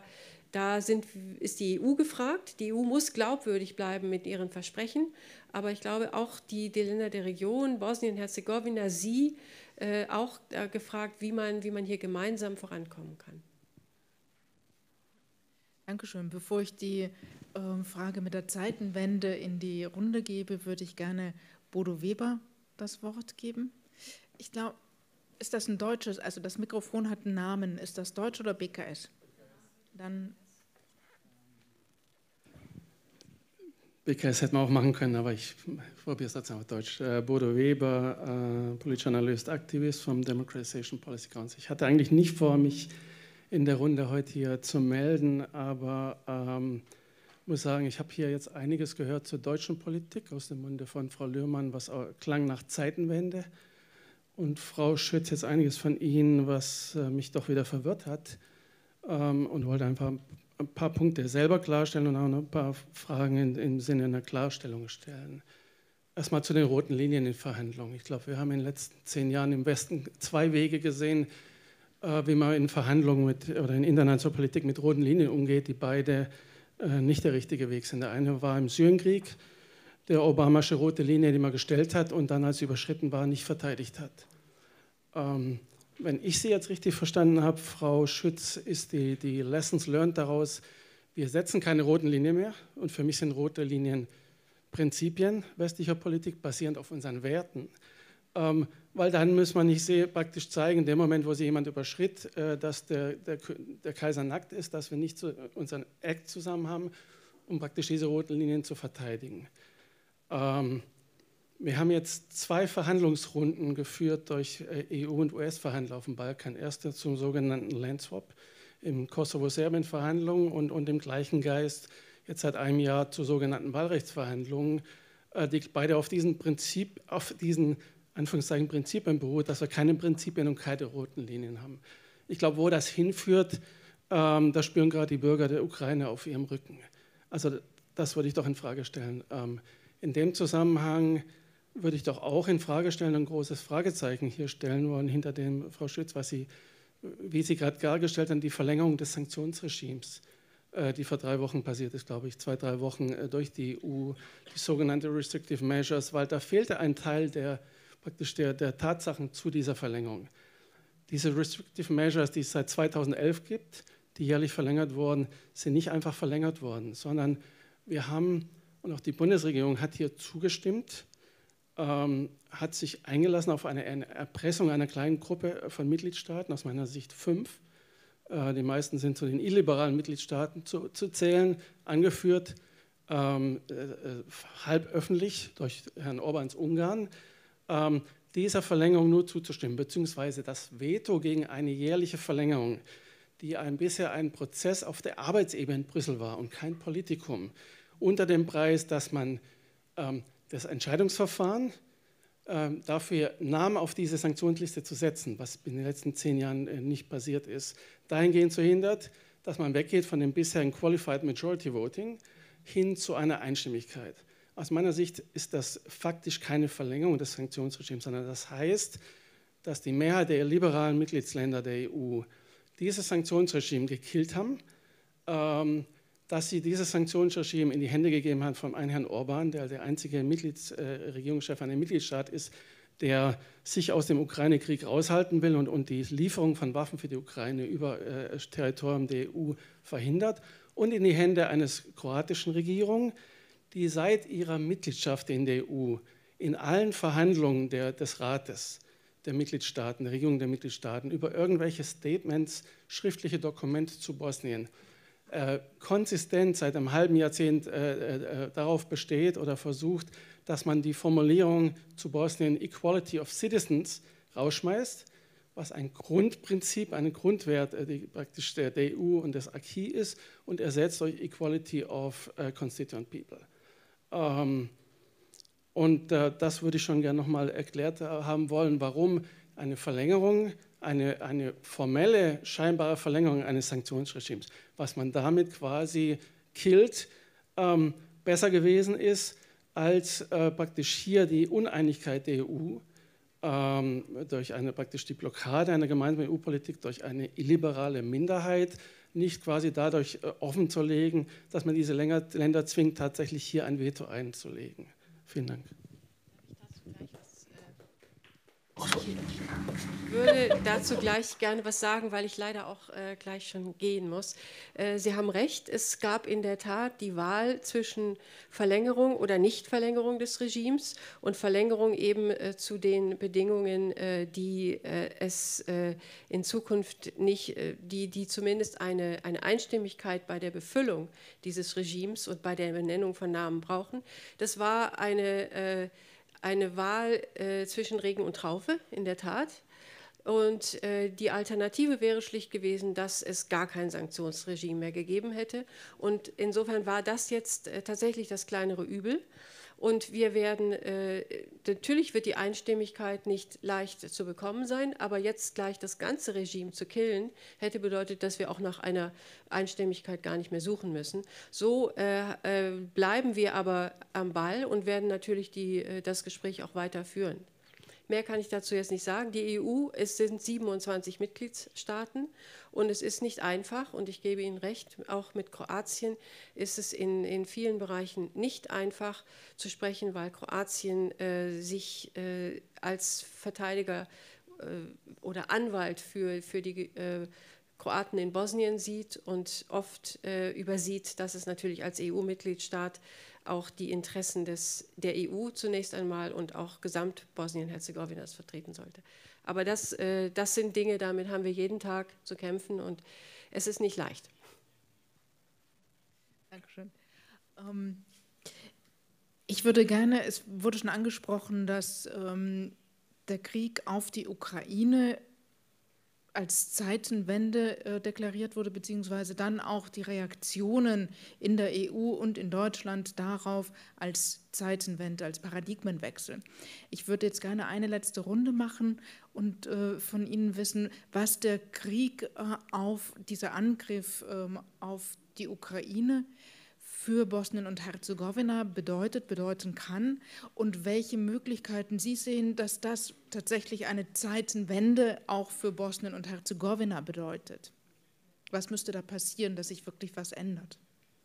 ist die EU gefragt. Die EU muss glaubwürdig bleiben mit ihren Versprechen. Aber ich glaube, auch die Länder der Region, Bosnien-Herzegowina, Sie auch gefragt, wie man hier gemeinsam vorankommen kann. Dankeschön. Bevor ich die Frage mit der Zeitenwende in die Runde gebe, würde ich gerne Bodo Weber das Wort geben. Ich glaube, ist das ein deutsches, also das Mikrofon hat einen Namen, ist das Deutsch oder BKS? Dann BKS hätten wir auch machen können, aber ich probiere es jetzt auf Deutsch. Bodo Weber, politischer Analyst, Aktivist vom Democratization Policy Council. Ich hatte eigentlich nicht vor, mich in der Runde heute hier zu melden, aber muss sagen, ich habe hier jetzt einiges gehört zur deutschen Politik aus dem Munde von Frau Lührmann, was klang nach Zeitenwende. Und Frau Schütz jetzt einiges von Ihnen, was mich doch wieder verwirrt hat, und wollte einfach ein paar Punkte selber klarstellen und auch noch ein paar Fragen im Sinne einer Klarstellung stellen. Erstmal zu den roten Linien in Verhandlungen. Ich glaube, wir haben in den letzten 10 Jahren im Westen 2 Wege gesehen, wie man in Verhandlungen oder in internationaler Politik mit roten Linien umgeht, die beide nicht der richtige Weg sind. Der eine war im Syrienkrieg, der obamasche rote Linie, die man gestellt hat und dann, als sie überschritten war, nicht verteidigt hat. Wenn ich Sie jetzt richtig verstanden habe, Frau Schütz, ist die Lessons learned daraus, wir setzen keine roten Linien mehr und für mich sind rote Linien Prinzipien westlicher Politik basierend auf unseren Werten. Weil dann muss man nicht praktisch zeigen, in dem Moment, wo sie jemand überschritt, dass der Kaiser nackt ist, dass wir nicht unseren Act zusammen haben, um praktisch diese roten Linien zu verteidigen. Wir haben jetzt 2 Verhandlungsrunden geführt durch EU- und US-Verhandler auf dem Balkan. Erste zum sogenannten Land Swap im Kosovo-Serbien-Verhandlungen und im gleichen Geist jetzt seit einem Jahr zu sogenannten Wahlrechtsverhandlungen, die beide auf diesen Anführungszeichen Prinzipien beruht, dass wir keine Prinzipien und keine roten Linien haben. Ich glaube, wo das hinführt, da spüren gerade die Bürger der Ukraine auf ihrem Rücken. Also das würde ich doch in Frage stellen. In dem Zusammenhang würde ich doch auch in Frage stellen, ein großes Fragezeichen hier stellen wollen, hinter dem, Frau Schütz, wie Sie gerade dargestellt haben, die Verlängerung des Sanktionsregimes, die vor 3 Wochen passiert ist, glaube ich, 2, 3 Wochen durch die EU, die sogenannte Restrictive Measures, weil da fehlte ein Teil der Tatsachen zu dieser Verlängerung. Diese Restrictive Measures, die es seit 2011 gibt, die jährlich verlängert wurden, sind nicht einfach verlängert worden, sondern wir haben, und auch die Bundesregierung hat hier zugestimmt, hat sich eingelassen auf eine Erpressung einer kleinen Gruppe von Mitgliedstaaten, aus meiner Sicht 5. Die meisten sind zu den illiberalen Mitgliedstaaten zu zählen, angeführt halb öffentlich durch Herrn Orbáns Ungarn, dieser Verlängerung nur zuzustimmen, beziehungsweise das Veto gegen eine jährliche Verlängerung, die bisher ein Prozess auf der Arbeitsebene in Brüssel war und kein Politikum, unter dem Preis, dass man das Entscheidungsverfahren dafür Namen auf diese Sanktionsliste zu setzen, was in den letzten 10 Jahren nicht passiert ist, dahingehend verhindert, dass man weggeht von dem bisherigen Qualified Majority Voting hin zu einer Einstimmigkeit. Aus meiner Sicht ist das faktisch keine Verlängerung des Sanktionsregimes, sondern das heißt, dass die Mehrheit der liberalen Mitgliedsländer der EU dieses Sanktionsregime gekillt haben, dass sie dieses Sanktionsregime in die Hände gegeben haben von einem Herrn Orbán, der der einzige Regierungschef einem Mitgliedstaat ist, der sich aus dem Ukraine-Krieg raushalten will und die Lieferung von Waffen für die Ukraine über Territorium der EU verhindert, und in die Hände eines kroatischen Regierung, die seit ihrer Mitgliedschaft in der EU in allen Verhandlungen des Rates der Mitgliedstaaten, der Regierung der Mitgliedstaaten über irgendwelche Statements, schriftliche Dokumente zu Bosnien konsistent seit einem halben Jahrzehnt darauf besteht oder versucht, dass man die Formulierung zu Bosnien Equality of Citizens rausschmeißt, was ein Grundprinzip, ein Grundwert praktisch der EU und des Acquis ist, und ersetzt durch Equality of Constituent People. Das würde ich schon gerne nochmal erklärt haben wollen, warum eine Verlängerung, eine formelle, scheinbare Verlängerung eines Sanktionsregimes, was man damit quasi killt, besser gewesen ist, als praktisch hier die Uneinigkeit der EU durch praktisch die Blockade einer gemeinsamen EU-Politik durch eine illiberale Minderheit, nicht quasi dadurch offen zu legen, dass man diese Länder zwingt, tatsächlich hier ein Veto einzulegen. Vielen Dank. Ich würde dazu gleich gerne was sagen, weil ich leider auch gleich schon gehen muss. Sie haben recht, es gab in der Tat die Wahl zwischen Verlängerung oder Nichtverlängerung des Regimes und Verlängerung eben zu den Bedingungen, die es in Zukunft nicht, die zumindest eine Einstimmigkeit bei der Befüllung dieses Regimes und bei der Benennung von Namen brauchen. Das war eine Wahl zwischen Regen und Traufe, in der Tat. Und die Alternative wäre schlicht gewesen, dass es gar kein Sanktionsregime mehr gegeben hätte. Und insofern war das jetzt tatsächlich das kleinere Übel. Und wir werden, natürlich wird die Einstimmigkeit nicht leicht zu bekommen sein, aber jetzt gleich das ganze Regime zu killen, hätte bedeutet, dass wir auch nach einer Einstimmigkeit gar nicht mehr suchen müssen. So bleiben wir aber am Ball und werden natürlich das Gespräch auch weiterführen. Mehr kann ich dazu jetzt nicht sagen. Die EU, es sind 27 Mitgliedstaaten und es ist nicht einfach, und ich gebe Ihnen recht, auch mit Kroatien ist es in vielen Bereichen nicht einfach zu sprechen, weil Kroatien sich als Verteidiger oder Anwalt für die Kroaten in Bosnien sieht und oft übersieht, dass es natürlich als EU-Mitgliedstaat auch die Interessen der EU zunächst einmal und auch gesamt Bosnien-Herzegowinas vertreten sollte. Aber das sind Dinge, damit haben wir jeden Tag zu kämpfen und es ist nicht leicht. Dankeschön. Ich würde gerne, es wurde schon angesprochen, dass der Krieg auf die Ukraine als Zeitenwende deklariert wurde, beziehungsweise dann auch die Reaktionen in der EU und in Deutschland darauf als Zeitenwende, als Paradigmenwechsel. Ich würde jetzt gerne eine letzte Runde machen und von Ihnen wissen, was der Krieg dieser Angriff auf die Ukraine für Bosnien und Herzegowina bedeuten kann und welche Möglichkeiten Sie sehen, dass das tatsächlich eine Zeitenwende auch für Bosnien und Herzegowina bedeutet. Was müsste da passieren, dass sich wirklich was ändert?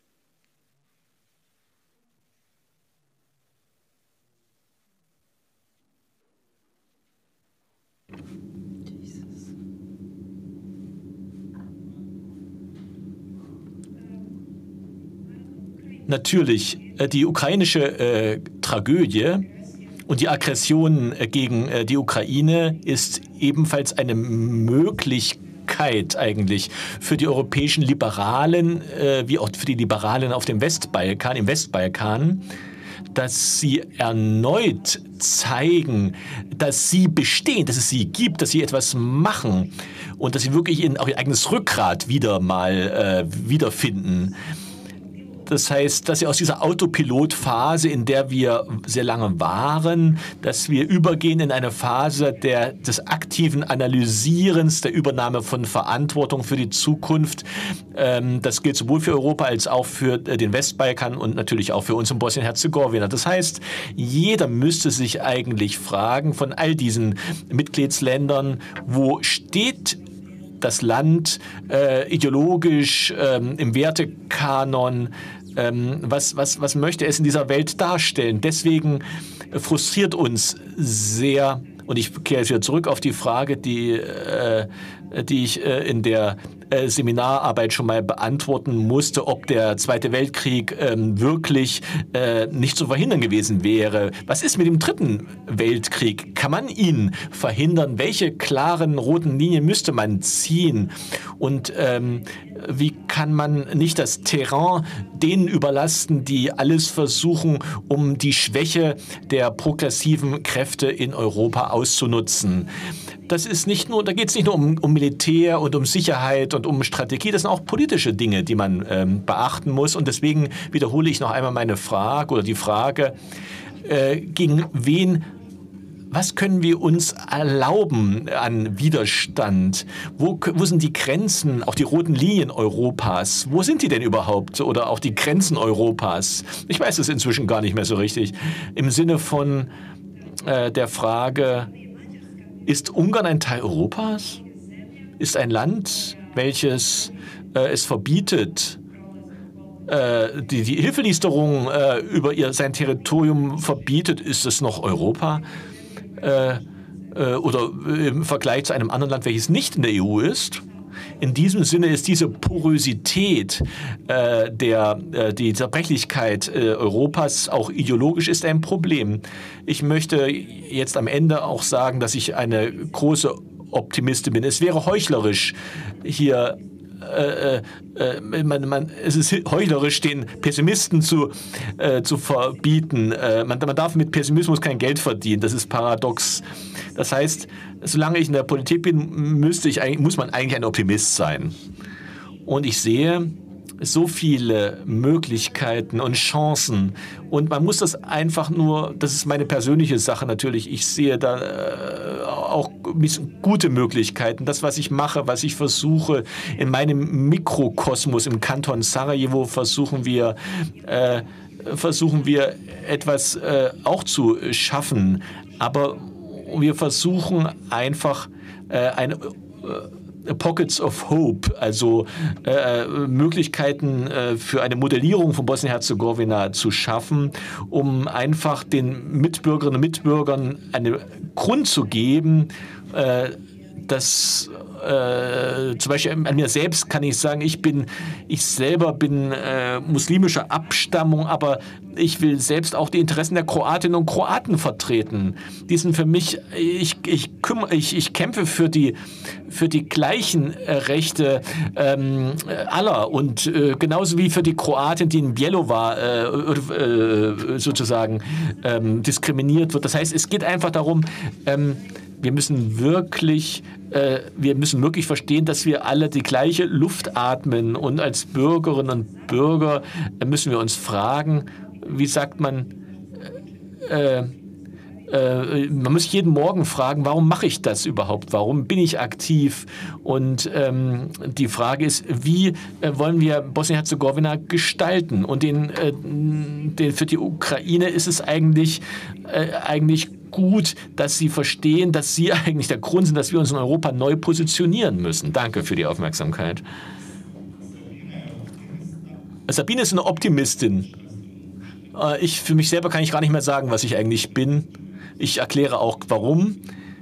Natürlich, die ukrainische Tragödie und die Aggression gegen die Ukraine ist ebenfalls eine Möglichkeit Möglichkeit eigentlich für die europäischen Liberalen, wie auch für die Liberalen auf dem Westbalkan, im Westbalkan, dass sie erneut zeigen, dass sie bestehen, dass es sie gibt, dass sie etwas machen und dass sie wirklich auch ihr eigenes Rückgrat wiederfinden. Das heißt, dass sie aus dieser Autopilotphase, in der wir sehr lange waren, dass wir übergehen in eine Phase des aktiven Analysierens, der Übernahme von Verantwortung für die Zukunft. Das gilt sowohl für Europa als auch für den Westbalkan und natürlich auch für uns in Bosnien-Herzegowina. Das heißt, jeder müsste sich eigentlich fragen von all diesen Mitgliedsländern, wo steht das Land ideologisch im Wertekanon, was möchte es in dieser Welt darstellen? Deswegen frustriert uns sehr, und ich kehre jetzt wieder zurück auf die Frage, die ich in der Seminararbeit schon mal beantworten musste, ob der Zweite Weltkrieg wirklich nicht zu verhindern gewesen wäre. Was ist mit dem Dritten Weltkrieg? Kann man ihn verhindern? Welche klaren roten Linien müsste man ziehen? Und wie kann man nicht das Terrain denen überlasten, die alles versuchen, um die Schwäche der progressiven Kräfte in Europa auszunutzen? Das ist nicht nur, da geht es nicht nur um Militär und um Sicherheit und um Strategie, das sind auch politische Dinge, die man beachten muss. Und deswegen wiederhole ich noch einmal meine Frage oder die Frage, gegen wen, was können wir uns erlauben an Widerstand? Wo sind die Grenzen, auch die roten Linien Europas? Wo sind die denn überhaupt? Oder auch die Grenzen Europas? Ich weiß es inzwischen gar nicht mehr so richtig. Im Sinne von der Frage, ist Ungarn ein Teil Europas? Ist ein Land, welches es verbietet, die Hilfelieferung über sein Territorium verbietet, ist es noch Europa? Oder im Vergleich zu einem anderen Land, welches nicht in der EU ist? In diesem Sinne ist diese Porosität, die Zerbrechlichkeit Europas, auch ideologisch, ist ein Problem. Ich möchte jetzt am Ende auch sagen, dass ich eine große Optimistin bin. Es wäre heuchlerisch, hier es ist heuchlerisch, den Pessimisten zu verbieten. Man darf mit Pessimismus kein Geld verdienen. Das ist paradox. Das heißt, solange ich in der Politik bin, muss man eigentlich ein Optimist sein. Und ich sehe so viele Möglichkeiten und Chancen. Und man muss das einfach nur, das ist meine persönliche Sache natürlich, ich sehe da auch gute Möglichkeiten. Das, was ich mache, was ich versuche, in meinem Mikrokosmos im Kanton Sarajevo versuchen wir etwas auch zu schaffen. Aber wir versuchen einfach Pockets of Hope, also Möglichkeiten für eine Modellierung von Bosnien-Herzegowina zu schaffen, um einfach den Mitbürgerinnen und Mitbürgern einen Grund zu geben, dass zum Beispiel an mir selbst kann ich sagen, ich selber bin muslimischer Abstammung, aber ich will selbst auch die Interessen der Kroatinnen und Kroaten vertreten. Die sind für mich, ich kämpfe für die gleichen Rechte aller und genauso wie für die Kroatin, die in Bjelovar sozusagen diskriminiert wird. Das heißt, es geht einfach darum, wir müssen wirklich verstehen, dass wir alle die gleiche Luft atmen. Und als Bürgerinnen und Bürger müssen wir uns fragen, wie sagt man, man muss jeden Morgen fragen, warum mache ich das überhaupt? Warum bin ich aktiv? Und die Frage ist, wie wollen wir Bosnien-Herzegowina gestalten? Und für die Ukraine ist es eigentlich gut, dass sie verstehen, dass sie eigentlich der Grund sind, dass wir uns in Europa neu positionieren müssen. Danke für die Aufmerksamkeit. Sabine ist eine Optimistin. Für mich selber kann ich gar nicht mehr sagen, was ich eigentlich bin. Ich erkläre auch, warum.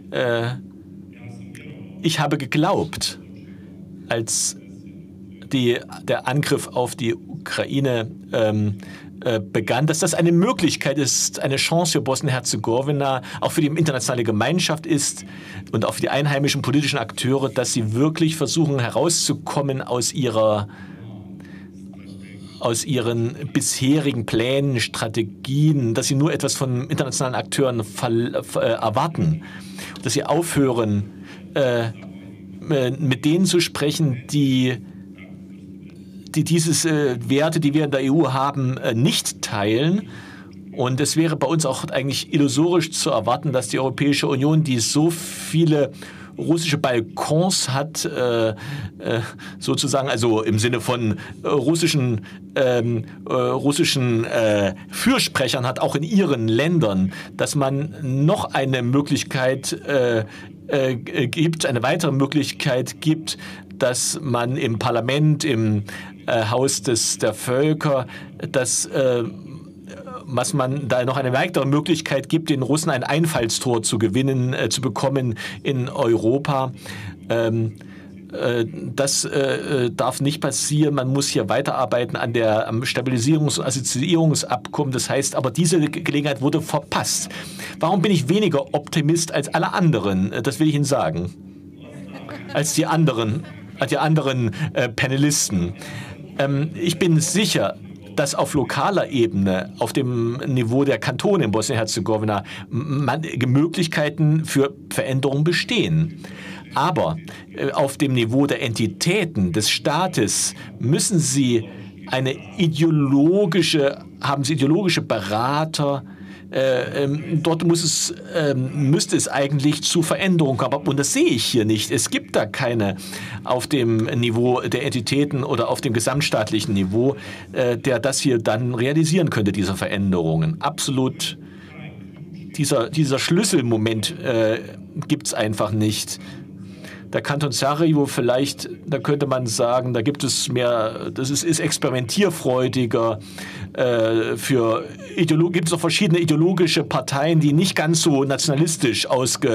Ich habe geglaubt, als der Angriff auf die Ukraine begann, dass das eine Möglichkeit ist, eine Chance für Bosnien-Herzegowina, auch für die internationale Gemeinschaft ist und auch für die einheimischen politischen Akteure, dass sie wirklich versuchen herauszukommen aus ihren bisherigen Plänen, Strategien, dass sie nur etwas von internationalen Akteuren erwarten, dass sie aufhören, mit denen zu sprechen, die diese Werte, die wir in der EU haben, nicht teilen. Und es wäre bei uns auch eigentlich illusorisch zu erwarten, dass die Europäische Union, die so viele russische Balkons hat, sozusagen, also im Sinne von russischen Fürsprechern hat, auch in ihren Ländern, dass man noch eine Möglichkeit gibt, eine weitere Möglichkeit gibt, dass man im Parlament, im Haus der Völker, dass man da noch eine weitere Möglichkeit gibt, den Russen ein Einfallstor zu bekommen in Europa. Das darf nicht passieren. Man muss hier weiterarbeiten am Stabilisierungs- und Assoziierungsabkommen. Das heißt, aber diese Gelegenheit wurde verpasst. Warum bin ich weniger Optimist als alle anderen? Das will ich Ihnen sagen. Als die anderen Panelisten. Ich bin sicher, dass auf lokaler Ebene, auf dem Niveau der Kantone in Bosnien-Herzegowina, Möglichkeiten für Veränderungen bestehen. Aber auf dem Niveau der Entitäten, des Staates, haben Sie ideologische Berater. Dort müsste es eigentlich zu Veränderungen kommen. Und das sehe ich hier nicht. Es gibt da keine auf dem Niveau der Entitäten oder auf dem gesamtstaatlichen Niveau, der das hier dann realisieren könnte, diese Veränderungen. Absolut, dieser Schlüsselmoment gibt es einfach nicht. Der Kanton Sarajevo vielleicht, da könnte man sagen, da gibt es mehr, das ist experimentierfreudiger. Gibt es auch verschiedene ideologische Parteien, die nicht ganz so nationalistisch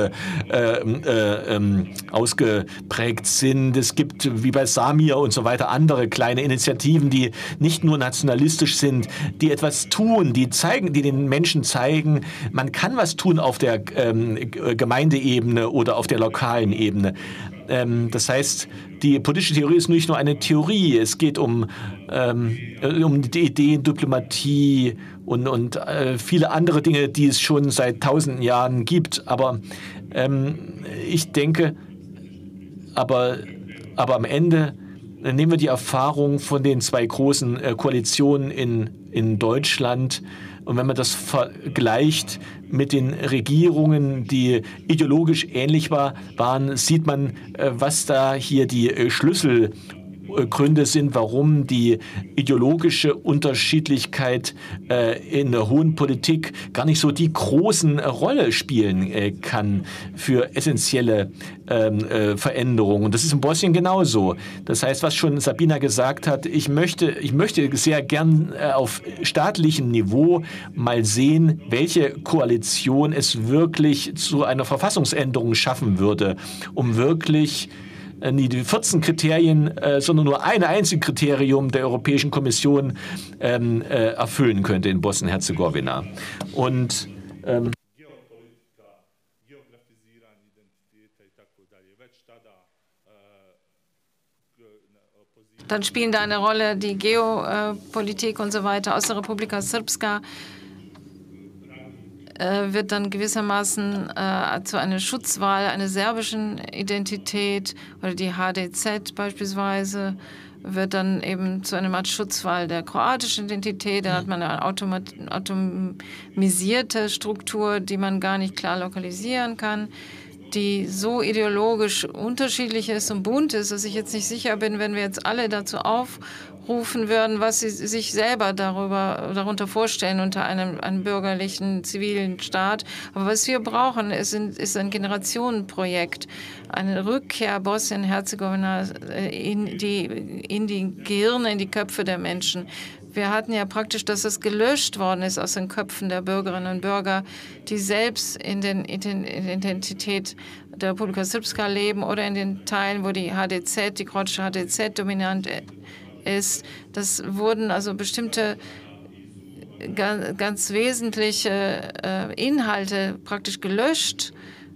ausgeprägt sind. Es gibt, wie bei Samir und so weiter, andere kleine Initiativen, die nicht nur nationalistisch sind, die etwas tun, die den Menschen zeigen, man kann was tun auf der Gemeindeebene oder auf der lokalen Ebene. Das heißt, die politische Theorie ist nicht nur eine Theorie. Es geht um die Ideen, Diplomatie und viele andere Dinge, die es schon seit tausenden Jahren gibt. Aber ich denke, aber am Ende nehmen wir die Erfahrung von den zwei großen Koalitionen in Deutschland. Und wenn man das vergleicht mit den Regierungen, die ideologisch ähnlich waren, sieht man, was da hier die Schlüsselgründe sind, warum die ideologische Unterschiedlichkeit in der hohen Politik gar nicht so die großen Rolle spielen kann für essentielle Veränderungen. Und das ist in Bosnien genauso. Das heißt, was schon Sabina gesagt hat, ich möchte sehr gern auf staatlichem Niveau mal sehen, welche Koalition es wirklich zu einer Verfassungsänderung schaffen würde, um wirklich nicht die 14 Kriterien, sondern nur ein einziges Kriterium der Europäischen Kommission erfüllen könnte in Bosnien-Herzegowina. Und dann spielen da eine Rolle die Geopolitik und so weiter. Aus der Republika Srpska wird dann gewissermaßen zu einer Schutzwahl einer serbischen Identität oder die HDZ beispielsweise wird dann eben zu einer Art Schutzwahl der kroatischen Identität. Dann hat man eine atomisierte Struktur, die man gar nicht klar lokalisieren kann, die so ideologisch unterschiedlich ist und bunt ist, dass ich jetzt nicht sicher bin, wenn wir jetzt alle dazu aufrufen würden, was sie sich selber darunter vorstellen unter einem bürgerlichen, zivilen Staat. Aber was wir brauchen, ist ein Generationenprojekt, eine Rückkehr Bosnien-Herzegowina in die Gehirne, in die Köpfe der Menschen. Wir hatten ja praktisch, dass es gelöscht worden ist aus den Köpfen der Bürgerinnen und Bürger, die selbst in der Identität der Republika Srpska leben oder in den Teilen, wo die kroatische HDZ dominant ist. Das wurden also bestimmte ganz wesentliche Inhalte praktisch gelöscht,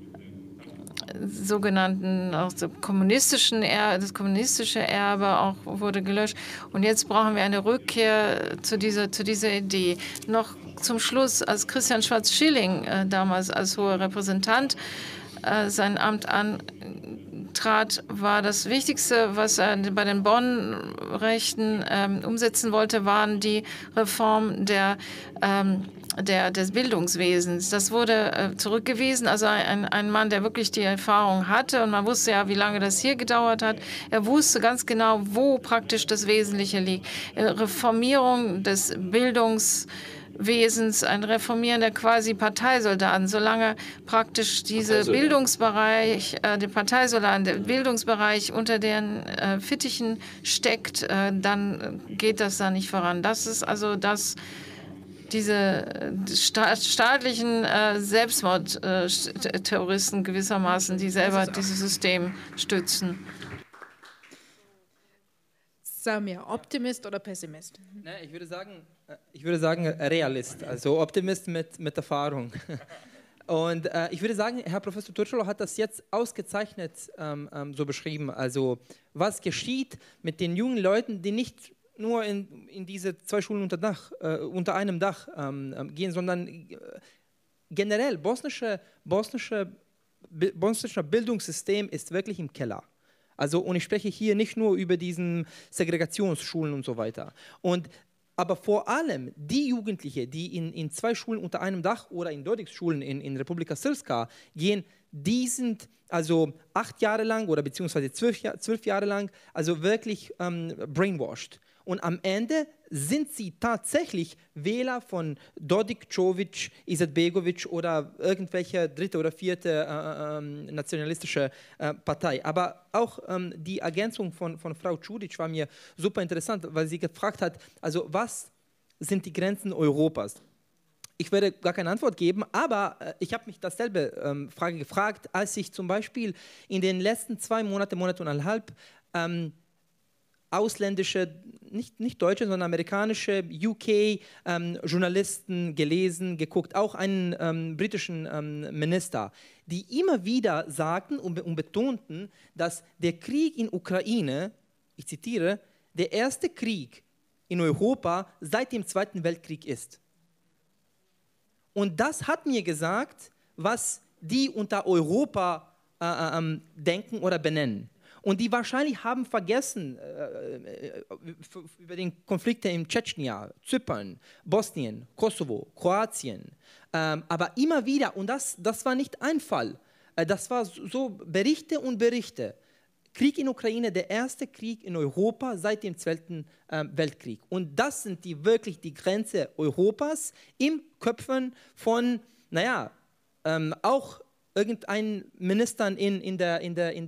sogenannten auch das kommunistische Erbe auch wurde gelöscht. Und jetzt brauchen wir eine Rückkehr zu dieser Idee. Noch zum Schluss, als Christian Schwarz-Schilling damals als hoher Repräsentant sein Amt antrat, war das Wichtigste, was er bei den Bonn-Rechten umsetzen wollte, waren die Reform des Bildungswesens. Das wurde zurückgewiesen. Also ein Mann, der wirklich die Erfahrung hatte, und man wusste ja, wie lange das hier gedauert hat. Er wusste ganz genau, wo praktisch das Wesentliche liegt. Reformierung des Bildungswesens, ein Reformieren der quasi Parteisoldaten. Solange praktisch der Parteisoldaten, der Bildungsbereich unter deren Fittichen steckt, dann geht das da nicht voran. Das ist also diese staatlichen Selbstmordterroristen gewissermaßen, die selber dieses System stützen. Samir, Optimist oder Pessimist? Ich würde sagen Realist, also Optimist mit Erfahrung. Und ich würde sagen, Herr Professor Turcolo hat das jetzt ausgezeichnet so beschrieben. Also was geschieht mit den jungen Leuten, die nicht nur in diese 2 Schulen unter einem Dach gehen, sondern generell bosnischer Bildungssystem ist wirklich im Keller. Also, und ich spreche hier nicht nur über diesen Segregationsschulen und so weiter. Aber vor allem die Jugendlichen, die in 2 Schulen unter einem Dach oder in Dodic-Schulen in Republika Srpska gehen, die sind also 8 Jahre lang oder beziehungsweise 12 Jahre lang also wirklich brainwashed. Und am Ende sind sie tatsächlich Wähler von Dodik, Čović, Izetbegović oder irgendwelche 3. oder 4. nationalistische Partei. Aber auch die Ergänzung von Frau Čudić war mir super interessant, weil sie gefragt hat, also was sind die Grenzen Europas? Ich werde gar keine Antwort geben, aber ich habe mich dasselbe Frage gefragt, als ich zum Beispiel in den letzten 2 Monaten und eineinhalb ausländische, nicht deutsche, sondern amerikanische UK-Journalisten gelesen, geguckt, auch einen britischen Minister, die immer wieder sagten und betonten, dass der Krieg in Ukraine, ich zitiere, der erste Krieg in Europa seit dem Zweiten Weltkrieg ist. Und das hat mir gesagt, was die unter Europa denken oder benennen. Und die wahrscheinlich haben vergessen über den Konflikte in Tschetschenien, Zypern, Bosnien, Kosovo, Kroatien. Aber immer wieder, und das war nicht ein Fall, das war so Berichte und Berichte. Krieg in Ukraine, der erste Krieg in Europa seit dem Zweiten Weltkrieg. Und das sind wirklich die Grenze Europas im Köpfen von, auch irgendein Ministern in der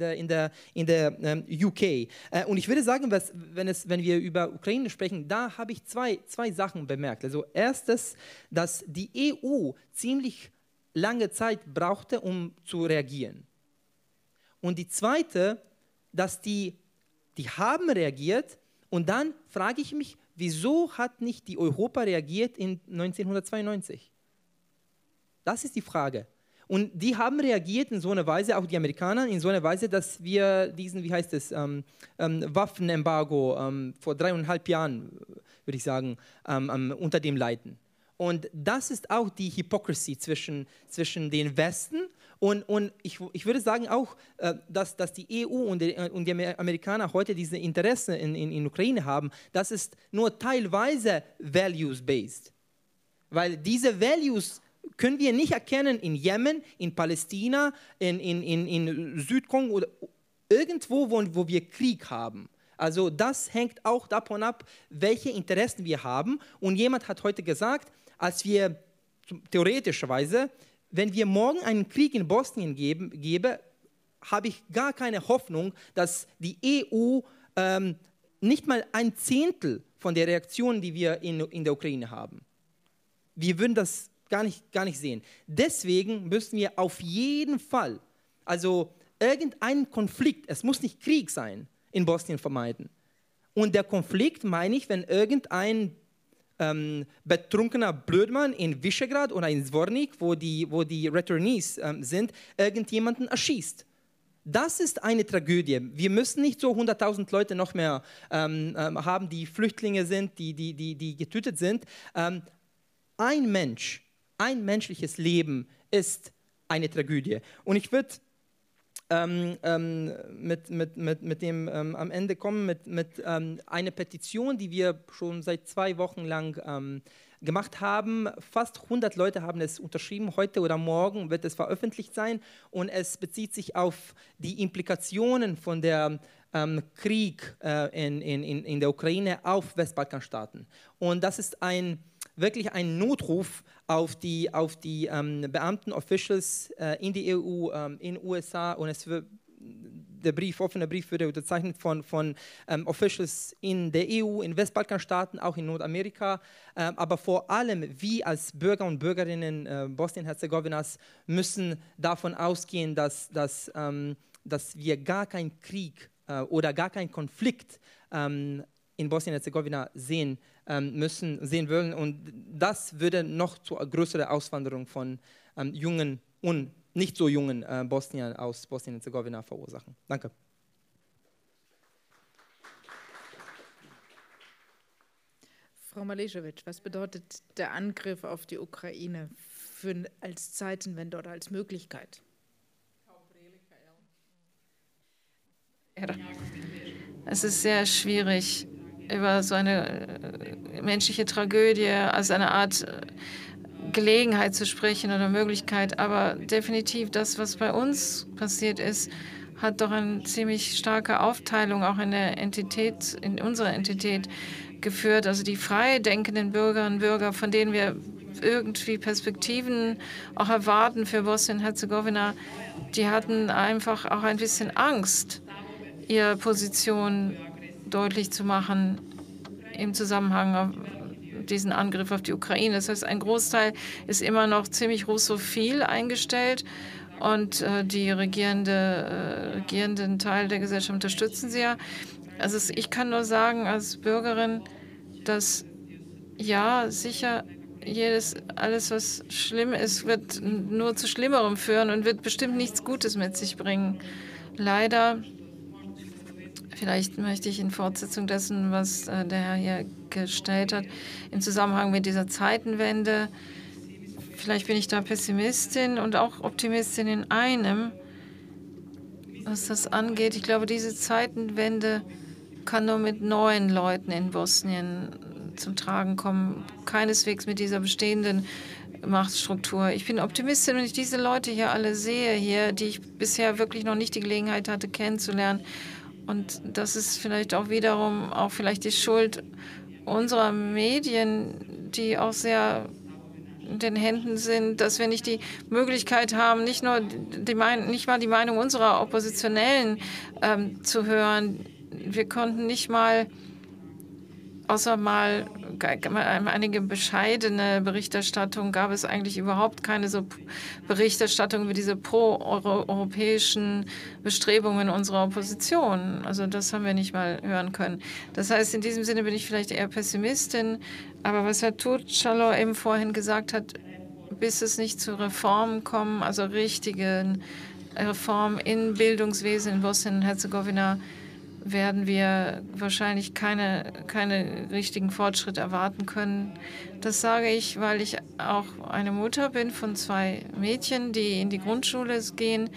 UK. Und ich würde sagen, wenn wir über Ukraine sprechen, da habe ich zwei Sachen bemerkt. Also erstens, dass die EU ziemlich lange Zeit brauchte, um zu reagieren. Und die zweite, dass die haben reagiert, und dann frage ich mich, wieso hat nicht die Europa reagiert in 1992? Das ist die Frage. Und die haben reagiert in so einer Weise, auch die Amerikaner, in so einer Weise, dass wir diesen, Waffenembargo vor 3,5 Jahren, würde ich sagen, unter dem leiden. Und das ist auch die Hypocrisy zwischen den Westen und ich würde sagen auch, dass die EU und die Amerikaner heute diese Interessen in Ukraine haben, das ist nur teilweise values-based. Weil diese Values können wir nicht erkennen in Jemen, in Palästina, in Südkongo oder irgendwo, wo wir Krieg haben. Also das hängt auch davon ab, welche Interessen wir haben. Und jemand hat heute gesagt, als wir theoretischerweise, wenn wir morgen einen Krieg in Bosnien gebe, habe ich gar keine Hoffnung, dass die EU nicht mal 1/10 von der Reaktion, die wir in der Ukraine haben. Wir würden das gar nicht sehen. Deswegen müssen wir auf jeden Fall, also irgendeinen Konflikt, es muss nicht Krieg sein, in Bosnien vermeiden. Und der Konflikt meine ich, wenn irgendein betrunkener Blödmann in Visegrad oder in Zvornik, wo die Returnees sind, irgendjemanden erschießt. Das ist eine Tragödie. Wir müssen nicht so 100.000 Leute noch mehr haben, die Flüchtlinge sind, die getötet sind. Ein Mensch, ein menschliches Leben ist eine Tragödie. Und ich würde mit dem am Ende kommen mit einer Petition, die wir schon seit 2 Wochen lang gemacht haben. Fast 100 Leute haben es unterschrieben. Heute oder morgen wird es veröffentlicht sein. Und es bezieht sich auf die Implikationen von der Krieg in der Ukraine auf Westbalkanstaaten. Und das ist wirklich ein Notruf auf die Beamten, Officials in die EU, in den USA. Und der offene Brief würde unterzeichnet von Officials in der EU, in Westbalkanstaaten, auch in Nordamerika. Aber vor allem wir als Bürger und Bürgerinnen Bosnien-Herzegowinas müssen davon ausgehen, dass wir gar keinen Krieg oder gar keinen Konflikt in Bosnien-Herzegowina sehen wollen. Und das würde noch zu größerer Auswanderung von jungen und nicht so jungen Bosniern aus Bosnien-Herzegowina verursachen. Danke. Frau Maleschewitsch, was bedeutet der Angriff auf die Ukraine als Zeitenwende oder als Möglichkeit? Es ist sehr schwierig, über so eine menschliche Tragödie als eine Art Gelegenheit zu sprechen oder Möglichkeit, aber definitiv das, was bei uns passiert ist, hat doch eine ziemlich starke Aufteilung auch in unserer Entität geführt. Also die frei denkenden Bürgerinnen und Bürger, von denen wir irgendwie Perspektiven auch erwarten für Bosnien-Herzegowina, die hatten einfach auch ein bisschen Angst, ihre Position deutlich zu machen im Zusammenhang mit diesem Angriff auf die Ukraine. Das heißt, ein Großteil ist immer noch ziemlich russophil eingestellt und die regierenden Teil der Gesellschaft unterstützen sie ja. Also ich kann nur sagen als Bürgerin, dass ja, sicher alles, was schlimm ist, wird nur zu Schlimmerem führen und wird bestimmt nichts Gutes mit sich bringen. Leider. Vielleicht möchte ich in Fortsetzung dessen, was der Herr hier gestellt hat, im Zusammenhang mit dieser Zeitenwende, vielleicht bin ich da Pessimistin und auch Optimistin in einem, was das angeht. Ich glaube, diese Zeitenwende kann nur mit neuen Leuten in Bosnien zum Tragen kommen, keineswegs mit dieser bestehenden Machtstruktur. Ich bin Optimistin, wenn ich diese Leute hier alle sehe, die ich bisher wirklich noch nicht die Gelegenheit hatte kennenzulernen. Und das ist vielleicht auch wiederum vielleicht die Schuld unserer Medien, die auch sehr in den Händen sind, dass wir nicht die Möglichkeit haben, nicht mal die Meinung unserer Oppositionellen zu hören. Wir konnten nicht mal, außer mal einige bescheidene Berichterstattung, gab es eigentlich überhaupt keine so Berichterstattung über diese pro-europäischen Bestrebungen unserer Opposition. Also das haben wir nicht mal hören können. Das heißt, in diesem Sinne bin ich vielleicht eher Pessimistin. Aber was Herr Tucalo eben vorhin gesagt hat, bis es nicht zu Reformen kommen, also richtigen Reformen im Bildungswesen in Bosnien und Herzegowina, werden wir wahrscheinlich keine richtigen Fortschritte erwarten können. Das sage ich, weil ich auch eine Mutter bin von 2 Mädchen, die in die Grundschule gehen.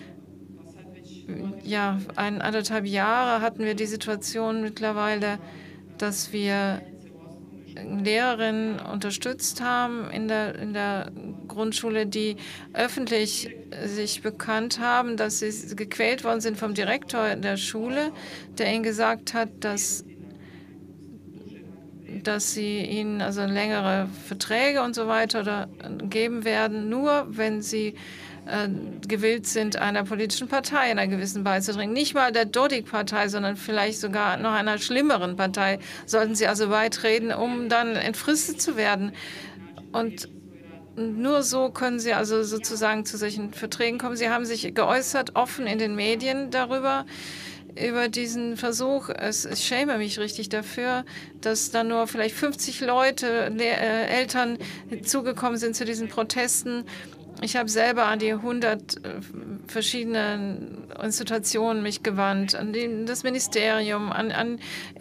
Ja, 1,5 Jahre hatten wir die Situation mittlerweile, dass wir Lehrerinnen unterstützt haben in der Grundschule, die öffentlich sich bekannt haben, dass sie gequält worden sind vom Direktor der Schule, der ihnen gesagt hat, dass sie ihnen also längere Verträge und so weiter geben werden, nur wenn sie gewillt sind, einer politischen Partei, einer gewissen beizutreten. Nicht mal der Dodik-Partei, sondern vielleicht sogar noch einer schlimmeren Partei sollten sie also beitreten, um dann entfristet zu werden. Und nur so können sie also sozusagen zu solchen Verträgen kommen. Sie haben sich geäußert, offen in den Medien darüber. über diesen Versuch. Ich schäme mich richtig dafür, dass da nur vielleicht 50 Leute, Eltern zugekommen sind zu diesen Protesten. Ich habe selber an die 100 verschiedenen Institutionen mich gewandt, an das Ministerium, an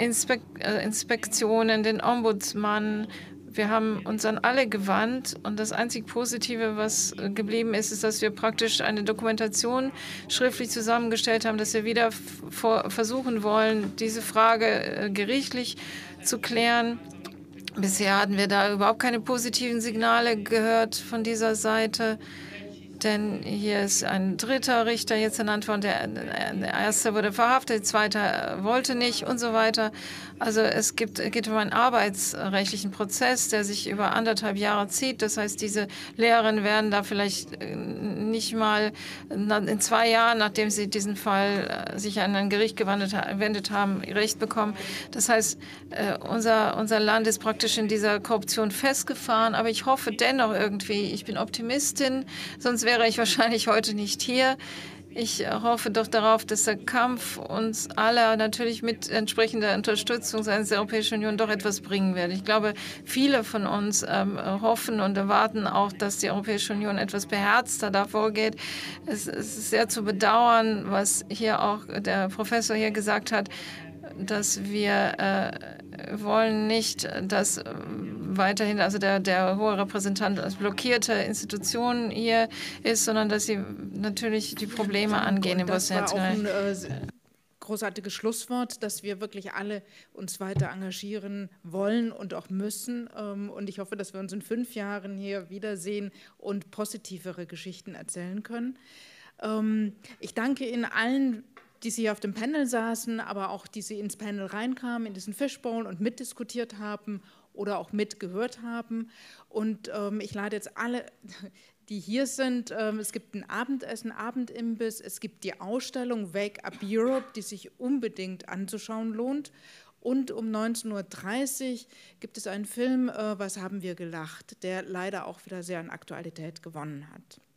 Inspektionen, den Ombudsmann. Wir haben uns an alle gewandt und das einzig Positive, was geblieben ist, ist, dass wir praktisch eine Dokumentation schriftlich zusammengestellt haben, dass wir wieder versuchen wollen, diese Frage gerichtlich zu klären. Bisher hatten wir da überhaupt keine positiven Signale gehört von dieser Seite. Denn hier ist ein dritter Richter jetzt ernannt worden, der erste wurde verhaftet, der zweite wollte nicht und so weiter. Also es geht um einen arbeitsrechtlichen Prozess, der sich über 1,5 Jahre zieht. Das heißt, diese Lehrerinnen werden da vielleicht nicht mal in 2 Jahren, nachdem sie diesen Fall sich an ein Gericht gewendet haben, Recht bekommen. Das heißt, unser Land ist praktisch in dieser Korruption festgefahren. Aber ich hoffe dennoch irgendwie, ich bin Optimistin, sonst wäre ich wahrscheinlich heute nicht hier. Ich hoffe doch darauf, dass der Kampf uns alle natürlich mit entsprechender Unterstützung seitens der Europäischen Union doch etwas bringen wird. Ich glaube, viele von uns hoffen und erwarten auch, dass die Europäische Union etwas beherzter da vorgeht. Es ist sehr zu bedauern, was hier auch der Professor hier gesagt hat, dass wir wollen nicht, dass weiterhin also der hohe Repräsentant als blockierte Institution hier ist, sondern dass sie natürlich die Probleme angehen in Bosnien-Herzegowina. Das war auch ein großartiges Schlusswort, dass wir wirklich alle uns weiter engagieren wollen und auch müssen. Und ich hoffe, dass wir uns in 5 Jahren hier wiedersehen und positivere Geschichten erzählen können. Ich danke Ihnen allen, die Sie hier auf dem Panel saßen, aber auch die Sie ins Panel reinkamen, in diesen Fishbowl und mitdiskutiert haben oder auch mitgehört haben. Und ich lade jetzt alle, die hier sind, es gibt ein Abendessen, Abendimbiss, es gibt die Ausstellung Wake Up Europe, die sich unbedingt anzuschauen lohnt. Und um 19:30 Uhr gibt es einen Film, Was haben wir gelacht, der leider auch wieder sehr an Aktualität gewonnen hat.